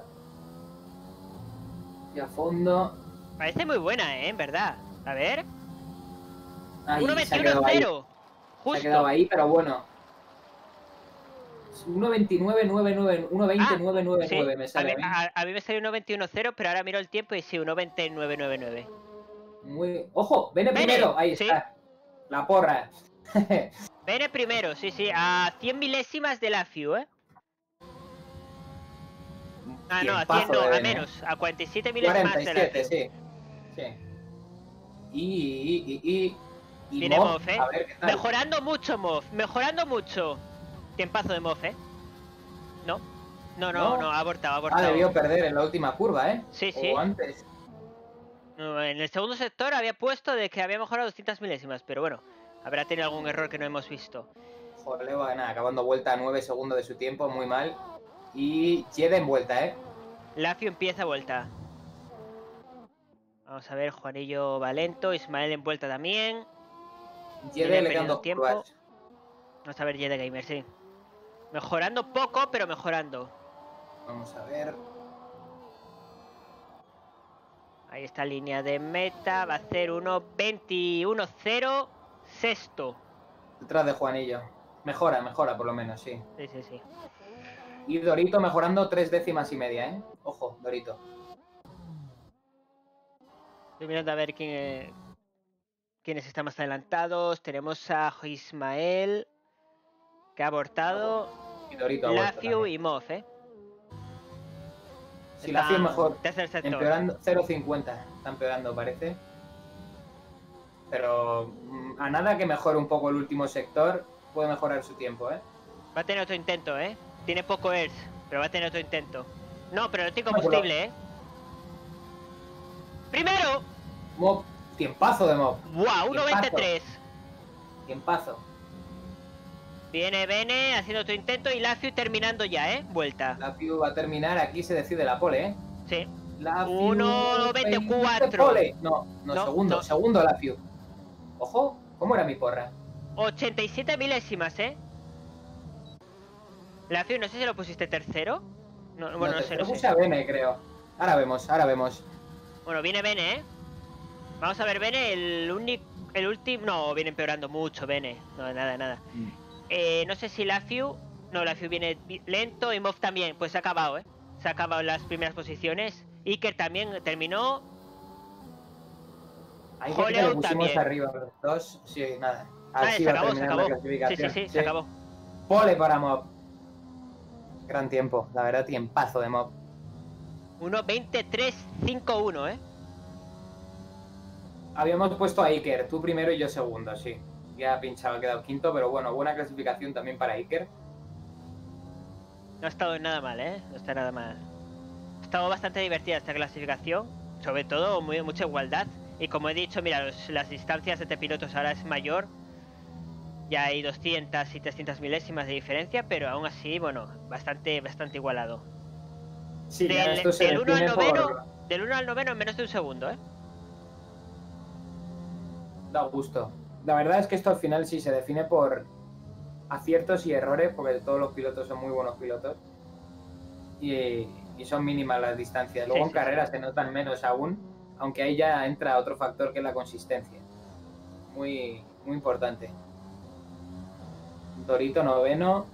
S2: Y a fondo.
S1: Parece muy buena, ¿eh? En verdad. A ver.
S2: Ahí,
S1: uno
S2: se ha
S1: veintiuno
S2: quedado ahí.
S1: cero.
S2: Se ha quedado
S1: Justo.
S2: ahí, pero bueno. uno veintinueve nueve nueve, uno veinte nueve nueve
S1: Sí.
S2: nueve me
S1: A
S2: sale
S1: mí,
S2: a mí.
S1: a, a mí me salió uno veintiuno cero, pero ahora miro el tiempo y sí, uno veintinueve nueve nueve.
S2: Muy... ¡Ojo! ¡Vene
S1: ¡Bene!
S2: primero! Ahí
S1: Sí.
S2: está. La porra.
S1: Bene primero, sí, sí. A cien milésimas de la F I U, ¿eh? Ah, no, a, cien,
S2: Tiempazo
S1: no,
S2: de
S1: a
S2: Bene,
S1: menos. A cuarenta y siete
S2: ¿eh?
S1: milésimas de la F I
S2: cuarenta y siete,
S1: U.
S2: sí. Sí. Y, y, y, y, y
S1: Viene
S2: Moff,
S1: Moff, ¿eh?
S2: a ver qué tal.
S1: Mejorando mucho, Moff. Mejorando mucho. Tiempazo de Moff, ¿eh? No. No, no,
S2: ¿No?
S1: no, ha abortado, ha
S2: Ah,
S1: abortado.
S2: debió perder en la última curva, ¿eh?
S1: Sí, sí.
S2: O antes.
S1: No, en el segundo sector había puesto de que había mejorado doscientas milésimas, pero bueno, habrá tenido algún error que no hemos visto.
S2: Joder, va a ganar, acabando vuelta a nueve segundos de su tiempo, muy mal. Y Jede en vuelta, ¿eh?
S1: Lafio empieza vuelta. Vamos a ver, Juanillo va lento, Ismael en vuelta también.
S2: Jede
S1: Viene
S2: le quedan
S1: perdiendo
S2: dos
S1: tiempo.
S2: curvas.
S1: Vamos a ver Jedi Gamer, sí. Mejorando poco, pero mejorando.
S2: Vamos a ver.
S1: Ahí está línea de meta, va a ser uno veintiuno cero, sexto.
S2: Detrás de Juanillo. Mejora, mejora por lo menos, sí.
S1: Sí, sí, sí.
S2: Y Dorito mejorando tres décimas y media, ¿eh? Ojo, Dorito.
S1: Estoy mirando a ver quién, eh, quiénes están más adelantados. Tenemos a Ismael, que ha abortado.
S2: Y Dorito ha vuelto
S1: Lafiu
S2: también.
S1: y Moff, ¿eh?
S2: Si Lafiu es mejor,
S1: tercer sector.
S2: empeorando cero coma cincuenta. Está empeorando, parece. Pero mm, a nada que mejore un poco el último sector, puede mejorar su tiempo, ¿eh?
S1: Va a tener otro intento, ¿eh? Tiene poco E R S, pero va a tener otro intento. No, pero no tiene combustible, ¿eh? ¡Primero!
S2: Mob, tiempazo de Mob.
S1: ¡Wow! uno veintitrés.
S2: Tiempazo.
S1: Viene Bene haciendo otro intento y Lafiu terminando ya, ¿eh? Vuelta.
S2: Lafiu va a terminar, aquí se decide la pole, ¿eh?
S1: Sí.
S2: Lafiu,
S1: uno veinticuatro.
S2: Pole. No, no,
S1: No,
S2: segundo,
S1: no.
S2: segundo Lafiu. Ojo, ¿cómo era mi porra?
S1: ochenta y siete milésimas, ¿eh? Lafiu, no sé si lo pusiste tercero. No, bueno, no, no sé, no
S2: puse
S1: sé.
S2: a Bene, creo. Ahora vemos, ahora vemos.
S1: Bueno, viene Bene, ¿eh? Vamos a ver, Bene, el único... El último... No, viene empeorando mucho, Bene. No, nada, nada. Mm. Eh, no sé si Lafiu... No, Lafiu viene lento y Moff también. Pues se ha acabado, ¿eh? Se ha acabado en las primeras posiciones. Iker también terminó.
S2: Holeu también. Arriba, los dos. Sí, nada.
S1: Así ah, se acabó, se acabó. Sí, sí, sí, sí, se acabó.
S2: Pole para Mob. Gran tiempo, la verdad, tiempazo de Mob.
S1: uno veintitrés cincuenta y uno, ¿eh?
S2: Habíamos puesto a Iker, tú primero y yo segundo, sí. Ya pinchado, ha quedado quinto, pero bueno, buena clasificación también para Iker.
S1: No ha estado nada mal, ¿eh? No está nada mal. Ha estado bastante divertida esta clasificación. Sobre todo, muy, mucha igualdad. Y como he dicho, mira, los, las distancias entre pilotos ahora es mayor. Ya hay doscientas y trescientas milésimas de diferencia, pero aún así, bueno, bastante, bastante igualado.
S2: Sí,
S1: del,
S2: esto se
S1: del uno al noveno,
S2: por...
S1: del uno al noveno en menos de un segundo, ¿eh?
S2: Da gusto. La verdad es que esto al final sí se define por aciertos y errores, porque todos los pilotos son muy buenos pilotos. Y, y son mínimas las distancias. Luego sí, en sí, carreras sí. se notan menos aún, aunque ahí ya entra otro factor que es la consistencia. Muy, muy importante. Dorito noveno.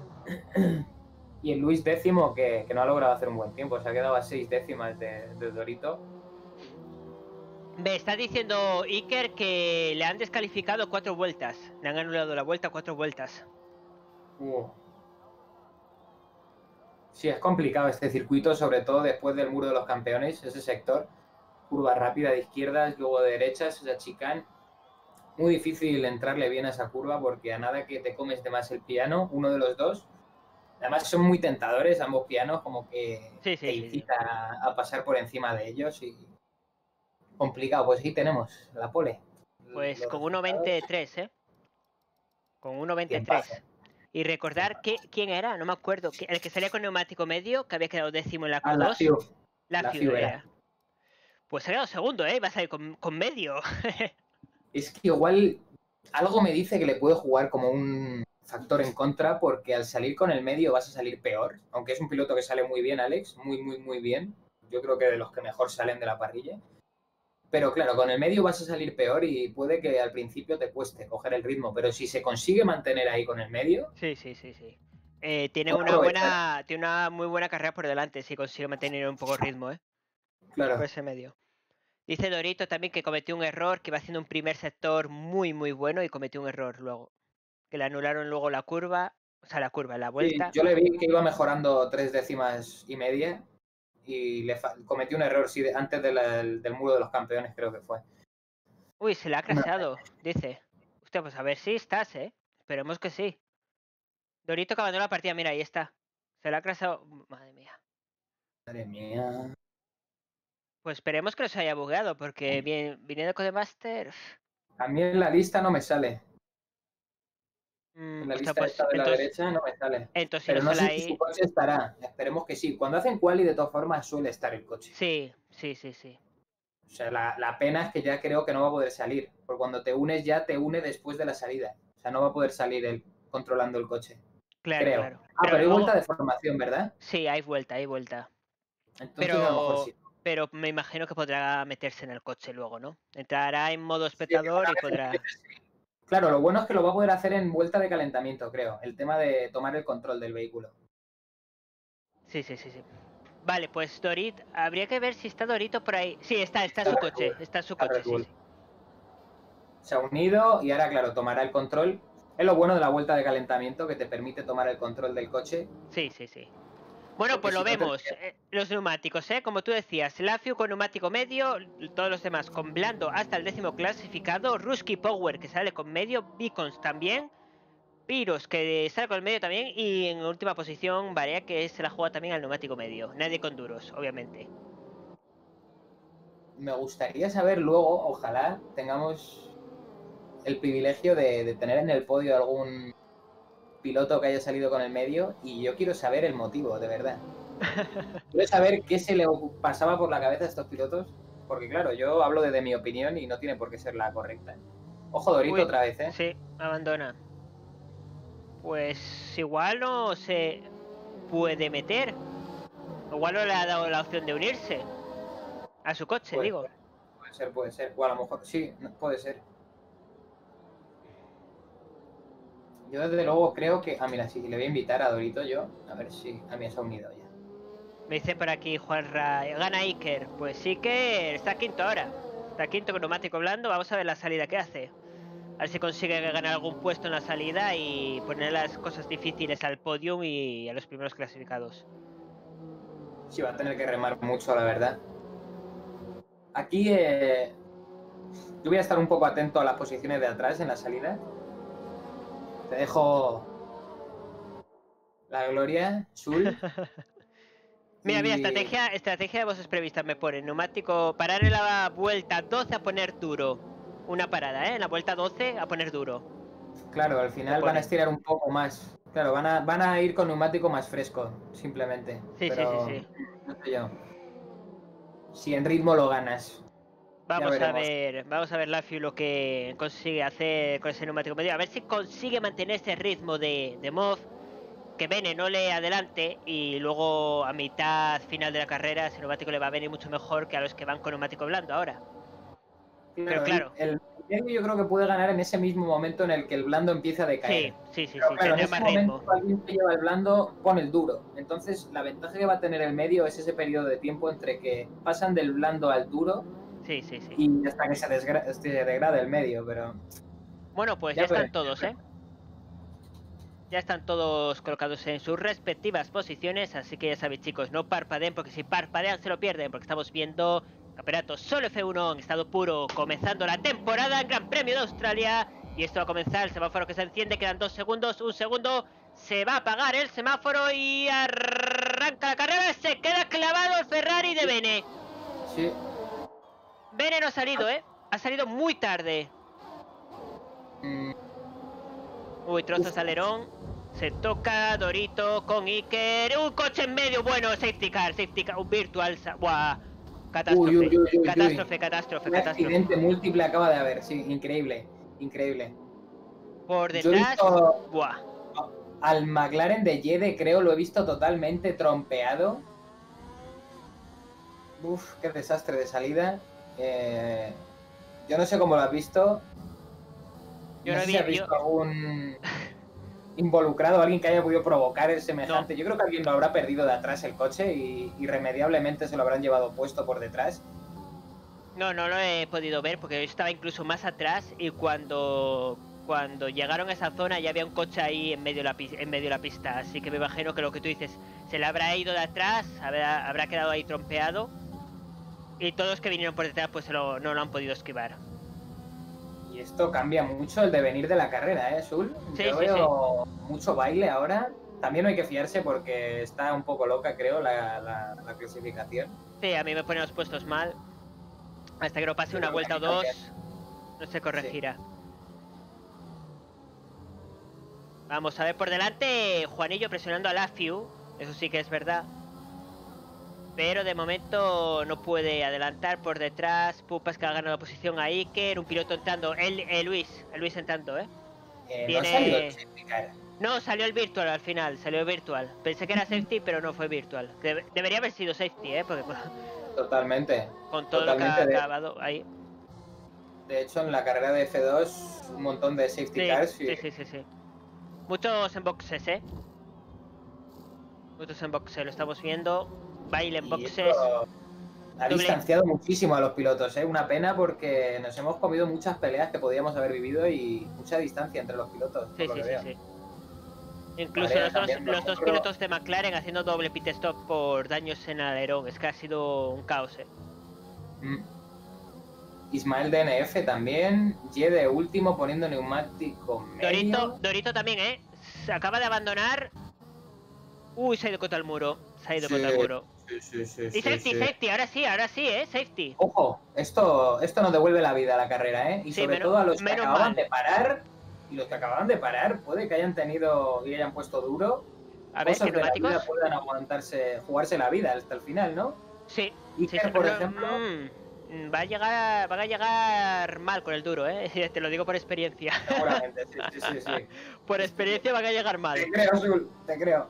S2: Y el Luis décimo, que, que no ha logrado hacer un buen tiempo. Se ha quedado a seis décimas de, de Dorito.
S1: Me está diciendo Iker que le han descalificado cuatro vueltas. Le han anulado la vuelta cuatro vueltas.
S2: Uh. Sí, es complicado este circuito, sobre todo después del muro de los campeones, ese sector. Curva rápida de izquierdas, luego de derechas, o sea, chicane. Muy difícil entrarle bien a esa curva porque a nada que te comes de más el piano, uno de los dos. Además son muy tentadores ambos pianos, como que
S1: sí, sí,
S2: te incita sí, sí. A, a pasar por encima de ellos y complicado. Pues aquí tenemos la pole.
S1: Pues con uno veintitrés, ¿eh? Con uno veintitrés. Y recordar que, quién era, no me acuerdo, el que salía con neumático medio, que había quedado décimo en la Q dos.
S2: Ah, la Fiu.
S1: La, la Fiu era. Pues ha quedado segundo, ¿eh? Va a salir con, con medio.
S2: Es que igual algo me dice que le puede jugar como un factor en contra, porque al salir con el medio vas a salir peor. Aunque es un piloto que sale muy bien, Alex, muy, muy, muy bien. Yo creo que de los que mejor salen de la parrilla. Pero claro, con el medio vas a salir peor y puede que al principio te cueste coger el ritmo, pero si se consigue mantener ahí con el medio...
S1: Sí, sí, sí, sí. Eh, tiene una buena, tiene una muy buena carrera por delante si consigue mantener un poco el ritmo, ¿eh?
S2: Claro.
S1: Por ese medio. Dice Dorito también que cometió un error, que iba haciendo un primer sector muy, muy bueno y cometió un error luego. Que le anularon luego la curva, o sea, la curva, la vuelta.
S2: Sí, yo le vi que iba mejorando tres décimas y media y le cometió un error sí, antes de la, del, del muro de los campeones, creo que fue.
S1: Uy, se le ha crasheado, dice. Hostia, pues a ver si estás, ¿eh? Esperemos que sí. Dorito que abandonó la partida, mira, ahí está. Se le ha crasheado. Madre mía.
S2: Madre mía.
S1: Pues esperemos que no se haya bugueado, porque bien, viniendo con Codemaster...
S2: A mí en la lista no me sale.
S1: Mm,
S2: en la
S1: o sea,
S2: lista
S1: pues,
S2: esta de
S1: entonces,
S2: la derecha no me sale.
S1: Entonces,
S2: Pero
S1: si
S2: no
S1: no
S2: sé
S1: ahí...
S2: si su coche estará. Esperemos que sí. Cuando hacen quali, de todas formas, suele estar el coche.
S1: Sí, sí, sí, sí.
S2: O sea, la, la pena es que ya creo que no va a poder salir. Porque cuando te unes ya te une después de la salida. O sea, no va a poder salir él controlando el coche.
S1: Claro,
S2: creo.
S1: claro.
S2: Ah, pero, pero hay luego... vuelta de formación, ¿verdad?
S1: Sí, hay vuelta, hay vuelta.
S2: Entonces
S1: pero,
S2: a lo mejor sí.
S1: Pero me imagino que podrá meterse en el coche luego, ¿no? Entrará en modo espectador
S2: sí,
S1: y podrá...
S2: Sí. Claro, lo bueno es que lo va a poder hacer en vuelta de calentamiento, creo. El tema de tomar el control del vehículo.
S1: Sí, sí, sí, sí. Vale, pues Dorit, habría que ver si está Dorito por ahí. Sí, está, está en su coche, está en su coche, sí, sí.
S2: Se ha unido y ahora, claro, tomará el control. Es lo bueno de la vuelta de calentamiento, que te permite tomar el control del coche.
S1: Sí, sí, sí. Bueno,
S2: Porque
S1: pues lo
S2: si no
S1: vemos.
S2: te...
S1: Eh, los neumáticos, ¿eh? Como tú decías, Lafio con neumático medio, todos los demás con blando hasta el décimo clasificado, Rusky Power que sale con medio, Beacons también, Piros que sale con el medio también, y en última posición Barea que se la juega también al neumático medio. Nadie con duros, obviamente.
S2: Me gustaría saber luego, ojalá tengamos el privilegio de, de tener en el podio algún piloto que haya salido con el medio, y yo quiero saber el motivo, de verdad. Quiero saber qué se le pasaba por la cabeza a estos pilotos, porque claro, yo hablo desde mi opinión y no tiene por qué ser la correcta. Ojo, Dorito,
S1: Uy,
S2: otra vez, ¿eh?
S1: sí, abandona. Pues igual no se puede meter. Igual no le ha dado la opción de unirse a su coche,
S2: puede
S1: digo.
S2: Ser, puede ser, puede ser. O a lo mejor, sí, puede ser. Yo desde luego creo que... Ah, mira, sí, le voy a invitar a Dorito yo. A ver si a mí se ha unido ya.
S1: Me dice por aquí Juanra, gana Iker. Pues sí que está quinto ahora. Está quinto con neumático blando. Vamos a ver la salida que hace. A ver si consigue ganar algún puesto en la salida y poner las cosas difíciles al podium y a los primeros clasificados.
S2: Sí, va a tener que remar mucho, la verdad. Aquí eh, yo voy a estar un poco atento a las posiciones de atrás en la salida. Te dejo la gloria, Sul.
S1: Mira,
S2: y...
S1: mira, estrategia, estrategia de voces previstas me pone. Neumático, parar en la vuelta doce a poner duro. Una parada, ¿eh? En la vuelta doce a poner duro.
S2: Claro, al final van a estirar un poco más. Claro, van a, van a ir con neumático más fresco, simplemente.
S1: Sí,
S2: Pero,
S1: sí, sí, sí.
S2: no sé yo. Si en ritmo lo ganas.
S1: Vamos a ver, vamos a ver Lafio lo que consigue hacer con ese neumático medio. A ver si consigue mantener ese ritmo de, de Moff, que Bene no le adelante y luego a mitad final de la carrera ese neumático le va a venir mucho mejor que a los que van con neumático blando ahora.
S2: Claro,
S1: Pero claro.
S2: El, el medio yo creo que puede ganar en ese mismo momento en el que el blando empieza a decaer.
S1: Sí, sí, sí,
S2: Pero,
S1: sí,
S2: claro, en
S1: tendrá
S2: ese
S1: más
S2: momento
S1: ritmo.
S2: alguien que lleva el blando pone el duro. Entonces la ventaja que va a tener el medio es ese periodo de tiempo entre que pasan del blando al duro.
S1: Sí, sí, sí.
S2: Y hasta que se, desgra se degrada el medio, pero...
S1: Bueno, pues ya, ya están todos, ¿eh? Ya están todos colocados en sus respectivas posiciones, así que ya sabéis, chicos, no parpadeen, porque si parpadean se lo pierden, porque estamos viendo campeonato solo F uno en estado puro, comenzando la temporada en Gran Premio de Australia, y esto va a comenzar, el semáforo que se enciende, quedan dos segundos, un segundo, se va a apagar el semáforo y arranca la carrera, se queda clavado el Ferrari de Bene.
S2: Sí.
S1: Bene no ha salido, ¿eh? Ha salido muy tarde.
S2: Mm.
S1: Uy, trozos de alerón. Se toca Dorito con Iker. Un coche en medio. Bueno, safety car, safety car. Un virtual. Buah. Catástrofe.
S2: Uy, uy, uy, uy,
S1: catástrofe,
S2: uy.
S1: catástrofe,
S2: Un
S1: catástrofe.
S2: accidente múltiple acaba de haber, sí, increíble. Increíble.
S1: Por detrás. Yo he visto buah.
S2: Al McLaren de Yede, creo, lo he visto totalmente trompeado. Uf, qué desastre de salida. Eh, yo no sé cómo lo has visto.
S1: Yo
S2: no,
S1: no
S2: sé
S1: vi,
S2: si has visto
S1: yo...
S2: algún involucrado, alguien que haya podido provocar el semejante. No. Yo creo que alguien lo habrá perdido de atrás el coche y irremediablemente se lo habrán llevado puesto por detrás.
S1: No, no lo he podido ver porque yo estaba incluso más atrás y cuando cuando llegaron a esa zona ya había un coche ahí en medio de la, en medio de la pista, así que me imagino que lo que tú dices, se le habrá ido de atrás, habrá, habrá quedado ahí trompeado y todos los que vinieron por detrás pues se lo, no lo han podido esquivar.
S2: Y esto cambia mucho el devenir de la carrera, ¿eh, Sul?
S1: Sí,
S2: Yo
S1: sí,
S2: veo
S1: sí.
S2: mucho baile ahora. También no hay que fiarse porque está un poco loca, creo, la, la, la clasificación.
S1: Sí, a mí me ponen los puestos mal. Hasta que no pase Yo una vuelta o dos, no se corregirá. Sí. Vamos a ver por delante, Juanillo presionando a Lafiu, eso sí que es verdad. Pero de momento no puede adelantar por detrás. Pupas que ha ganado la posición a Iker, un piloto entrando, el, el Luis, el Luis entrando, ¿eh?
S2: eh
S1: Tiene...
S2: No salió el safety car.
S1: No, salió el virtual al final, salió el virtual. Pensé que era safety, pero no fue virtual. De debería haber sido safety, ¿eh? Porque...
S2: Totalmente.
S1: Con todo
S2: Totalmente
S1: lo que ha
S2: de...
S1: acabado ahí.
S2: De hecho, en la carrera de F dos, un montón de safety
S1: Sí,
S2: cars. Y...
S1: sí, sí, sí, sí. Muchos en boxes, ¿eh? Muchos en boxes, lo estamos viendo. Baile en
S2: y
S1: boxes.
S2: esto ha
S1: Doble-
S2: distanciado muchísimo a los pilotos, ¿eh? Una pena porque nos hemos comido muchas peleas que podíamos haber vivido y mucha distancia entre los pilotos, por
S1: Sí,
S2: lo
S1: sí,
S2: que
S1: sí,
S2: veo.
S1: sí. Incluso
S2: Vale,
S1: los dos,
S2: también
S1: los dos
S2: nosotros-
S1: pilotos de McLaren haciendo doble pit stop por daños en el alerón. Es que ha sido un caos, ¿eh?
S2: Mm. Ismael D N F también, Ye de último poniendo neumático medio.
S1: Dorito, Dorito también, ¿eh? Se acaba de abandonar. Uy, se ha ido contra el muro. Se ha ido
S2: Sí,
S1: contra el muro.
S2: sí, sí, sí,
S1: Y
S2: sí,
S1: safety,
S2: sí.
S1: safety, ahora sí, ahora sí, ¿eh? Safety.
S2: Ojo, esto, esto nos devuelve la vida a la carrera, ¿eh? Y
S1: Sí,
S2: sobre
S1: menos-
S2: todo a los que
S1: menos
S2: acababan
S1: mal.
S2: de parar, y los que acababan de parar, puede que hayan tenido y hayan puesto duro.
S1: A ver,
S2: Cosas
S1: ¿qué
S2: de la
S1: neumáticos?
S2: vida puedan aguantarse, jugarse la vida hasta el final, ¿no?
S1: Sí.
S2: Iker,
S1: sí, sí,
S2: por
S1: no,
S2: ejemplo,
S1: mm, va a llegar, van a llegar mal con el duro, ¿eh? Te lo digo por experiencia.
S2: seguramente, sí, sí, sí, sí.
S1: Por experiencia van a llegar mal.
S2: Te creo, Zul, te creo.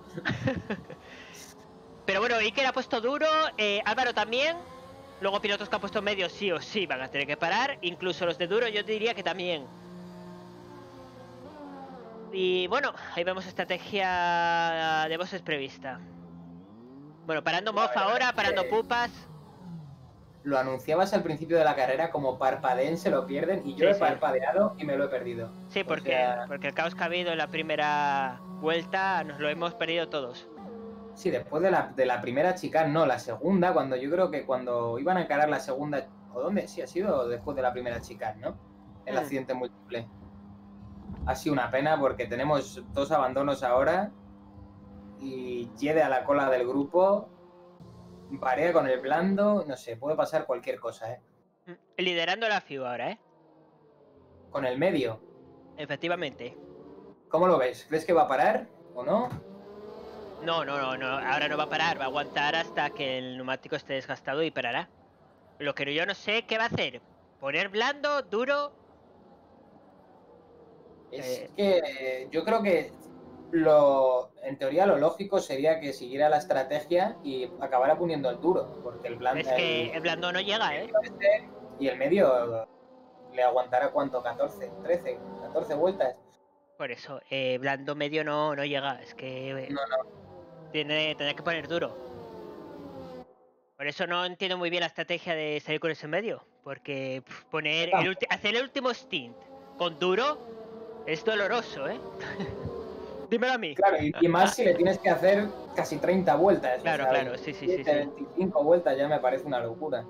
S1: Pero bueno, Iker ha puesto duro, eh, Álvaro también. Luego pilotos que han puesto medio sí o sí van a tener que parar. Incluso los de duro yo diría que también. Y bueno, ahí vemos estrategia de bosses prevista. Bueno, parando Moff ahora, parando Pupas.
S2: Lo anunciabas al principio de la carrera como parpadeen, se lo pierden, y yo
S1: Sí,
S2: he
S1: sí.
S2: parpadeado y me lo he perdido.
S1: Sí,
S2: O
S1: porque,
S2: sea,
S1: porque el caos que ha habido en la primera vuelta nos lo hemos perdido todos.
S2: sí, después de la, de la primera chicane, no, la segunda, cuando yo creo que cuando iban a encarar la segunda, ¿o dónde? Sí, ha sido después de la primera chicane, ¿no? El
S1: Mm.
S2: accidente múltiple. Ha sido una pena porque tenemos dos abandonos ahora y Yede a la cola del grupo, Barea con el blando, no sé, puede pasar cualquier cosa, ¿eh?
S1: Mm, Liderando la F I U ahora, ¿eh?
S2: Con el medio,
S1: Efectivamente.
S2: ¿cómo lo ves? ¿Crees que va a parar o no?
S1: No, no, no, no, ahora no va a parar, va a aguantar hasta que el neumático esté desgastado y parará. Lo que yo no sé qué va a hacer. Poner blando, duro.
S2: Es
S1: Eh,
S2: que eh, yo creo que lo, en teoría lo lógico sería que siguiera la estrategia y acabara poniendo el duro, porque el blando
S1: es que el blando no llega, ¿eh?
S2: y el medio le aguantará cuánto, catorce, trece, catorce vueltas.
S1: Por eso, eh, blando medio no, no llega. Es que eh,
S2: No, no.
S1: tiene, tendrá que poner duro. Por eso no entiendo muy bien la estrategia de salir con ese medio. Porque pf, poner el ulti- hacer el último stint con duro es doloroso, ¿eh? Dímelo a mí.
S2: Claro, y, y más si le tienes que hacer casi treinta vueltas.
S1: Claro,
S2: o sea,
S1: claro, sí, sí, sí, sí.
S2: veinticinco vueltas ya me parece una locura.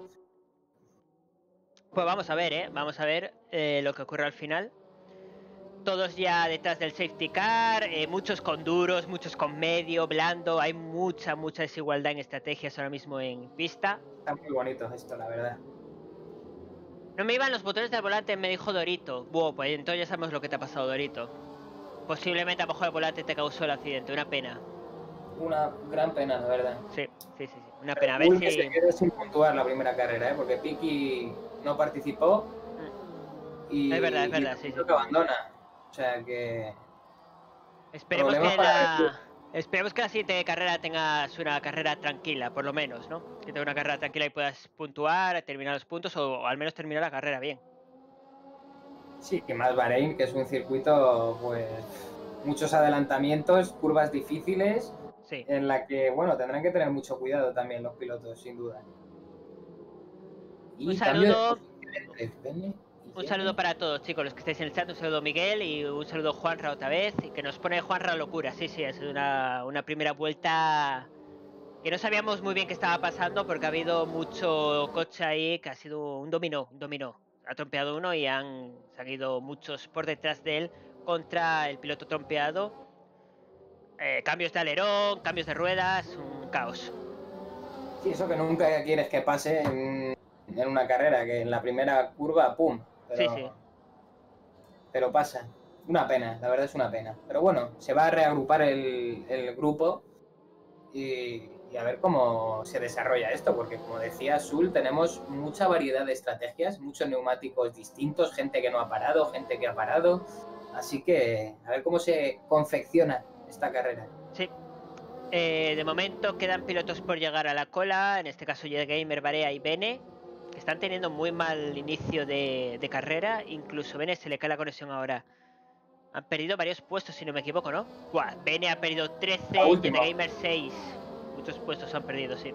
S1: Pues vamos a ver, ¿eh? Vamos a ver eh, lo que ocurre al final. Todos ya detrás del safety car, eh, muchos con duros, muchos con medio, blando. Hay mucha, mucha desigualdad en estrategias ahora mismo en pista.
S2: Está muy bonito esto, la verdad.
S1: No me iban los botones del volante, me dijo Dorito. Buah, pues entonces ya sabemos lo que te ha pasado, Dorito. Posiblemente a lo mejor el volante te causó el accidente, una pena.
S2: Una gran pena, la verdad.
S1: Sí, sí, sí, sí. Una
S2: Pero
S1: pena. A ver
S2: cool que
S1: si.
S2: se quedó sin puntuar la primera carrera, ¿eh? Porque Piki no participó y,
S1: Es verdad, es verdad,
S2: y
S1: sí, sí.
S2: creo que abandona. O sea que
S1: Esperemos
S2: problemas
S1: que
S2: para el
S1: la. Esperemos que la siguiente carrera tengas una carrera tranquila, por lo menos, ¿no? Que tengas una carrera tranquila y puedas puntuar, terminar los puntos o al menos terminar la carrera bien.
S2: sí, que más Bahrein, que es un circuito, pues, muchos adelantamientos, curvas difíciles,
S1: Sí.
S2: en la que, bueno, tendrán que tener mucho cuidado también los pilotos, sin duda. Y
S1: Un
S2: cambio de
S1: saludo.
S2: posición entre Bene y
S1: Un
S2: Yene.
S1: saludo para todos, chicos, los que estáis en el chat. Un saludo Miguel y un saludo Juanra otra vez. Y que nos pone Juanra locura. Sí, sí, ha sido una, una primera vuelta que no sabíamos muy bien qué estaba pasando porque ha habido mucho coche ahí que ha sido un dominó, un dominó. Ha trompeado uno y han salido muchos por detrás de él contra el piloto trompeado. Eh, cambios de alerón, cambios de ruedas, un caos.
S2: Sí, eso que nunca quieres que pase en, en una carrera, que en la primera curva, ¡pum! Pero,
S1: Sí, sí.
S2: pero pasa. Una pena, la verdad es una pena. Pero bueno, se va a reagrupar el, el grupo y, y a ver cómo se desarrolla esto, porque como decía Sul, tenemos mucha variedad de estrategias, muchos neumáticos distintos, gente que no ha parado, gente que ha parado. Así que a ver cómo se confecciona esta carrera.
S1: Sí. Eh, de momento quedan pilotos por llegar a la cola, en este caso Gamer, Barea y Bene, están teniendo muy mal inicio de, de carrera. Incluso Bene se le cae la conexión ahora. Han perdido varios puestos, si no me equivoco, ¿no? Buah, Bene ha perdido trece, Gamer seis. Muchos puestos han perdido, sí.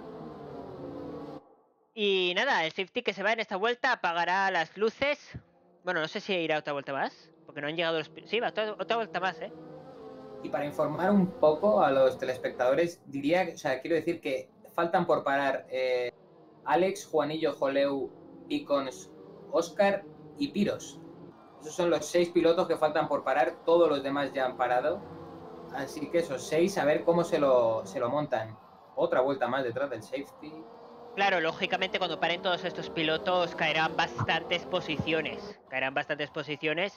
S1: Y nada, el safety que se va en esta vuelta apagará las luces. Bueno, no sé si irá otra vuelta más, porque no han llegado los... Sí, va, otra, otra vuelta más, ¿eh?
S2: Y para informar un poco a los telespectadores, diría, o sea, quiero decir que faltan por parar eh, Alex, Juanillo, Joleu, Beacons, Oscar y Piros. Esos son los seis pilotos que faltan por parar, todos los demás ya han parado. Así que esos seis, a ver cómo se lo, se lo montan. Otra vuelta más detrás del safety.
S1: Claro, lógicamente cuando paren todos estos pilotos caerán bastantes posiciones. Caerán bastantes posiciones.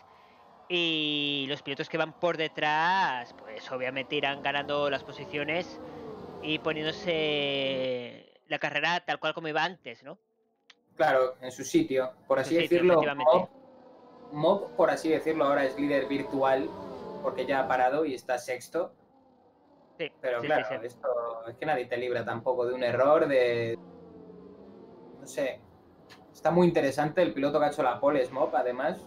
S1: Y los pilotos que van por detrás, pues obviamente irán ganando las posiciones y poniéndose la carrera tal cual como iba antes, ¿no?
S2: Claro, en su sitio. Por así
S1: sitio,
S2: decirlo, Mob, Mob, por así decirlo, ahora es líder virtual porque ya ha parado y está sexto.
S1: Sí,
S2: Pero
S1: sí,
S2: claro,
S1: sí, sí.
S2: esto es que nadie te libra tampoco de un error, de... No sé. Está muy interesante el piloto que ha hecho la pole, es Mob, además.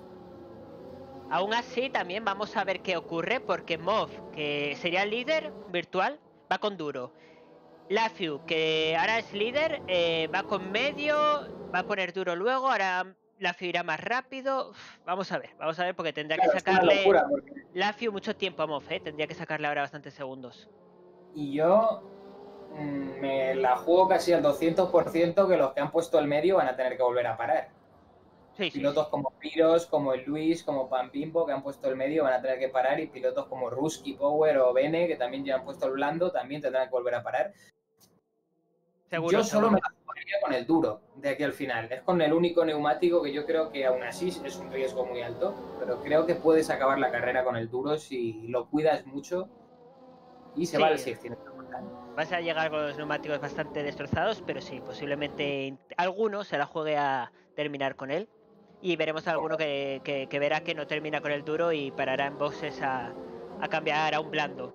S1: Aún así, también vamos a ver qué ocurre, porque Moff, que sería el líder virtual, va con duro. Lafiu, que ahora es líder, eh, va con medio, va a poner duro luego, ahora Lafiu irá más rápido. Uf, vamos a ver, vamos a ver, porque tendrá
S2: Claro,
S1: que
S2: es una
S1: sacarle
S2: locura porque...
S1: Lafiu mucho tiempo a Moff, ¿eh? Tendría que sacarle ahora bastantes segundos.
S2: Y yo mmm, me la juego casi al doscientos por ciento que los que han puesto el medio van a tener que volver a parar.
S1: Sí,
S2: Pilotos
S1: sí, sí.
S2: como Piros, como el Luis, como Pampimpo, que han puesto el medio, van a tener que parar. Y pilotos como Ruski, Power o Bene, que también ya han puesto el blando, también tendrán que volver a parar.
S1: Seguro,
S2: yo solo
S1: seguro.
S2: me la jugaría con el duro de aquí al final. Es con el único neumático que yo creo que aún así es un riesgo muy alto, pero creo que puedes acabar la carrera con el duro si lo cuidas mucho y se
S1: Sí.
S2: va al safety.
S1: Vas a llegar con los neumáticos bastante destrozados, pero sí, posiblemente alguno se la juegue a terminar con él. Y veremos a alguno que, que, que verá que no termina con el duro y parará en boxes a, a cambiar a un blando.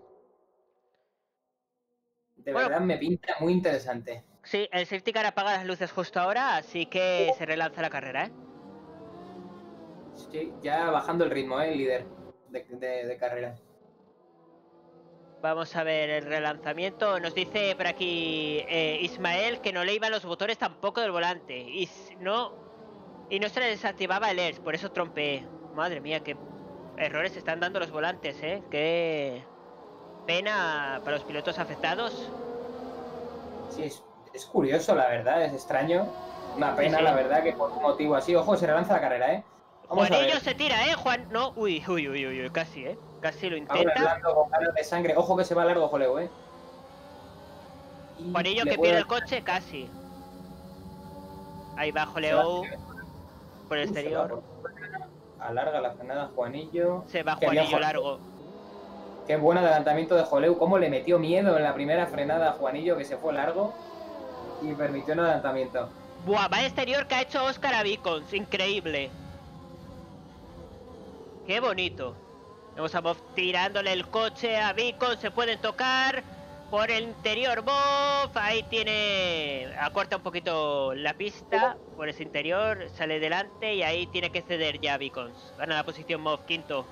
S2: De
S1: Bueno,
S2: verdad me pinta muy interesante.
S1: sí, el safety car apaga las luces justo ahora, así que se relanza la carrera, ¿eh?
S2: Sí, ya bajando el ritmo, ¿eh? El líder de, de, de carrera.
S1: Vamos a ver el relanzamiento. Nos dice por aquí eh, Ismael que no le iban los botones tampoco del volante. Y no, y no se le desactivaba el E R S, por eso trompeé. Madre mía, qué errores están dando los volantes, ¿eh? Qué pena para los pilotos afectados.
S2: Sí, es, es curioso, la verdad, es extraño. Una pena, sí, sí. La verdad, que por un motivo así. Ojo, se relanza la carrera, ¿eh?
S1: Vamos Juanillo se tira, ¿eh? Juan, no, uy, uy, uy, uy, casi, ¿eh? Casi lo intenta.
S2: Hablando con ganas de sangre. Ojo que se va largo, Joleu, ¿eh?
S1: Y Juanillo que pierde el coche, casi. Ahí va Joleu por el exterior.
S2: Por... Alarga la frenada Juanillo.
S1: Se va Juanillo largo.
S2: Qué buen adelantamiento de Joleu. Cómo le metió miedo en la primera frenada a Juanillo, que se fue largo y permitió un adelantamiento.
S1: Buah, va exterior que ha hecho Oscar a Beacons. Increíble. Qué bonito. Vemos a Moff tirándole el coche a Beacons. Se pueden tocar por el interior Moff. Ahí tiene... Acorta un poquito la pista por ese interior. Sale delante y ahí tiene que ceder ya Beacons. Gana la posición Moff, quinto.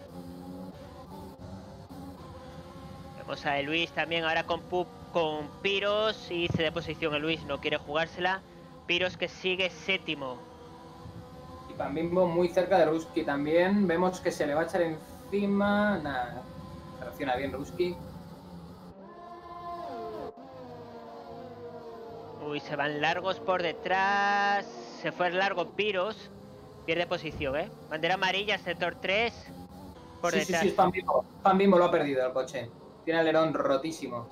S1: Vemos a Luis también ahora con Pup, con Piros. Y cede posición a Luis, no quiere jugársela. Piros que sigue séptimo.
S2: Y Pampimpo muy cerca de Ruski también. Vemos que se le va a echar encima. Nada, reacciona bien Ruski.
S1: Uy, se van largos por detrás. Se fue largo Piros. Pierde posición, ¿eh? Bandera amarilla, sector tres. Por
S2: sí,
S1: detrás.
S2: Sí, sí, Pampimpo. Pampimpo lo ha perdido el coche. Tiene el alerón rotísimo.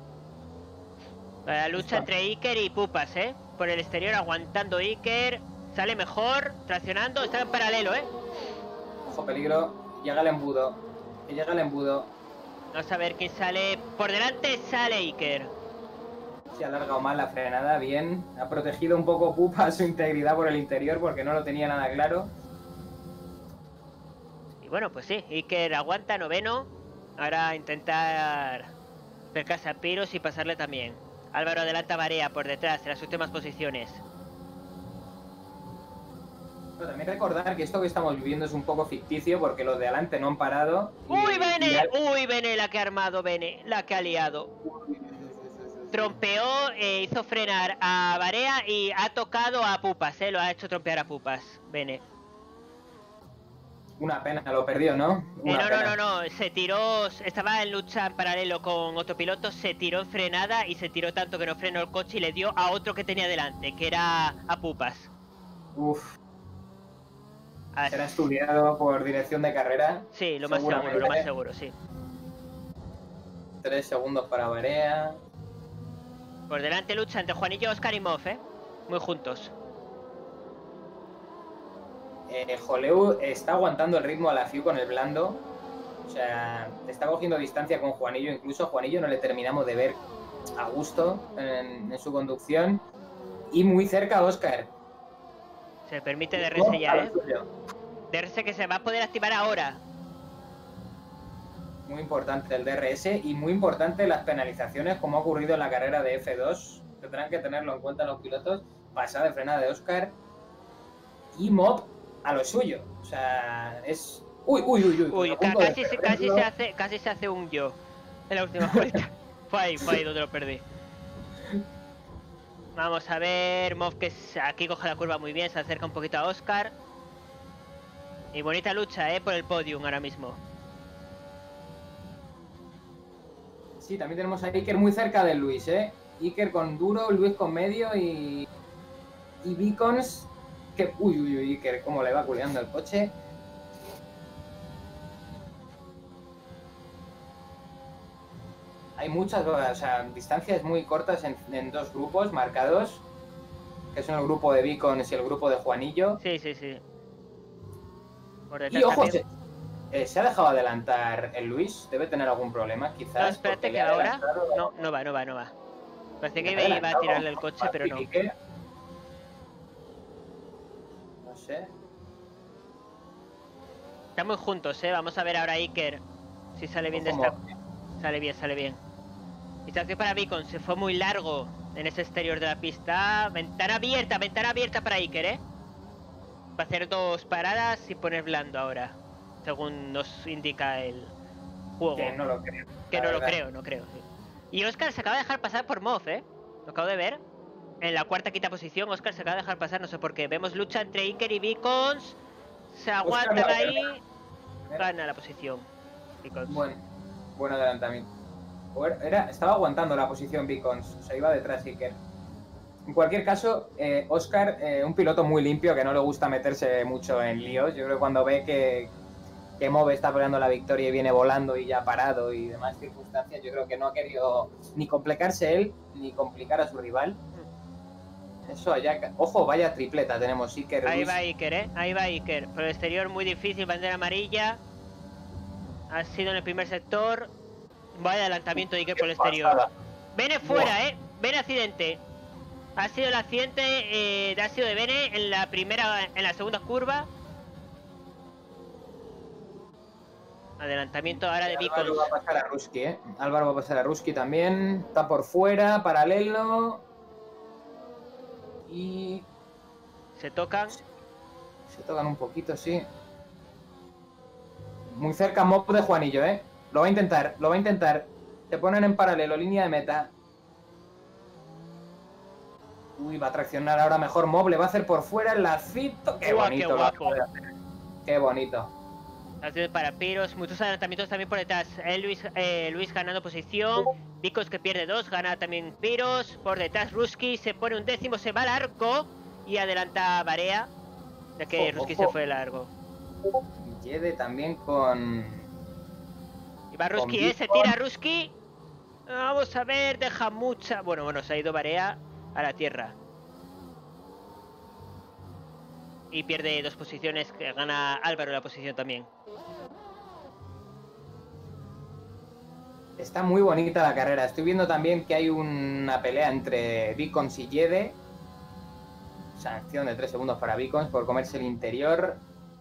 S1: La lucha entre Iker y Pupas, ¿eh? Por el exterior aguantando Iker. Sale mejor, traccionando. Está en paralelo, ¿eh?
S2: Ojo, peligro. Llega el embudo. Que llega el embudo.
S1: Vamos a ver quién sale. Por delante sale Iker.
S2: Se ha alargado mal la frenada, bien. Ha protegido un poco Pupa su integridad por el interior porque no lo tenía nada claro.
S1: Y bueno, pues sí, Iker aguanta, noveno. Ahora intentar acercarse a Piros y pasarle también. Álvaro adelanta Barea por detrás en las últimas posiciones.
S2: Pero también recordar que esto que estamos viviendo es un poco ficticio porque los de adelante no han parado. Y,
S1: ¡Uy, Bene!
S2: y al...
S1: ¡Uy, Bene! La que ha armado Bene, la que ha liado. Trompeó, eh, hizo frenar a Barea y ha tocado a Pupas, eh, lo ha hecho trompear a Pupas, Bene.
S2: Una pena, lo perdió, ¿no? Una
S1: Eh, no,
S2: pena.
S1: no, no, no, se tiró, estaba en lucha en paralelo con otro piloto, se tiró en frenada y se tiró tanto que no frenó el coche y le dio a otro que tenía delante, que era a Pupas.
S2: Uf.
S1: Así...
S2: Será estudiado por dirección de carrera.
S1: Sí, lo más seguro, lo más seguro, sí.
S2: Tres segundos para Barea.
S1: Por delante lucha entre Juanillo, Oscar y Moff, ¿eh? Muy juntos.
S2: Eh, Joleu está aguantando el ritmo a la F I U con el blando. O sea, está cogiendo distancia con Juanillo. Incluso a Juanillo no le terminamos de ver a gusto en, en su conducción. Y muy cerca a Oscar.
S1: Se permite D R S ya, ¿eh? D R S que se va a poder activar ahora.
S2: Muy importante el D R S y muy importante las penalizaciones, como ha ocurrido en la carrera de F dos. Tendrán que tenerlo en cuenta los pilotos. Pasada de frenada de Oscar. Y Mob a lo suyo. O sea, es... Uy, uy, uy, uy.
S1: Uy, ca casi, se, casi, se hace, casi se hace un yo en la última vuelta. Fue ahí, fue ahí donde lo perdí. Vamos a ver, Moff que aquí coge la curva muy bien, se acerca un poquito a Oscar. Y bonita lucha, eh, por el podium ahora mismo.
S2: Sí, también tenemos a Iker muy cerca de Luis, eh. Iker con duro, Luis con medio y... Y Beacons... Que... Uy, uy, uy, Iker, cómo le va culeando el coche. Hay muchas, o sea, distancias muy cortas en, en dos grupos marcados, que son el grupo de Beacons y el grupo de Juanillo.
S1: Sí, sí, sí. Por
S2: y ojo, se, eh, se ha dejado adelantar el Luis, debe tener algún problema, quizás.
S1: No, espérate que ahora... No, no va, no va, no va. Parece que iba, iba a tirarle el coche, pero no.
S2: No sé.
S1: Están muy juntos, eh. Vamos a ver ahora Iker si sale bien de esta... Sale bien, sale bien. Distancia para Beacon, se fue muy largo en ese exterior de la pista. Ventana abierta, ventana abierta para Iker, eh. Va a hacer dos paradas y poner blando ahora, según nos indica el juego.
S2: Que no lo creo.
S1: Que no lo creo, no creo, sí. Y Oscar se acaba de dejar pasar por Moff, eh. Lo acabo de ver. En la cuarta quinta posición, Oscar se acaba de dejar pasar, no sé por qué. Vemos lucha entre Iker y Beacons. Se aguantan Oscar, ahí. Gana la posición. Beacons.
S2: Bueno, buen adelantamiento. Era, estaba aguantando la posición Beacons, se iba detrás Iker. En cualquier caso, eh, Oscar, eh, un piloto muy limpio que no le gusta meterse mucho en líos. Yo creo que cuando ve que, que Move está peleando la victoria y viene volando y ya parado y demás circunstancias, yo creo que no ha querido ni complicarse él ni complicar a su rival. Eso allá... Ojo, vaya tripleta tenemos Iker.
S1: Ahí va Iker, ¿eh? Ahí va Iker. Por el exterior muy difícil, bandera amarilla. Ha sido en el primer sector. Vaya adelantamiento de Iker por el exterior. Bene fuera, ¿eh? Bene accidente. Ha sido el accidente, eh, ha sido de Bene en la primera, en la segunda curva. Adelantamiento ahora de Beacons.
S2: Álvaro va a pasar a Ruski, ¿eh? Álvaro va a pasar a Ruski también. Está por fuera, paralelo. Y...
S1: Se tocan.
S2: Se tocan un poquito, sí. Muy cerca Mob de Juanillo, ¿eh? Lo va a intentar, lo va a intentar. Se ponen en paralelo, línea de meta. Uy, va a traccionar ahora mejor Mob. Le va a hacer por fuera el lacito. ¡Qué
S1: Uah,
S2: bonito!
S1: Qué guapo.
S2: ¡Qué bonito!
S1: Para Piros, muchos adelantamientos también por detrás. Eh, Luis, eh, Luis ganando posición. Beacons que pierde dos, gana también Piros. Por detrás Ruski se pone un décimo, se va al arco y adelanta a Barea, ya que oh, Ruski oh, se fue largo.
S2: Yede también con...
S1: Y va Ruski, eh, se tira Ruski. Vamos a ver, deja mucha... Bueno, bueno, se ha ido Barea a la tierra. Y pierde dos posiciones, que gana Álvaro la posición también.
S2: Está muy bonita la carrera. Estoy viendo también que hay una pelea entre Beacons y Yede. Sanción de tres segundos para Beacons por comerse el interior.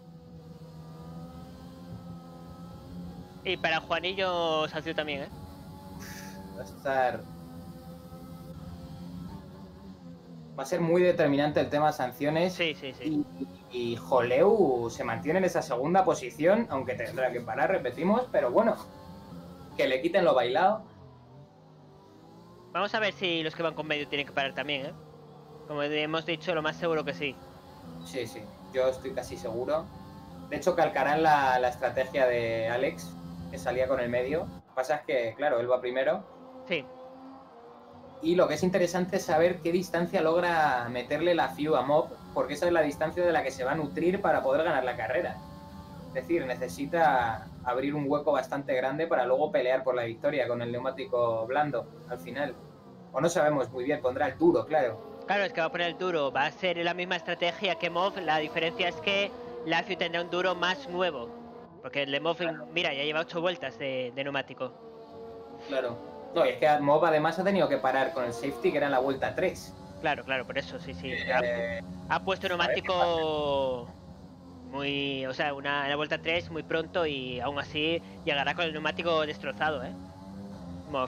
S1: Y para Juanillo sanción también, ¿eh?
S2: Va a estar... Va a ser muy determinante el tema de sanciones.
S1: Sí, sí, sí.
S2: Y, y Joleu se mantiene en esa segunda posición, aunque tendrá que parar, repetimos, pero bueno, que le quiten lo bailado.
S1: Vamos a ver si los que van con medio tienen que parar también, ¿eh? Como hemos dicho, lo más seguro que sí.
S2: Sí, sí, yo estoy casi seguro. De hecho, calcarán la, la estrategia de Alex, que salía con el medio. Lo que pasa es que, claro, él va primero.
S1: Sí.
S2: Y lo que es interesante es saber qué distancia logra meterle la F I U a Mob, porque esa es la distancia de la que se va a nutrir para poder ganar la carrera. Es decir, necesita abrir un hueco bastante grande para luego pelear por la victoria con el neumático blando al final. O no sabemos muy bien, pondrá el duro, claro.
S1: Claro, es que va a poner el duro. Va a ser la misma estrategia que Mob. La diferencia es que la F I U tendrá un duro más nuevo. Porque el de Mob, claro. Mira, ya lleva ocho vueltas de, de neumático.
S2: Claro. No, y es que Mob además ha tenido que parar con el safety, que era en la vuelta tres.
S1: Claro, claro, por eso, sí, sí. Eh, ha, ha puesto neumático muy... O sea, una, en la vuelta tres muy pronto y aún así llegará con el neumático destrozado, ¿eh? Mob.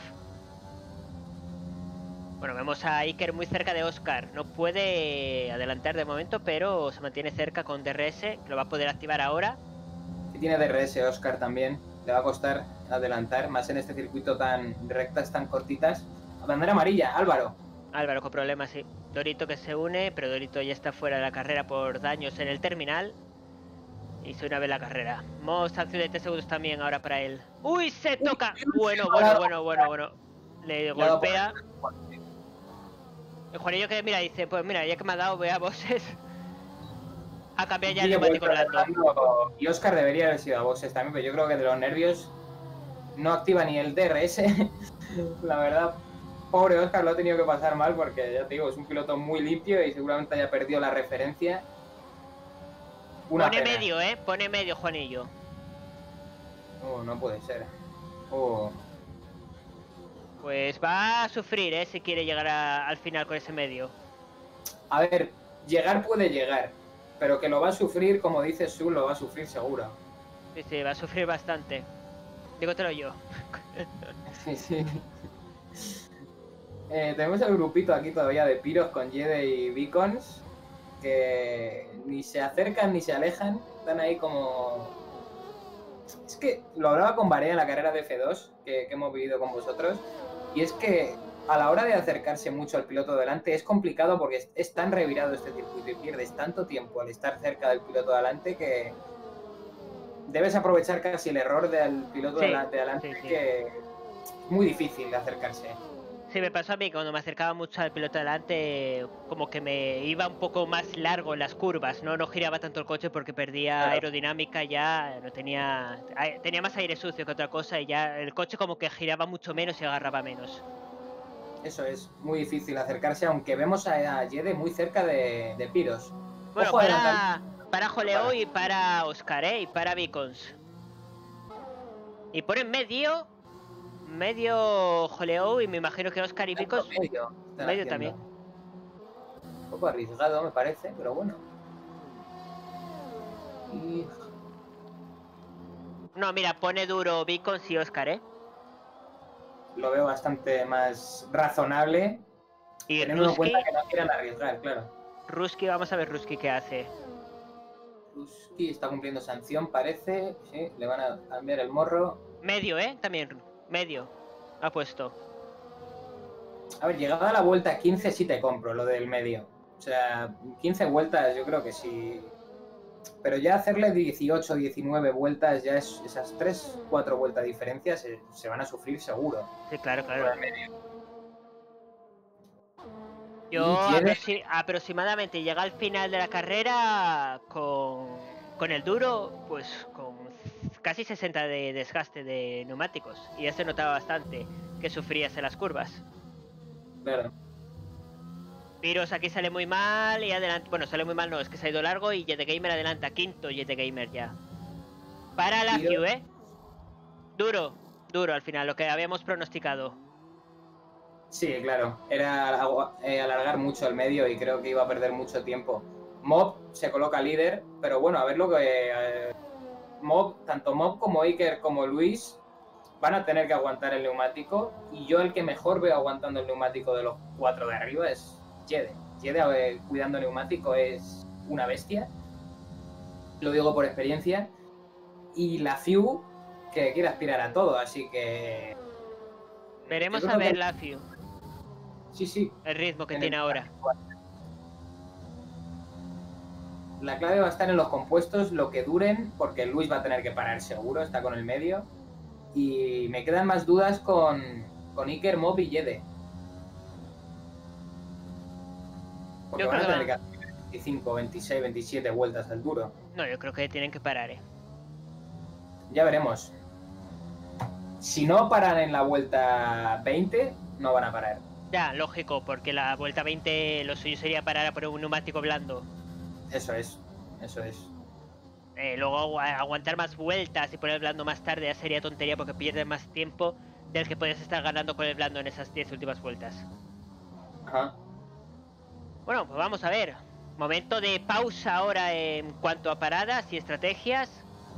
S1: Bueno, vemos a Iker muy cerca de Oscar. No puede adelantar de momento, pero se mantiene cerca con D R S, que lo va a poder activar ahora.
S2: Y tiene D R S Oscar también. Le va a costar adelantar, más en este circuito tan rectas, tan cortitas. A bandera amarilla, Álvaro.
S1: Álvaro con problemas, sí. Dorito que se une, pero Dorito ya está fuera de la carrera por daños en el terminal. Y se une a ver la carrera. Mo, sanción de tres segundos también ahora para él. ¡Uy, se toca! Bueno, bueno, bueno, bueno, bueno. Le golpea. El Juanillo que mira, dice, pues mira, ya que me ha dado, voy a bosses. A cambiar ya el neumático blando.
S2: Y Oscar debería haber sido a bosses también, pero yo creo que de los nervios no activa ni el D R S. La verdad, pobre Oscar lo ha tenido que pasar mal porque, ya te digo, es un piloto muy limpio y seguramente haya perdido la referencia.
S1: Una Pone pena. medio, ¿eh? Pone medio, Juanillo.
S2: Oh, no puede ser. Oh.
S1: Pues va a sufrir, ¿eh? Si quiere llegar a, al final con ese medio.
S2: A ver, llegar puede llegar, pero que lo va a sufrir, como dice Su, lo va a sufrir seguro.
S1: Sí, sí, va a sufrir bastante. Dígotelo yo.
S2: Sí, sí. Eh, tenemos el grupito aquí todavía de piros con Jede y Beacons, que ni se acercan ni se alejan, están ahí como... Es que lo hablaba con Barea en la carrera de F dos, que, que hemos vivido con vosotros, y es que a la hora de acercarse mucho al piloto delante es complicado porque es, es tan revirado este circuito y pierdes tanto tiempo al estar cerca del piloto delante que debes aprovechar casi el error del piloto sí, de delante, sí, sí. Que es muy difícil de acercarse.
S1: Sí, me pasó a mí cuando me acercaba mucho al piloto delante, como que me iba un poco más largo en las curvas, no no giraba tanto el coche porque perdía claro. aerodinámica, ya no tenía tenía más aire sucio que otra cosa y ya el coche como que giraba mucho menos y agarraba menos.
S2: Eso es muy difícil acercarse, aunque vemos a Jede muy cerca de, de Piros.
S1: Bueno, Ojo para, para Joleo y para Oscar, ¿eh? Y para Beacons. Y por en medio... Medio Joleo y me imagino que Oscar y Beacons...
S2: Medio,
S1: medio también.
S2: Un poco arriesgado me parece, pero bueno. Y...
S1: No, mira, pone duro Beacons y Oscar, ¿eh?
S2: Lo veo bastante más razonable.
S1: Y
S2: teniendo en cuenta que no quieran arriesgar, claro.
S1: Ruski, vamos a ver Ruski qué hace.
S2: Ruski está cumpliendo sanción, parece. Sí, le van a cambiar el morro.
S1: Medio, ¿eh? También, medio. Ha puesto.
S2: A ver, llegada a la vuelta quince sí te compro lo del medio. O sea, quince vueltas yo creo que sí. Pero ya hacerle dieciocho, diecinueve vueltas, ya es esas tres, cuatro vueltas de diferencia se, se van a sufrir seguro.
S1: Sí, claro, claro. Yo aproxi aproximadamente llega al final de la carrera con, con el duro, pues con casi sesenta de desgaste de neumáticos. Y ya se notaba bastante que sufrías en las curvas.
S2: Claro.
S1: Piros aquí sale muy mal y adelante. Bueno, sale muy mal, no, es que se ha ido largo y Jede Gamer adelanta. Quinto Jede Gamer ya. Para la Q, ¿eh? Duro, duro al final, lo que habíamos pronosticado.
S2: Sí, claro. Era eh, alargar mucho el medio y creo que iba a perder mucho tiempo. Mob se coloca líder, pero bueno, a ver lo que... Eh, Mob, tanto Mob como Iker como Luis van a tener que aguantar el neumático y yo el que mejor veo aguantando el neumático de los cuatro de arriba es Jede. Yede eh, cuidando neumático es una bestia. Lo digo por experiencia. Y la F I U, que quiere aspirar a todo, así que...
S1: Veremos a ver que... la F I U.
S2: Sí, sí.
S1: El ritmo que tiene el... ahora.
S2: La clave va a estar en los compuestos, lo que duren, porque Luis va a tener que parar seguro, está con el medio. Y me quedan más dudas con, con Iker, Mob y Yede. Porque yo van a tener que hacer veinticinco, veintiséis, veintisiete vueltas al duro.
S1: No, yo creo que tienen que parar, eh.
S2: Ya veremos. Si no paran en la vuelta veinte, no van a parar.
S1: Ya, lógico, porque la vuelta veinte lo suyo sería parar a poner un neumático blando.
S2: Eso es, eso es.
S1: Eh, luego agu aguantar más vueltas y poner el blando más tarde ya sería tontería porque pierdes más tiempo del que puedes estar ganando con el blando en esas diez últimas vueltas.
S2: Ajá.
S1: Bueno, pues vamos a ver. Momento de pausa ahora en cuanto a paradas y estrategias.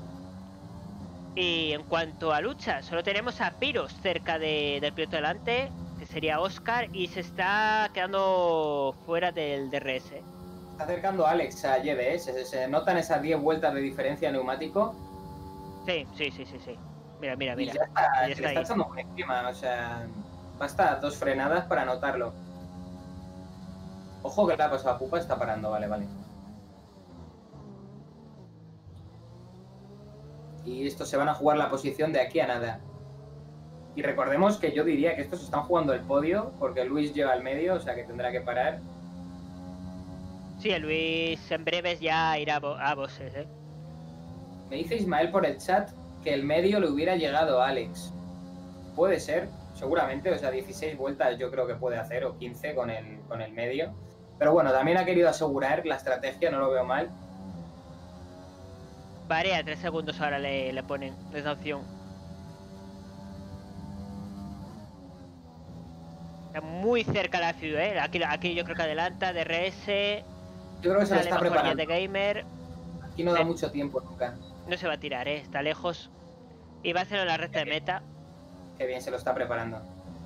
S1: Y en cuanto a lucha, solo tenemos a Piros cerca de, del piloto delante, que sería Oscar, y se está quedando fuera del D R S.
S2: Está acercando a Alex a Yede, ¿eh? Se, se notan esas diez vueltas de diferencia neumático.
S1: Sí, sí, sí, sí, sí. Mira, mira, mira.
S2: Y ya está, ya está, le está echando por encima, o sea, basta dos frenadas para notarlo. Ojo que le ha pasado a Pupa, está parando, vale, vale. Y estos se van a jugar la posición de aquí a nada. Y recordemos que yo diría que estos están jugando el podio, porque Luis lleva al medio, o sea que tendrá que parar.
S1: Sí, el Luis en breves ya irá a bosses, ¿eh?
S2: Me dice Ismael por el chat que el medio le hubiera llegado a Alex. Puede ser, seguramente, o sea, dieciséis vueltas yo creo que puede hacer, o quince con el, con el medio. Pero bueno, también ha querido asegurar la estrategia, no lo veo mal.
S1: Varea, tres segundos ahora le, le ponen esa opción. Está muy cerca la F I U, ¿eh? Aquí, aquí yo creo que adelanta, D R S...
S2: Yo creo que se lo está preparando.
S1: De gamer.
S2: Aquí no da sí. mucho tiempo nunca.
S1: No se va a tirar, ¿eh? Está lejos. Y va a hacerlo en la recta
S2: Qué
S1: de meta.
S2: Qué bien se lo está preparando.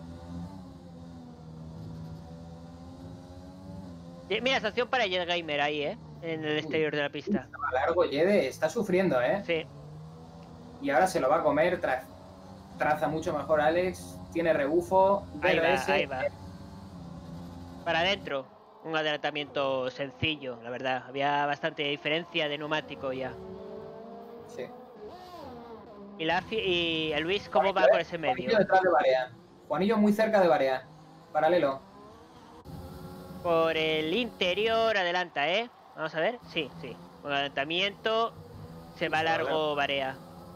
S1: Mira, estación para Jet Gamer ahí, ¿eh? En el exterior de la pista.
S2: A largo, Yede está sufriendo, ¿eh?
S1: Sí.
S2: Y ahora se lo va a comer. Tra traza mucho mejor Alex. Tiene rebufo.
S1: Ahí va, ahí va. Para adentro. Un adelantamiento sencillo, la verdad. Había bastante diferencia de neumático ya.
S2: Sí.
S1: Y, la, y el Luis, ¿cómo
S2: Juanillo,
S1: va
S2: eh?
S1: por ese medio?
S2: Juanillo detrás de Barea. Juanillo muy cerca de Barea. Paralelo.
S1: Por el interior adelanta, ¿eh? Vamos a ver. Sí, sí. Con adelantamiento se va largo Barea.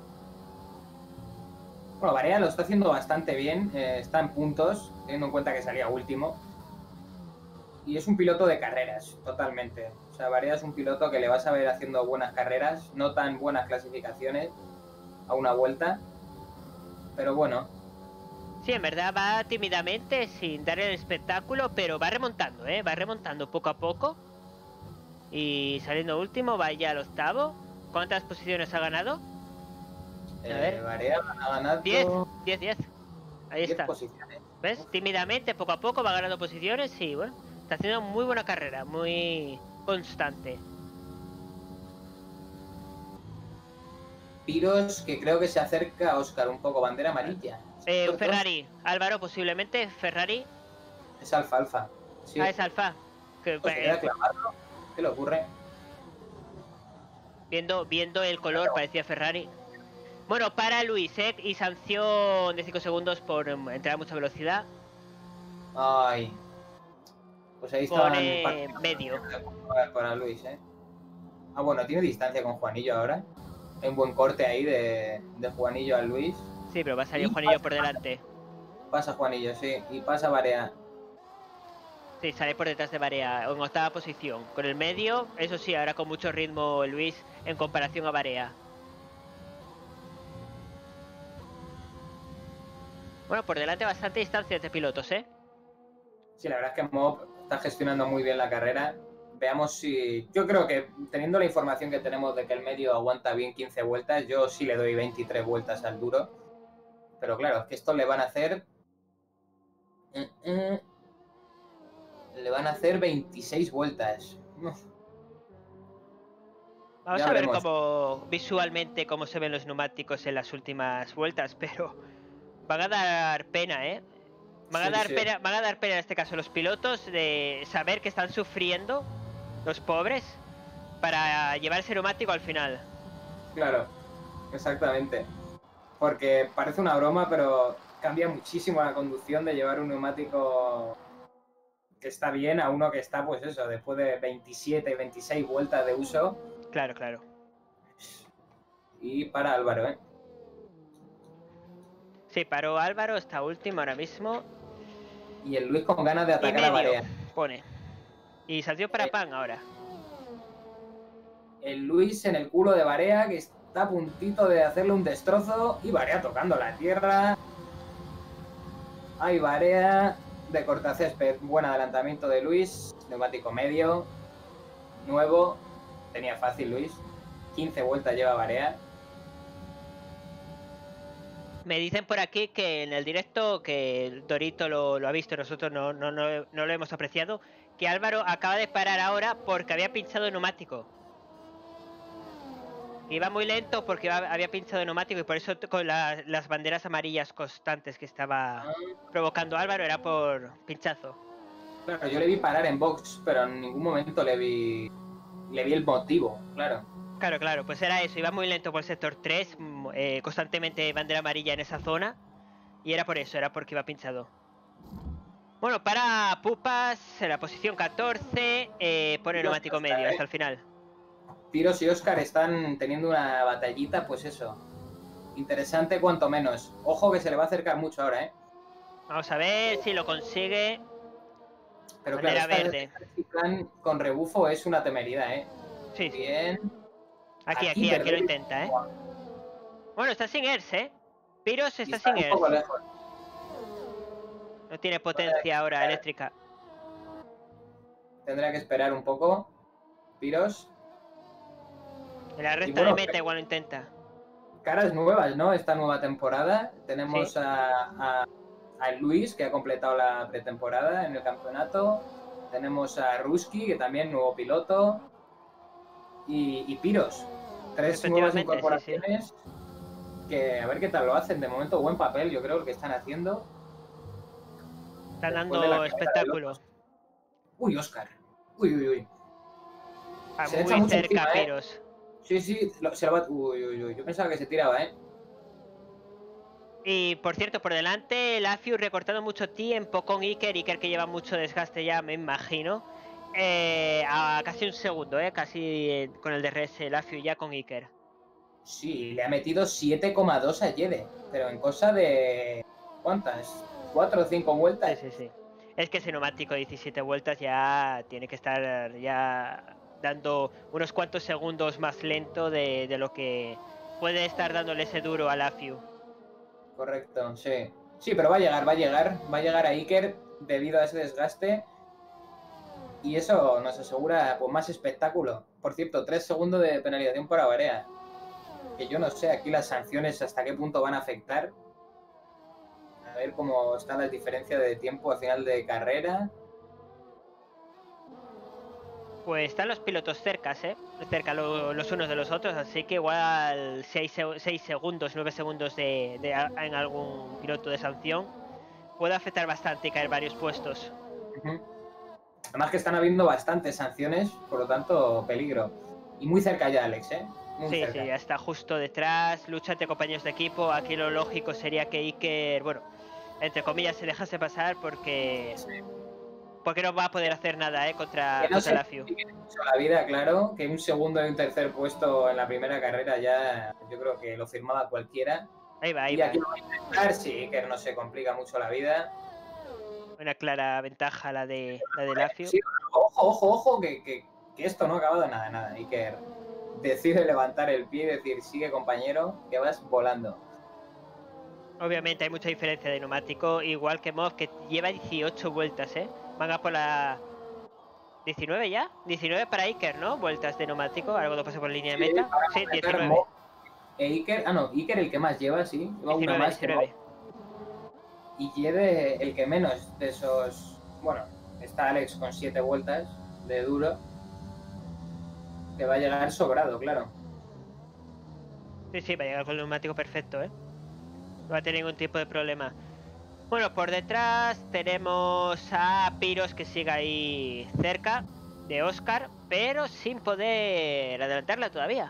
S2: Bueno, Barea lo está haciendo bastante bien. Eh, está en puntos, teniendo en cuenta que salía último. Y es un piloto de carreras, totalmente. O sea, Barea es un piloto que le vas a ver haciendo buenas carreras, no tan buenas clasificaciones a una vuelta. Pero bueno.
S1: Sí, en verdad va tímidamente, sin dar el espectáculo, pero va remontando, ¿eh? Va remontando poco a poco. Y saliendo último, va ya al octavo. ¿Cuántas posiciones ha ganado?
S2: A eh, ver. Barea ha ganado...
S1: diez, diez, diez. Ahí
S2: diez
S1: está.
S2: Posiciones.
S1: ¿Ves? Tímidamente, poco a poco va ganando posiciones y bueno, está haciendo muy buena carrera, muy constante.
S2: Piros, que creo que se acerca a Oscar un poco, bandera amarilla.
S1: Eh, un Ferrari, Álvaro, posiblemente, Ferrari.
S2: Es Alfa Alfa.
S1: Sí. Ah, es Alfa. Que,
S2: pues eh, ¿Qué le ocurre?
S1: Viendo, viendo el color, parecía Ferrari. Bueno, para Luis, ¿eh? Y sanción de cinco segundos por um, entrar a mucha velocidad.
S2: Ay. Pues ahí está.
S1: Pone medio.
S2: Para, para Luis, ¿eh? Ah, bueno, tiene distancia con Juanillo ahora. Hay un buen corte ahí de, de Juanillo a Luis.
S1: Sí, pero va a salir y Juanillo
S2: pasa,
S1: por delante.
S2: Pasa Juanillo, sí. Y pasa Barea.
S1: Sí, sale por detrás de Barea, en octava posición. Con el medio, eso sí, ahora con mucho ritmo Luis en comparación a Barea. Bueno, por delante bastante distancia entre pilotos, ¿eh?
S2: Sí, la verdad es que Mob está gestionando muy bien la carrera. Veamos si... Yo creo que teniendo la información que tenemos de que el medio aguanta bien quince vueltas, yo sí le doy veintitrés vueltas al duro. Pero claro, es que estos le van a hacer... Le van a hacer veintiséis vueltas. Uf.
S1: Vamos
S2: Ya
S1: a ver
S2: veremos.
S1: cómo visualmente cómo se ven los neumáticos en las últimas vueltas, pero van a dar pena, ¿eh? Van a
S2: Sí,
S1: dar
S2: sí.
S1: pena, van a dar pena en este caso los pilotos de saber que están sufriendo los pobres para llevar ese neumático al final.
S2: Claro, exactamente. Porque parece una broma, pero cambia muchísimo la conducción de llevar un neumático que está bien a uno que está, pues eso, después de veintisiete, veintiséis vueltas de uso.
S1: Claro, claro.
S2: Y para Álvaro, ¿eh?
S1: Sí, paró Álvaro, está último ahora mismo.
S2: Y el Luis con ganas de
S1: Y
S2: atacar a
S1: medio,
S2: Barea.
S1: pone. Y salió para
S2: Eh,
S1: Pan ahora.
S2: el Luis en el culo de Barea, que está a puntito de hacerle un destrozo. Y Barea tocando la tierra. Ay, Barea de cortacésped. Buen adelantamiento de Luis. Neumático medio. Nuevo. Tenía fácil Luis. quince vueltas lleva Barea.
S1: Me dicen por aquí que en el directo, que el Dorito lo, lo ha visto, nosotros no, no, no, no lo hemos apreciado, que Álvaro acaba de parar ahora porque había pinchado el neumático. Iba muy lento porque iba- había pinchado el neumático y por eso con la- las banderas amarillas constantes que estaba provocando Álvaro era por pinchazo.
S2: Claro, yo le vi parar en box, pero en ningún momento le vi le vi el motivo, claro.
S1: Claro, claro, pues era eso, iba muy lento por el sector tres, mm, eh, constantemente bandera amarilla en esa zona, y era por eso, era porque iba pinchado. Bueno, para Pupas, en la posición catorce, eh, pone
S2: Piros
S1: neumático
S2: y
S1: medio
S2: Oscar,
S1: hasta
S2: ¿eh?
S1: el final.
S2: Piros y Oscar están teniendo una batallita, pues eso. Interesante cuanto menos. Ojo que se le va a acercar mucho ahora, ¿eh?
S1: Vamos a ver si lo consigue.
S2: Pero claro,
S1: Bandera
S2: esta,
S1: verde.
S2: este plan con rebufo es una temeridad, ¿eh?
S1: Sí, sí.
S2: Bien.
S1: Aquí,
S2: Aquí
S1: aquí, aquí lo
S2: perder-
S1: intenta, ¿eh? Bueno, está sin ERS, ¿eh? Piros
S2: Y
S1: está
S2: está
S1: sin
S2: un
S1: ERS.
S2: poco lejos.
S1: No tiene potencia ahora eléctrica.
S2: Tendrá que esperar un poco. Piros.
S1: En la
S2: Y
S1: recta
S2: bueno,
S1: de meta igual lo intenta.
S2: caras nuevas, ¿no? Esta nueva temporada. Tenemos
S1: Sí.
S2: a, a, a Luis, que ha completado la pretemporada en el campeonato. Tenemos a Ruski, que también nuevo piloto. Y, y Piros. Tres nuevas
S1: Efectivamente, sí, sí.
S2: incorporaciones. Que a ver qué tal lo hacen. De momento, buen papel, yo creo, el que están haciendo.
S1: Están
S2: Después de la
S1: dando
S2: carrera de
S1: espectáculo.
S2: locos. Uy, Oscar. Uy, uy, uy.
S1: Ah,
S2: Se le echa
S1: muy
S2: mucho
S1: cerca
S2: encima, ¿eh?
S1: Piros.
S2: Sí, sí, lo- se lo va. Uy, uy, uy. Yo pensaba que se tiraba, ¿eh?
S1: Y por cierto, por delante, el Afiu recortando mucho tiempo con Iker. Iker que lleva mucho desgaste ya, me imagino. Eh, a casi un segundo, ¿eh? Casi eh, con el D R S, el Afiu ya con Iker.
S2: Sí, le ha metido siete coma dos a Yede. Pero en cosa de. ¿Cuántas? ¿Cuatro o cinco vueltas?
S1: Sí, sí, sí. Es que ese neumático de diecisiete vueltas ya tiene que estar ya dando unos cuantos segundos más lento de, de lo que puede estar dándole ese duro al Afiu.
S2: Correcto, sí. Sí, pero va a llegar, va a llegar. Va a llegar a Iker debido a ese desgaste. Y eso nos asegura pues, más espectáculo. Por cierto, tres segundos de penalización para Barea. Que yo no sé aquí las sanciones hasta qué punto van a afectar. A ver cómo están las diferencias de tiempo a final de carrera.
S1: Pues están los pilotos cercas, ¿eh? Cerca lo, los unos de los otros, así que igual seis segundos, nueve segundos de, de, en algún piloto de sanción puede afectar bastante y caer varios puestos.
S2: Uh-huh. Además que están habiendo bastantes sanciones, por lo tanto, peligro. Y muy cerca ya, Alex, ¿eh? Muy
S1: sí,
S2: cerca.
S1: sí, ya está justo detrás, lucha entre compañeros de equipo. Aquí lo lógico sería que Iker, bueno, entre comillas, se dejase pasar porque... Sí. Porque no va a poder hacer nada, ¿eh? Contra,
S2: que no
S1: contra
S2: se
S1: la F I U.
S2: Mucho la vida, claro, que un segundo y un tercer puesto en la primera carrera ya yo creo que lo firmaba cualquiera.
S1: Ahí va, ahí
S2: y
S1: va.
S2: aquí lo va a intentar, sí, que no se complica mucho la vida.
S1: Una clara ventaja la de la de la F I U.
S2: Sí, ojo, ojo, ojo, que, que, que esto no ha acabado nada, nada. Iker decide levantar el pie y decir, sigue compañero, que vas volando.
S1: Obviamente hay mucha diferencia de neumático, igual que Moff, que lleva dieciocho vueltas, ¿eh? Van a por la... ¿diecinueve ya? diecinueve para Iker, ¿no? Vueltas de neumático, algo no pasa por línea de meta. Sí, sí diecinueve.
S2: Moff e Iker, ah no, Iker el que más lleva, sí. Lleva
S1: diecinueve,
S2: una más
S1: diecinueve.
S2: Que Moff. Y Yede el que menos de esos... Bueno, está Alex con siete vueltas de duro, que va a llegar sobrado, claro.
S1: Sí, sí, va a llegar con el neumático perfecto, ¿eh? No va a tener ningún tipo de problema. Bueno, por detrás tenemos a Piros que sigue ahí cerca de Oscar, pero sin poder adelantarla todavía.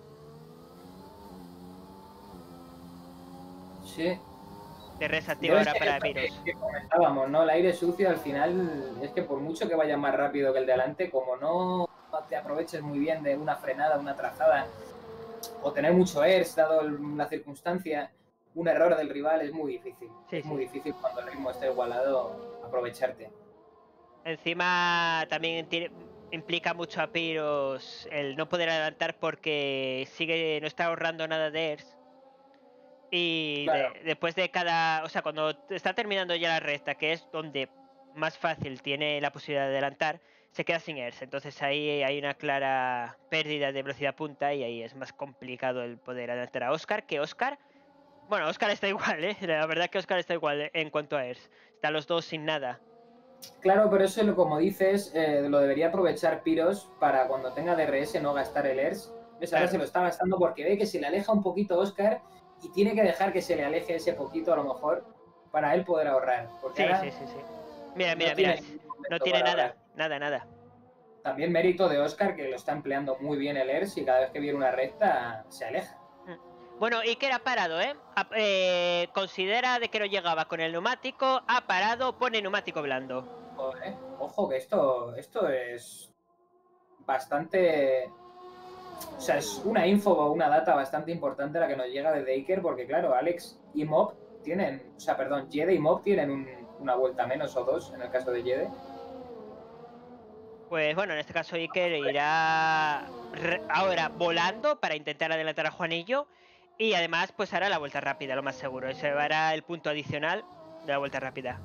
S2: Sí.
S1: De reactiva ahora para
S2: que,
S1: Piros.
S2: que comentábamos, ¿no? El aire sucio al final es que por mucho que vaya más rápido que el de adelante, como no te aproveches muy bien de una frenada, una trazada, o tener mucho air, dado la circunstancia, un error del rival es muy difícil.
S1: Sí,
S2: es
S1: sí.
S2: muy difícil cuando el ritmo está igualado aprovecharte.
S1: Encima también tiene, implica mucho a Piros el no poder adelantar porque sigue no está ahorrando nada de airs. Y
S2: Claro.
S1: de, después de cada, o sea, cuando está terminando ya la recta, que es donde más fácil tiene la posibilidad de adelantar, se queda sin airs. Entonces ahí hay una clara pérdida de velocidad punta y ahí es más complicado el poder adelantar a Oscar, que Oscar, bueno, Oscar está igual, ¿eh? La verdad que Oscar está igual en cuanto a airs. Están los dos sin nada.
S2: Claro, pero eso, como dices, eh, lo debería aprovechar Piros para cuando tenga D R S no gastar el E R S. ¿Ves? Ahora
S1: Claro.
S2: se lo está gastando porque ve que se le aleja un poquito Oscar y tiene que dejar que se le aleje ese poquito a lo mejor para él poder ahorrar. Porque
S1: Sí,
S2: ahora
S1: sí, sí, sí. Mira,
S2: no
S1: mira,
S2: tiene
S1: mira.
S2: ningún
S1: No
S2: momento
S1: tiene
S2: para
S1: nada,
S2: ahorrar.
S1: nada, nada.
S2: También mérito de Oscar que lo está empleando muy bien el E R S y cada vez que viene una recta se aleja.
S1: Bueno, Iker ha parado, ¿eh? Ha, eh considera de que no llegaba con el neumático, ha parado, pone neumático blando.
S2: Joder, ¿eh? Ojo que esto, esto es bastante... O sea, es una info o una data bastante importante la que nos llega desde Iker, porque claro, Alex y Mob tienen, o sea, perdón, Jede y Mob tienen un, una vuelta menos o dos en el caso de Jede.
S1: Pues bueno, en este caso Iker irá ahora volando para intentar adelantar a Juanillo y además pues hará la vuelta rápida, lo más seguro. Ese será el punto adicional de la vuelta rápida.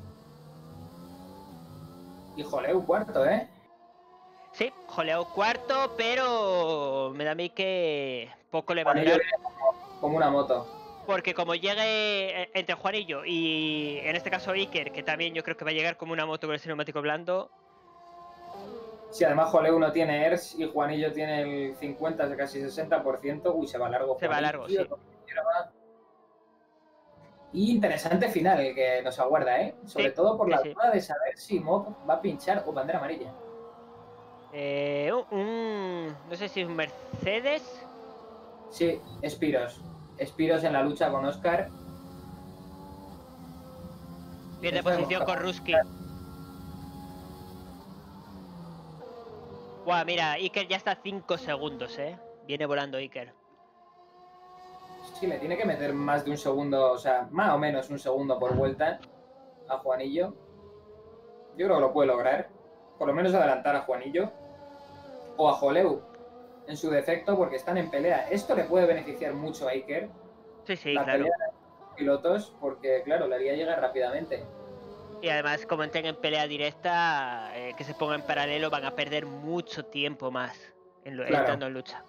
S2: Y Joleu cuarto, ¿eh?
S1: Sí, Joleo cuarto, pero me da a mí que poco le va a
S2: Juanillo
S1: durar.
S2: viene como, como una moto.
S1: Porque como llegue entre Juanillo y en este caso Iker, que también yo creo que va a llegar como una moto con el neumático blando.
S2: Si además Joleu no tiene E R S y Juanillo tiene el cincuenta, casi sesenta por ciento, uy, se va largo.
S1: Se va largo, sí.
S2: Y interesante final el que nos aguarda, ¿eh? Sobre
S1: sí,
S2: todo por
S1: sí,
S2: la
S1: sí.
S2: duda de saber si Mob va a pinchar o bandera amarilla.
S1: Eh, un, no sé si es un Mercedes.
S2: Sí, Espiros. Espiros en la lucha con Oscar.
S1: Pierde posición con Ruski. Guau, mira, Iker ya está a cinco segundos, ¿eh? Viene volando Iker.
S2: Sí, le tiene que meter más de un segundo, o sea, más o menos un segundo por vuelta a Juanillo. Yo creo que lo puede lograr. Por lo menos adelantar a Juanillo. O a Joleu, en su defecto, porque están en pelea. Esto le puede beneficiar mucho a Iker.
S1: Sí, sí,
S2: la
S1: claro.
S2: pelea de los pilotos, porque, claro, le haría llegar rápidamente.
S1: Y además, como entren en pelea directa, eh, que se pongan en paralelo, van a perder mucho tiempo más en lo,
S2: Claro.
S1: entrando en lucha.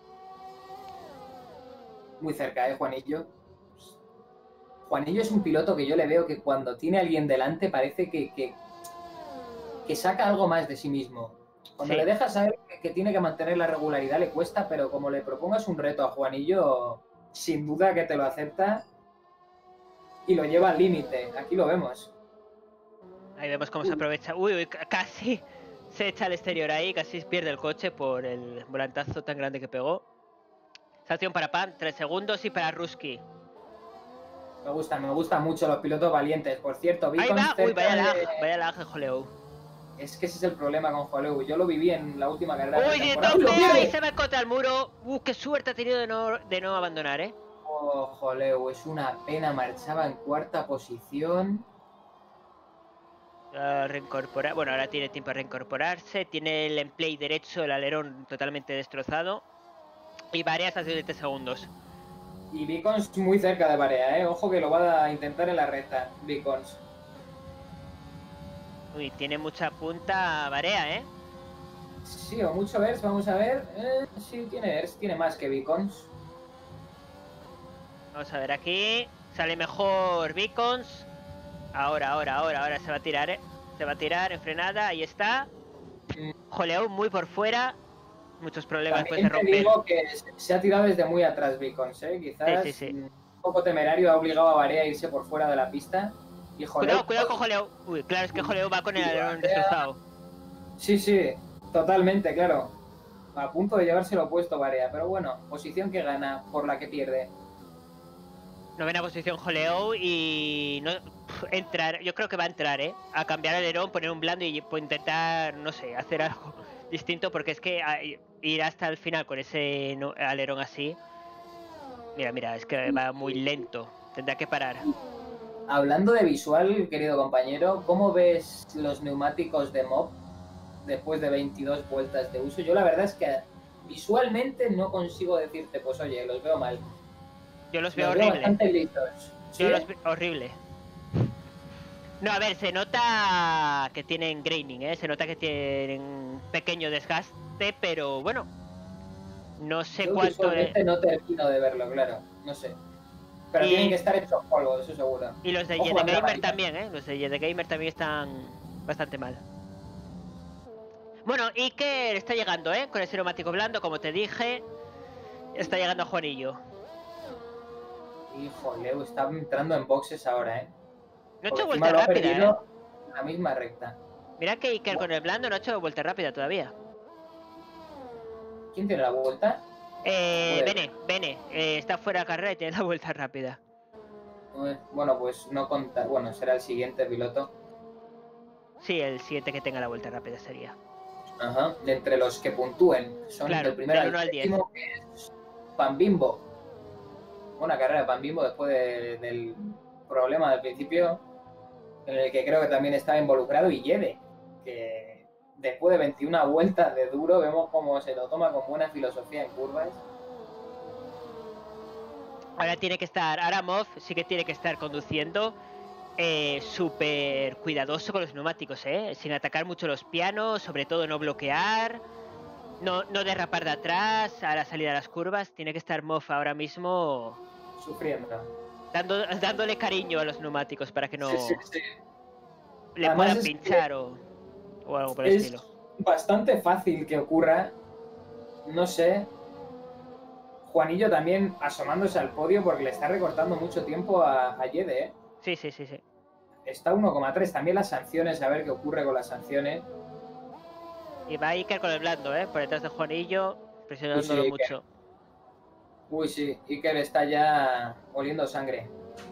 S2: Muy cerca, ¿eh, Juanillo? Juanillo es un piloto que yo le veo que cuando tiene a alguien delante parece que, que, que saca algo más de sí mismo. Cuando
S1: Sí.
S2: le dejas saber que, que tiene que mantener la regularidad le cuesta, pero como le propongas un reto a Juanillo, sin duda que te lo acepta y lo lleva al límite. Aquí lo vemos.
S1: Ahí vemos cómo uy. se aprovecha. Uy, uy, casi se echa al exterior ahí, casi pierde el coche por el volantazo tan grande que pegó. Sanción para Pam, tres segundos y para Ruski.
S2: Me gustan, me gustan mucho los pilotos valientes. Por cierto,
S1: Ahí va, uy, vaya
S2: de...
S1: lag, vaya lag de Joleu.
S2: Es que ese es el problema con Joleu. Yo lo viví en la última carrera
S1: uy, de tope, ahí se va contra el muro. Uh, qué suerte ha tenido de no, de no abandonar, eh.
S2: Oh, Joleu, es una pena. Marchaba en cuarta posición.
S1: Uh, reincorporar, bueno, ahora tiene tiempo a reincorporarse. Tiene el emplay derecho, el alerón totalmente destrozado. Y varias a siete segundos.
S2: Y Beacons muy cerca de Barea, ¿eh? Ojo que lo va a intentar en la recta, Beacons.
S1: Uy, tiene mucha punta Barea, ¿eh?
S2: Sí, o mucho Ers, vamos a ver. Eh, sí, tiene Ers, tiene más que Beacons.
S1: Vamos a ver aquí. Sale mejor Beacons. Ahora, ahora, ahora, ahora se va a tirar, ¿eh? Se se va a tirar en frenada, ahí está. Joleou muy por fuera, muchos problemas
S2: También
S1: después de
S2: te
S1: romper.
S2: digo que se ha tirado desde muy atrás Beacons, ¿eh? Quizás
S1: Sí, sí, sí.
S2: un poco temerario, ha obligado a Barea a irse por fuera de la pista. Y Joleou,
S1: Cuidado, cuidado con Joleou. Uy, claro, es que Joleou va con el
S2: Sí,
S1: alerón
S2: Barea-
S1: destrozado.
S2: Sí, sí, totalmente, claro. A punto de llevárselo puesto Barea, pero bueno, posición que gana por la que pierde.
S1: Novena posición Joleou y no pf, entrar, yo creo que va a entrar, ¿eh? A cambiar el alerón, poner un blando y pues, intentar, no sé, hacer algo distinto porque es que a, ir hasta el final con ese no, alerón así. Mira, mira, es que va muy lento. Tendrá que parar.
S2: Hablando de visual, querido compañero, ¿cómo ves los neumáticos de Mob después de veintidós vueltas de uso? Yo la verdad es que visualmente no consigo decirte, pues oye, los veo mal.
S1: Yo los veo
S2: Los veo
S1: horribles.
S2: bastante listos. ¿Sí?
S1: Yo los veo horrible. No, a ver, se nota que tienen graining, ¿eh? Se nota que tienen pequeño desgaste, pero bueno. No sé
S2: Yo
S1: cuánto...
S2: visualmente
S1: de-
S2: no termino de verlo, claro. No sé. Pero
S1: Y-
S2: tienen que estar hechos polvo, eso seguro.
S1: Y los de
S2: Ojo,
S1: Jedi
S2: Andrea
S1: Gamer
S2: María.
S1: también, ¿eh? Los de Jedi Gamer también están bastante mal. Bueno, Iker está llegando, ¿eh? Con el neumático blando, como te dije. Está llegando a Juanillo.
S2: Híjole, está entrando en boxes ahora, ¿eh?
S1: No ha
S2: Porque
S1: hecho
S2: encima
S1: vuelta
S2: lo ha
S1: rápida, ¿eh?
S2: perdido en la misma recta.
S1: Mira que Iker con el blando no ha hecho vuelta rápida todavía.
S2: ¿Quién tiene la vuelta?
S1: Eh,
S2: Puede.
S1: Bene, Bene. eh, está fuera de carrera y tiene la vuelta rápida.
S2: Eh, Bueno, pues no conta. Bueno, será el siguiente piloto.
S1: Sí, el siguiente que tenga la vuelta rápida sería.
S2: Ajá. De entre los que puntúen. Son
S1: Claro,
S2: del primero
S1: del
S2: al
S1: uno al diez.
S2: décimo, que es Pan Bimbo. Una carrera de Pan Bimbo después de- del problema del principio, en el que creo que también estaba involucrado y Yede, que después de veintiuna vueltas de duro vemos cómo se lo toma con buena filosofía en curvas.
S1: Ahora tiene que estar, Aramov sí que tiene que estar conduciendo eh, súper cuidadoso con los neumáticos, ¿eh? Sin atacar mucho los pianos, sobre todo no bloquear, no, no derrapar de atrás a la salida de las curvas. Tiene que estar Moff ahora mismo
S2: Sufriendo.
S1: dando, dándole cariño a los neumáticos para que no
S2: Sí, sí, sí.
S1: le
S2: Además
S1: puedan
S2: es
S1: pinchar o, o algo por el
S2: Es
S1: estilo.
S2: bastante fácil que ocurra. No sé. Juanillo también asomándose al podio porque le está recortando mucho tiempo a, a Yede, ¿eh?
S1: Sí, sí, sí, sí.
S2: Está uno coma tres. También las sanciones, a ver qué ocurre con las sanciones.
S1: Y va Iker con el blando, ¿eh? Por detrás de Juanillo, presionándolo
S2: Uy, sí,
S1: mucho.
S2: Uy, sí, Iker está ya oliendo sangre.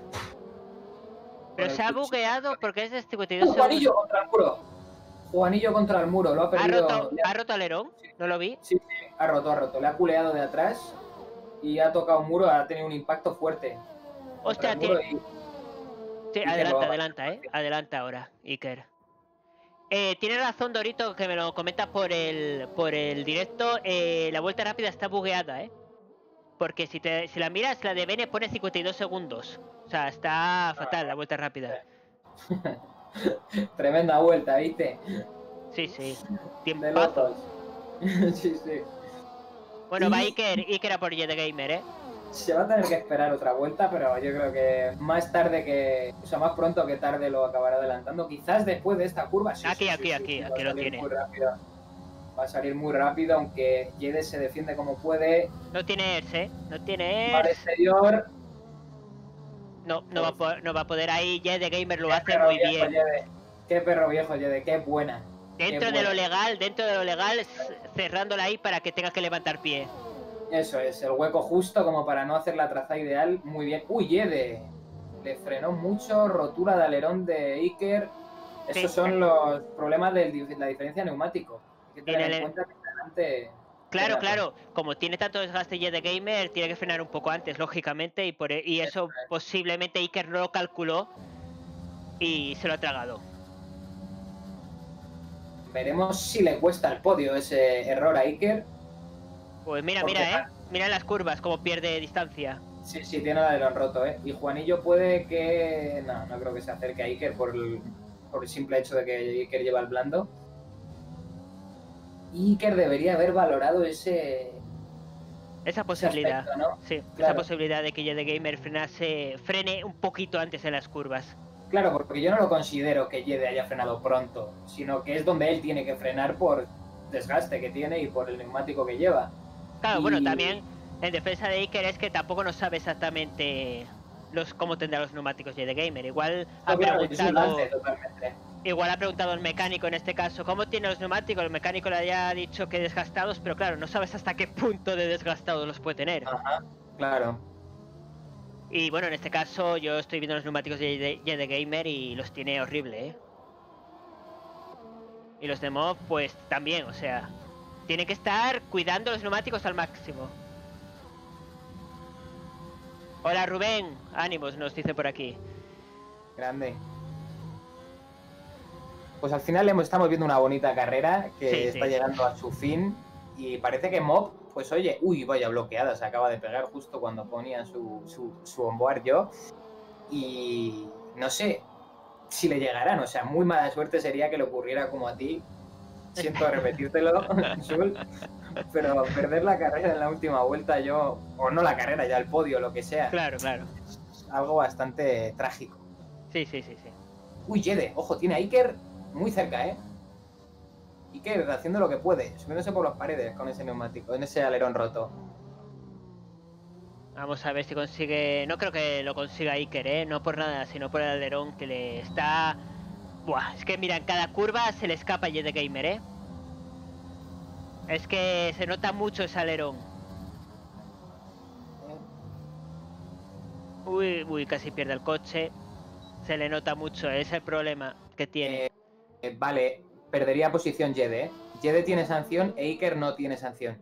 S1: Pero
S2: Con
S1: se
S2: el
S1: ha
S2: cuchillo.
S1: bugueado porque es de cincuenta y dos
S2: ¡Uh,
S1: segundos.
S2: Juanillo contra el muro! Juanillo contra el muro, lo ha
S1: ¿Ha
S2: perdido.
S1: roto,
S2: le ha-
S1: ¿Ha roto alerón? No lo vi.
S2: Sí, sí, ha roto, ha roto. Le ha culeado de atrás y ha tocado un muro, ha tenido un impacto fuerte. Contra
S1: Hostia,
S2: el muro
S1: tiene...
S2: y-
S1: Sí,
S2: Iker lo
S1: adelanta,
S2: va a
S1: adelanta, eh. Adelanta ahora, Iker. Eh, tiene razón Dorito que me lo comenta por el por el directo. Eh, la vuelta rápida está bugueada, eh. Porque si te si la miras, la de Bene pone cincuenta y dos segundos. O sea, está fatal la vuelta rápida.
S2: Tremenda vuelta, ¿viste?
S1: Sí, sí.
S2: De
S1: Tiempazo.
S2: locos. Sí, sí.
S1: Bueno, va
S2: Y-
S1: Iker, Iker a por Jet Gamer, eh.
S2: Se va a tener que esperar otra vuelta, pero yo creo que más tarde que... O sea, más pronto que tarde lo acabará adelantando. Quizás después de esta curva. Sí,
S1: Aquí,
S2: sí,
S1: aquí,
S2: sí,
S1: aquí,
S2: sí, va
S1: aquí
S2: a
S1: lo
S2: salir
S1: tiene.
S2: muy rápido. Va a salir muy rápido, aunque Yede se defiende como puede.
S1: No tiene ERS, eh. No tiene
S2: Va al
S1: ERS.
S2: exterior.
S1: No, no va, a po- no va a poder ahí. Jet Gamer lo
S2: Qué
S1: hace
S2: perro
S1: muy
S2: viejo,
S1: bien.
S2: Yede. Qué perro viejo, Yede. Qué buena.
S1: Dentro
S2: Qué
S1: de lo
S2: buena.
S1: legal, dentro de lo legal, s- cerrándola ahí para que tenga que levantar pie.
S2: Eso es, el hueco justo como para no hacer la traza ideal. Muy bien. Uy, Yede. Le frenó mucho, rotura de alerón de Iker. Esos
S1: Sí.
S2: son los problemas de la diferencia neumático. Hay que tener
S1: En el-
S2: en cuenta que delante...
S1: Claro,
S2: Qué
S1: claro, como tiene tanto desgaste Jet de Gamer, tiene que frenar un poco antes, lógicamente, y por e- y eso
S2: Eso es.
S1: posiblemente Iker no lo calculó y se lo ha tragado.
S2: Veremos si le cuesta el podio ese error a Iker.
S1: Pues mira,
S2: Porque
S1: mira, eh.
S2: tal-
S1: Mira en las curvas cómo pierde distancia.
S2: Sí, sí, tiene el alerón roto, ¿eh? Y Juanillo puede que... No, no creo que se acerque a Iker por el, por el simple hecho de que Iker lleva el blando. Iker debería haber valorado ese,
S1: Esa
S2: ese
S1: posibilidad.
S2: aspecto, ¿no?
S1: Sí, esa
S2: Claro.
S1: posibilidad de que Jet de Gamer frenase, frene un poquito antes en las curvas.
S2: Claro, porque yo no lo considero que Yede haya frenado pronto, sino que es donde él tiene que frenar por desgaste que tiene y por el neumático que lleva.
S1: Claro,
S2: y...
S1: bueno, también en defensa de Iker es que tampoco no sabe exactamente los cómo tendrá los neumáticos Yede Gamer. Igual ha
S2: no, claro,
S1: preguntado...
S2: lance, totalmente.
S1: Igual ha preguntado al mecánico en este caso, ¿cómo tiene los neumáticos? El mecánico le haya dicho que desgastados, pero claro, no sabes hasta qué punto de desgastados los puede tener.
S2: Ajá, claro.
S1: Y bueno, en este caso yo estoy viendo los neumáticos de Yede Gamer y los tiene horrible, ¿eh? Y los de Mob, pues también, o sea, tiene que estar cuidando los neumáticos al máximo. Hola Rubén, ánimos, nos dice por aquí.
S2: Grande. Pues al final estamos viendo una bonita carrera que
S1: Sí,
S2: está
S1: sí.
S2: llegando a su fin y parece que Mob, pues oye, uy, vaya bloqueada, se acaba de pegar justo cuando ponía su, su, su onboard yo y no sé si le llegarán, o sea, muy mala suerte sería que le ocurriera como a ti, siento repetírtelo, Sul, pero perder la carrera en la última vuelta yo, o no la carrera, ya el podio, lo que sea,
S1: Claro, claro.
S2: es algo bastante trágico.
S1: Sí, sí, sí, sí.
S2: Uy, Yede, ojo, tiene a Iker muy cerca, ¿eh? Iker haciendo lo que puede, subiéndose por las paredes con ese neumático, en ese alerón roto.
S1: Vamos a ver si consigue... No creo que lo consiga Iker, ¿eh? No por nada, sino por el alerón que le está... Buah, es que mira, en cada curva se le escapa Yede Gamer, ¿eh? Es que se nota mucho ese alerón. Uy, uy, casi pierde el coche. Se le nota mucho, es el problema que tiene.
S2: Eh, eh, vale, perdería posición Yede, ¿eh? Yede tiene sanción e Iker no tiene sanción.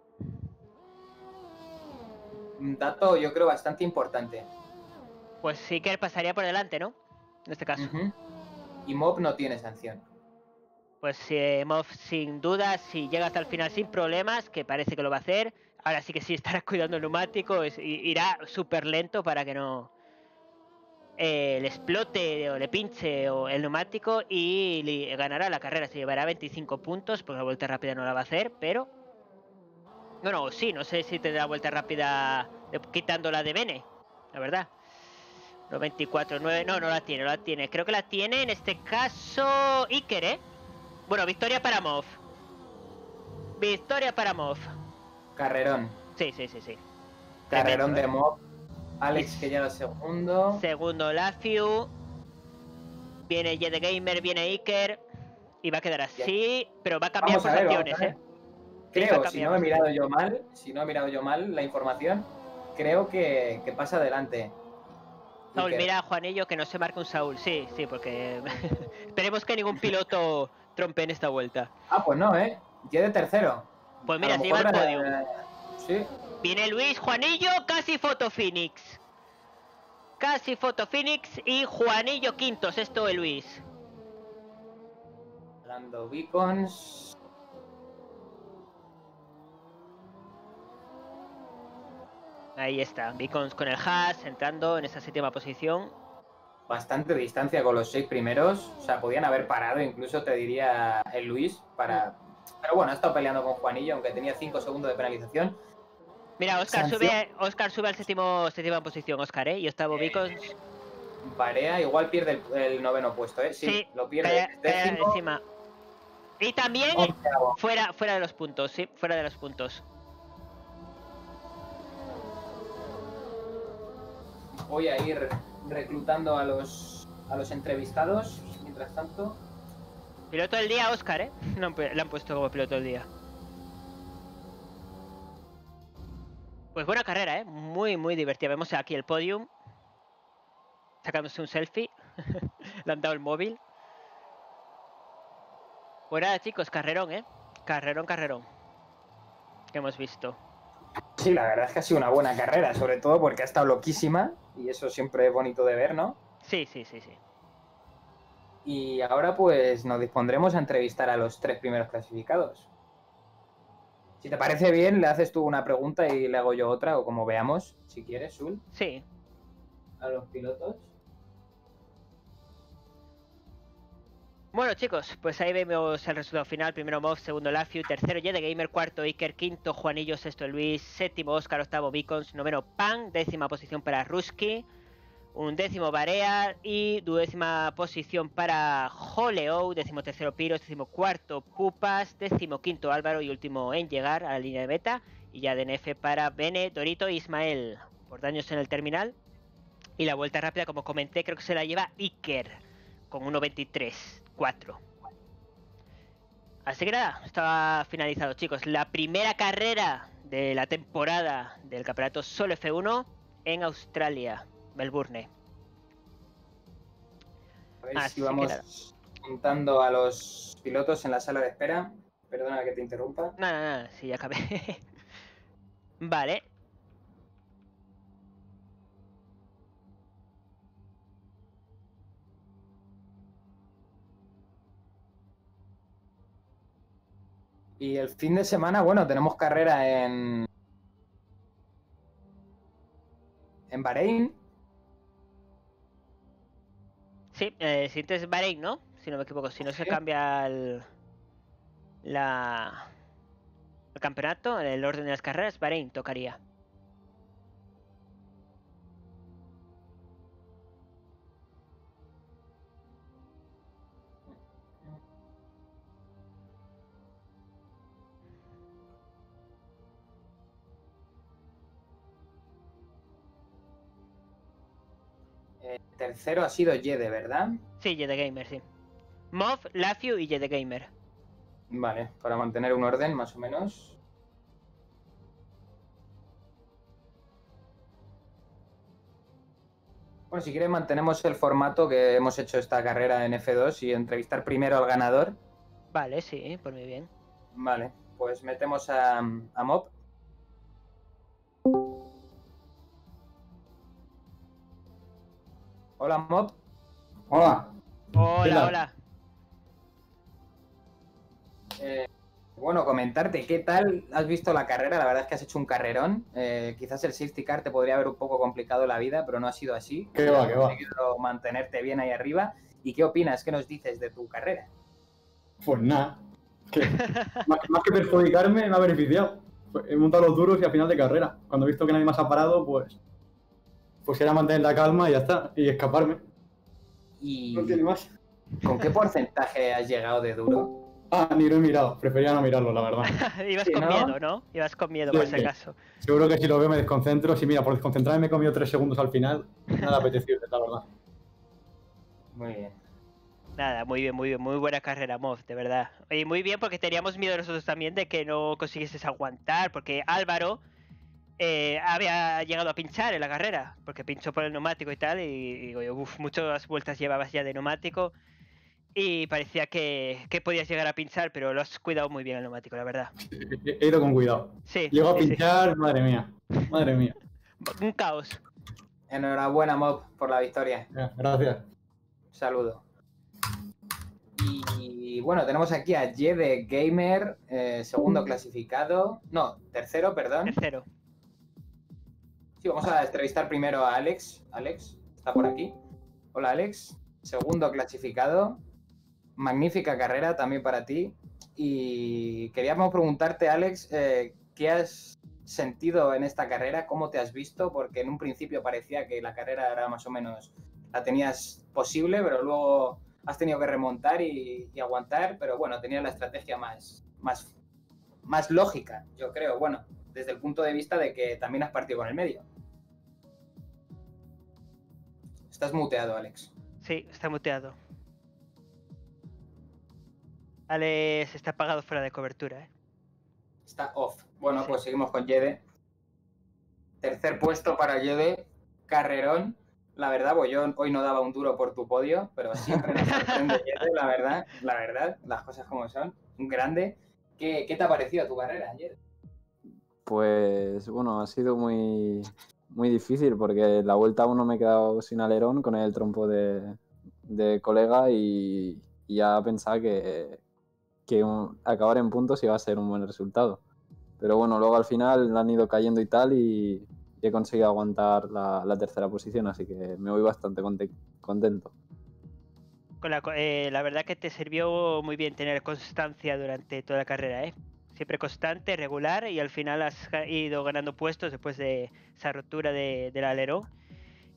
S2: Un dato yo creo bastante importante.
S1: Pues sí que pasaría por delante, ¿no? En este caso.
S2: Uh-huh. Y Mob no tiene sanción.
S1: Pues eh, Mob sin duda, si llega hasta el final sin problemas, que parece que lo va a hacer, ahora sí que sí estará cuidando el neumático, es, irá súper lento para que no eh, le explote o le pinche o el neumático y le ganará la carrera. Se llevará veinticinco puntos, porque la vuelta rápida no la va a hacer, pero... No, no, sí, no sé si tendrá vuelta rápida quitando la de Bene, la verdad. No, veinticuatro, nueve, no, no la tiene, no la tiene. Creo que la tiene en este caso Iker, ¿eh? Bueno, victoria para Moff. Victoria para Moff.
S2: Carrerón.
S1: Sí, sí, sí, sí.
S2: Carrerón
S1: Tremendo,
S2: de
S1: ¿eh?
S2: Mob. Alex que llega segundo.
S1: Segundo Lafiu. Viene Yede Gamer, viene Iker. Y va a quedar así, pero va a cambiar
S2: Vamos a ver,
S1: posiciones,
S2: vamos a ver.
S1: ¿eh?
S2: Creo, si no he mirado yo mal, si no he mirado yo mal la información, creo que, que pasa adelante.
S1: Saúl, mira a Juanillo que no se marca un Saúl. Sí, sí, porque esperemos que ningún piloto trompe en esta vuelta.
S2: Ah, pues no, ¿eh? Yede tercero.
S1: Pues mira, se lleva el podium.
S2: Eh, sí.
S1: Viene Luis, Juanillo, casi Foto Phoenix. Casi Foto Phoenix y Juanillo quintos, esto es Luis.
S2: Dando beacons.
S1: Ahí está, Beacons con el Haas entrando en esa séptima posición.
S2: Bastante distancia con los seis primeros. O sea, podían haber parado, incluso te diría el Luis, para... Pero bueno, ha estado peleando con Juanillo, aunque tenía cinco segundos de penalización.
S1: Mira, Oscar sube, Oscar sube al séptimo, séptima posición, Oscar, ¿eh? Y octavo eh, Beacons.
S2: Barea igual pierde el, el noveno puesto, ¿eh? Sí, sí lo pierde.
S1: Cae, cae encima. Y también
S2: onceavo.
S1: fuera, fuera de los puntos, sí, fuera de los puntos.
S2: Voy a ir reclutando a los a los entrevistados mientras tanto.
S1: Piloto del día, Oscar, ¿eh? No, le han puesto como piloto del día. Pues buena carrera, ¿eh? Muy, muy divertida. Vemos aquí el podium. Sacándose un selfie. Le han dado el móvil. Pues nada, chicos, carrerón, ¿eh? Carrerón, carrerón. Que hemos visto.
S2: Sí, la verdad es que ha sido una buena carrera, sobre todo porque ha estado loquísima. Y eso siempre es bonito de ver, ¿no?
S1: Sí, sí, sí, sí.
S2: Y ahora pues nos dispondremos a entrevistar a los tres primeros clasificados. Si te parece bien, le haces tú una pregunta y le hago yo otra, o como veamos, si quieres, Sul.
S1: Sí.
S2: A los pilotos.
S1: Bueno, chicos, pues ahí vemos el resultado final. Primero Moff, segundo Lafiu, tercero Yede Gamer, cuarto Iker, quinto Juanillo, sexto Luis, séptimo Oscar, octavo Beacons, noveno Pan, décima posición para Ruski, Un décimo Barea y duodécima posición para Holeo, décimo tercero Piros, décimo cuarto Pupas, décimo quinto Álvaro y último en llegar a la línea de meta. Y ya D N F para Bene, Dorito e Ismael por daños en el terminal. Y la vuelta rápida, como comenté, creo que se la lleva Iker con uno veintitrés cuatro. Así que nada, estaba finalizado, chicos. La primera carrera de la temporada del campeonato Solo F uno en Australia, Melbourne.
S2: A ver Así si vamos juntando a los pilotos en la sala de espera. Perdona que te interrumpa.
S1: Nada, nada, nada, sí, ya acabé. Vale.
S2: Y el fin de semana, bueno, tenemos carrera en... en Bahrein.
S1: Sí, eh, si es Bahrein, ¿no? Si no me equivoco, si no se cambia el... la... el campeonato, el orden de las carreras, Bahrein tocaría.
S2: Eh, tercero ha sido Yede, ¿verdad?
S1: Sí, Yede Gamer, sí. Moff, Lafiu y Yede Gamer.
S2: Vale, para mantener un orden más o menos. Bueno, si quieres mantenemos el formato que hemos hecho esta carrera en F dos y entrevistar primero al ganador.
S1: Vale, sí, por muy bien.
S2: Vale, pues metemos a, a Mob. Hola, Mob.
S3: Hola.
S1: Hola, hola.
S2: Eh, bueno, comentarte, ¿qué tal has visto la carrera? La verdad es que has hecho un carrerón. Eh, quizás el safety car te podría haber un poco complicado la vida, pero no ha sido así.
S3: ¿Qué va, qué va?
S2: Has conseguido mantenerte bien ahí arriba. ¿Y qué opinas? ¿Qué nos dices de tu carrera?
S3: Pues nada. Que, más, más que perjudicarme, me ha beneficiado. He montado los duros y al final de carrera. Cuando he visto que nadie más ha parado, pues... Pues era mantener la calma y ya está. Y escaparme.
S2: Y...
S3: No tiene más.
S2: ¿Con qué porcentaje has llegado de duro?
S3: Ah, ni lo he mirado. Prefería no mirarlo, la verdad.
S1: Ibas
S2: Sí,
S1: con
S2: ¿no?
S1: miedo, ¿no? Ibas con miedo,
S3: Sí,
S1: por si
S3: sí.
S1: acaso.
S3: Seguro que si lo veo me desconcentro. Si mira, por desconcentrarme me he comido tres segundos al final. Nada apetecible, la verdad.
S2: Muy bien.
S1: Nada, muy bien, muy bien, muy buena carrera, Moff, de verdad. Y muy bien porque teníamos miedo nosotros también de que no consiguieses aguantar, porque Álvaro eh, había llegado a pinchar en la carrera, porque pinchó por el neumático y tal, y, y digo yo, uff, muchas vueltas llevabas ya de neumático, y parecía que, que podías llegar a pinchar, pero lo has cuidado muy bien el neumático, la verdad.
S3: He, he ido con cuidado.
S1: Sí.
S3: Llego a
S1: sí,
S3: pinchar, sí. Madre mía. Madre mía.
S1: Un caos.
S2: Enhorabuena, Mob, por la victoria.
S3: Gracias.
S2: Saludo. Y bueno, tenemos aquí a Yede Gamer, eh, segundo clasificado. No, tercero, perdón.
S1: Tercero.
S2: Sí, vamos a entrevistar primero a Alex. Alex, está por aquí. Hola, Alex. Segundo clasificado. Magnífica carrera también para ti. Y queríamos preguntarte, Alex, eh, ¿qué has sentido en esta carrera? ¿Cómo te has visto? Porque en un principio parecía que la carrera era más o menos, la tenías posible, pero luego has tenido que remontar y, y aguantar, pero bueno, tenías la estrategia más, más, más lógica, yo creo, bueno, desde el punto de vista de que también has partido con el medio. Estás muteado, Alex.
S1: Sí, está muteado. Alex está apagado fuera de cobertura, ¿eh?
S2: Está off. Bueno,
S1: Sí.
S2: Pues seguimos con Yede. Tercer puesto para Yede. Carrerón. La verdad, pues yo hoy no daba un duro por tu podio, pero siempre nos sorprende Yede, la verdad, la verdad, las cosas como son. Un grande. ¿Qué, qué te ha parecido tu carrera, Yede?
S4: Pues bueno, ha sido muy, muy difícil porque la vuelta uno me he quedado sin alerón con el trompo de, de colega y, y ya pensaba que, que un, acabar en puntos iba a ser un buen resultado. Pero bueno, luego al final han ido cayendo y tal y, y he conseguido aguantar la, la tercera posición, así que me voy bastante contento.
S1: Con la, eh, la verdad que te sirvió muy bien tener constancia durante toda la carrera, ¿eh? Siempre constante, regular y al final has ido ganando puestos después de esa rotura de, del alerón.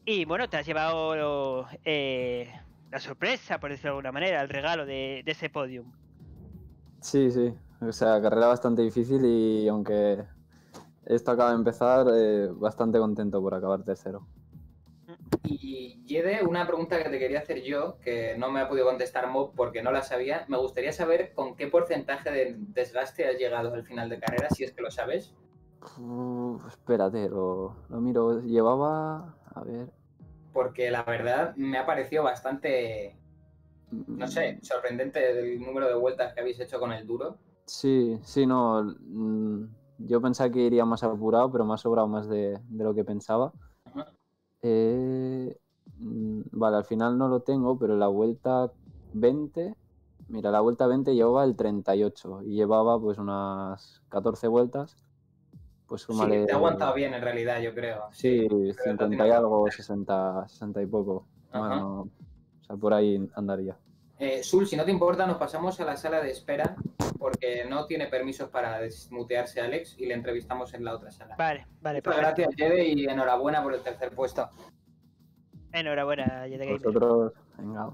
S1: Y bueno, te has llevado eh, la sorpresa, por decirlo de alguna manera, el regalo de, de ese podium.
S4: Sí, sí. O sea, carrera bastante difícil y aunque esto acaba de empezar, eh, bastante contento por acabar tercero.
S2: Y Yede, una pregunta que te quería hacer yo, que no me ha podido contestar Mob porque no la sabía. Me gustaría saber con qué porcentaje de desgaste has llegado al final de carrera, si es que lo sabes.
S4: Uf, espérate, lo, lo miro. Llevaba... A ver...
S2: Porque la verdad me ha parecido bastante, no sé, sorprendente el número de vueltas que habéis hecho con el duro.
S4: Sí, sí, no. mm, Yo pensaba que iría más apurado, pero me ha sobrado más de, de lo que pensaba.
S2: Ajá.
S4: Eh, mm, vale, al final no lo tengo, pero la vuelta veinte... Mira, la vuelta veinte llevaba el treinta y ocho y llevaba pues unas catorce vueltas. Pues
S2: Sí,
S4: súmale...
S2: te ha aguantado bien en realidad, yo creo.
S4: Sí,
S2: Creo que te
S4: cincuenta
S2: tiene
S4: y
S2: que
S4: algo,
S2: aguantar.
S4: sesenta, sesenta y poco.
S2: Ajá.
S4: Bueno, o sea, por ahí andaría.
S2: Eh, Sul, si no te importa, nos pasamos a la sala de espera porque no tiene permisos para desmutearse Alex y le entrevistamos en la otra sala.
S1: Vale, vale,
S2: Muchas
S1: perfecto.
S2: gracias, Yede, y enhorabuena por el tercer puesto.
S1: Enhorabuena, Yede Gamer.
S4: Vosotros, venga.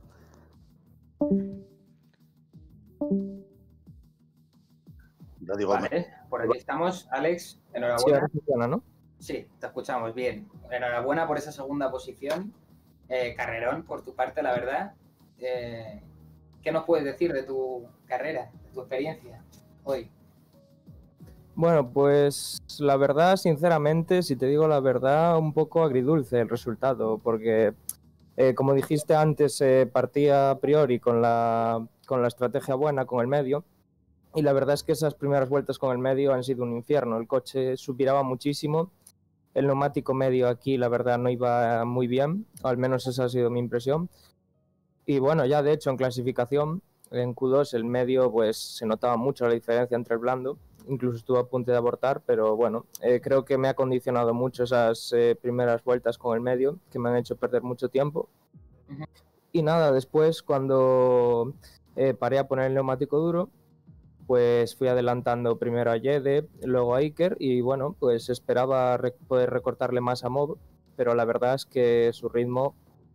S5: Yo digo,
S2: Vale, por aquí estamos. Alex,
S6: Sí,
S2: enhorabuena.
S6: ahora funciona, ¿no?
S2: Sí, te escuchamos bien. Enhorabuena por esa segunda posición. Eh, carrerón, por tu parte, la verdad. Eh, ¿Qué nos puedes decir de tu carrera, de tu experiencia hoy?
S6: Bueno, pues la verdad, sinceramente, si te digo la verdad, un poco agridulce el resultado, porque eh, como dijiste antes, eh, partía a priori con la, con la estrategia buena, con el medio, y la verdad es que esas primeras vueltas con el medio han sido un infierno. El coche subiraba muchísimo, el neumático medio aquí, la verdad, no iba muy bien, al menos esa ha sido mi impresión. Y bueno, ya de hecho en clasificación, en Q dos el medio pues se notaba mucho la diferencia entre el blando, incluso estuve a punto de abortar, pero bueno, eh, creo que me ha condicionado mucho esas eh, primeras vueltas con el medio, que me han hecho perder mucho tiempo.
S2: Ujú.
S6: Y nada, después cuando eh, paré a poner el neumático duro, pues fui adelantando primero a Yede, luego a Iker, y bueno, pues esperaba rec- poder recortarle más a Mob, pero la verdad es que su ritmo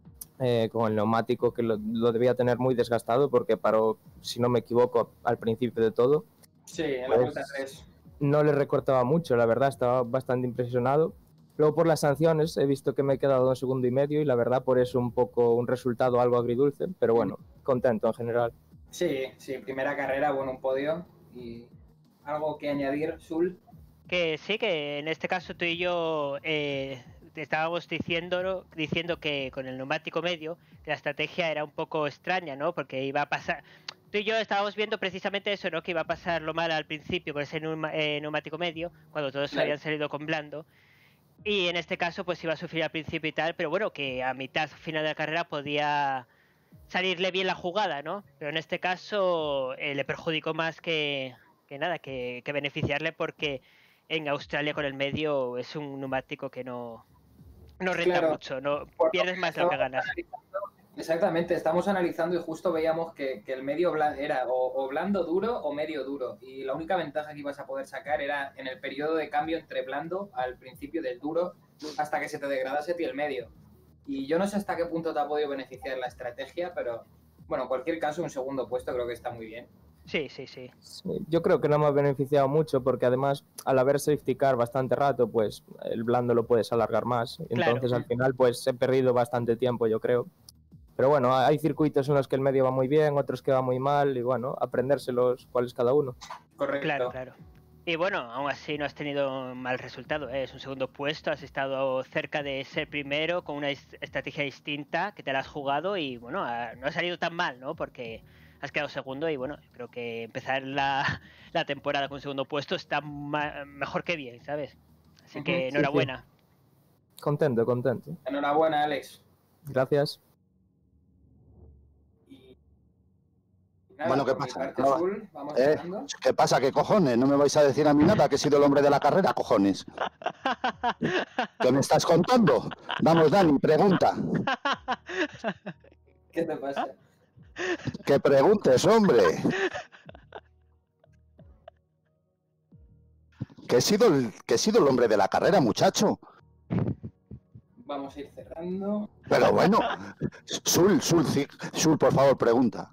S6: eh, con el neumático que lo, lo debía tener muy desgastado porque paró, si no me equivoco, al principio de todo.
S2: Sí, en la
S6: Pues,
S2: vuelta tres.
S6: no le recortaba mucho, la verdad, estaba bastante impresionado. Luego por las sanciones he visto que me he quedado un segundo y medio y la verdad por eso un poco un resultado algo agridulce, pero bueno, contento en general.
S2: Sí, sí, primera carrera, bueno, un podio. ¿Y algo que añadir, Sul?
S1: Que sí, que en este caso tú y yo eh, te estábamos diciendo, diciendo que con el neumático medio que la estrategia era un poco extraña, ¿no? Porque iba a pasar... Tú y yo estábamos viendo precisamente eso, ¿no? Que iba a pasar lo mal al principio con ese neuma- eh, neumático medio, cuando todos
S2: Claro.
S1: habían salido con blando. Y en este caso pues iba a sufrir al principio y tal, pero bueno, que a mitad final de la carrera podía salirle bien la jugada, ¿no? Pero en este caso eh, le perjudicó más que, que nada, que, que beneficiarle porque en Australia con el medio es un neumático que no, no renta
S2: Claro,
S1: mucho, no
S2: por lo
S1: pierdes
S2: que
S1: más de lo que
S2: estábamos
S1: ganas.
S2: analizando- Exactamente, estamos analizando y justo veíamos que, que el medio bla- era o, o blando duro o medio duro. Y la única ventaja que ibas a poder sacar era en el periodo de cambio entre blando al principio del duro hasta que se te degradase a ti el medio. Y yo no sé hasta qué punto te ha podido beneficiar la estrategia, pero bueno, en cualquier caso, un segundo puesto creo que está muy bien.
S1: Sí, sí, sí.
S6: Sí, yo creo que no me ha beneficiado mucho porque además al haber safety car bastante rato, pues el blando lo puedes alargar más. Entonces
S1: Claro.
S6: al final pues he perdido bastante tiempo, yo creo. Pero bueno, hay circuitos en los que el medio va muy bien, otros que va muy mal y bueno, aprendérselos cuál es cada uno.
S2: Correcto.
S1: Claro, claro. Y bueno, aún así no has tenido mal resultado, ¿eh? Es un segundo puesto, has estado cerca de ser primero con una est- estrategia distinta que te la has jugado y bueno, ha- no ha salido tan mal, ¿no? Porque has quedado segundo y bueno, creo que empezar la, la temporada con segundo puesto está ma- mejor que bien, ¿sabes? Así
S2: Ujú,
S1: que
S2: sí,
S1: enhorabuena.
S6: Contento, contento.
S2: Enhorabuena, Alex.
S6: Gracias.
S2: Y nada,
S5: Bueno, ¿qué
S2: por mi
S5: pasa?
S2: parte,
S5: No,
S2: Sul, vamos
S5: ¿eh?
S2: cerrando.
S5: ¿Qué pasa? ¿Qué cojones? ¿No me vais a decir a mí nada que he sido el hombre de la carrera, cojones? ¿Qué me estás contando? Vamos, Dani, pregunta.
S2: ¿Qué te pasa?
S5: Que preguntes, hombre. Que he sido el, que he sido el hombre de la carrera, muchacho.
S2: vamos a ir cerrando.
S5: Pero bueno, Sul, Sul, sí, Sul, por favor, pregunta.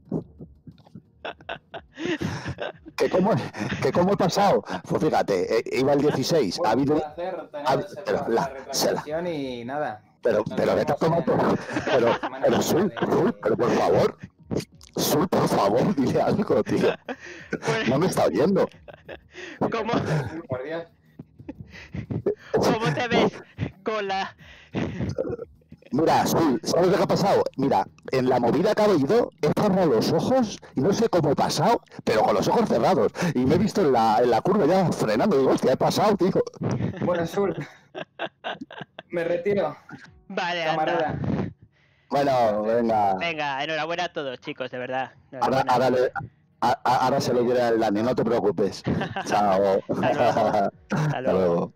S5: ¿Que cómo, que cómo he pasado? Pues fíjate, eh, iba el dieciséis, ha habido...
S2: placer tener
S5: ha-
S2: ese
S5: pero
S2: programa
S5: la-
S2: de retransmisión y nada.
S5: Pero,
S2: Nos
S5: pero vete a
S2: vemos
S5: tomar
S2: en-
S5: por... Pero,
S2: la semana
S5: pero
S2: que
S5: Sul,
S2: viene.
S5: Sul, pero por favor. Sul, por favor, dile algo, tío.
S1: Pues,
S5: No me está oyendo.
S1: ¿cómo,
S2: Por Dios.
S1: ¿Cómo te ves con la...?
S5: Mira, Sul, ¿sabes lo que ha pasado? Mira, en la movida que ha oído, he cerrado los ojos y no sé cómo he pasado, pero con los ojos cerrados. Y me he visto en la, en la curva ya frenando. Digo, hostia, he pasado, tío.
S2: Bueno, Sul, me retiro,
S1: Vale,
S2: camarada.
S1: anda.
S5: Bueno, venga.
S1: Venga, enhorabuena a todos, chicos, de verdad.
S5: Ahora,
S1: Enhorabuena.
S5: ahora, le- a- a- ahora se lo diré al Dani, no te preocupes. Chao.
S1: Hasta luego. Hasta
S5: Hasta
S1: luego.
S5: luego.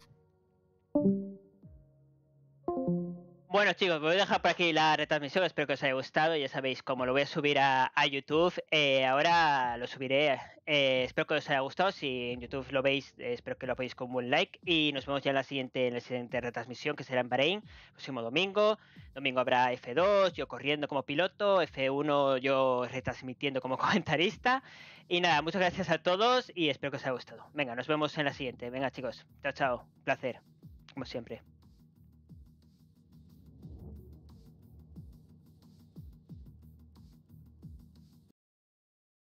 S1: Bueno, chicos, voy a dejar por aquí la retransmisión, espero que os haya gustado. Ya sabéis, como lo voy a subir a, a YouTube, eh, ahora lo subiré. Eh, espero que os haya gustado. Si en YouTube lo veis, eh, espero que lo apoyéis con un buen like. Y nos vemos ya en la siguiente, en la siguiente retransmisión, que será en Bahrein, el próximo domingo. Domingo habrá F dos, yo corriendo como piloto, F uno yo retransmitiendo como comentarista. Y nada, muchas gracias a todos y espero que os haya gustado. Venga, nos vemos en la siguiente. Venga, chicos, chao, chao. Un placer, como siempre.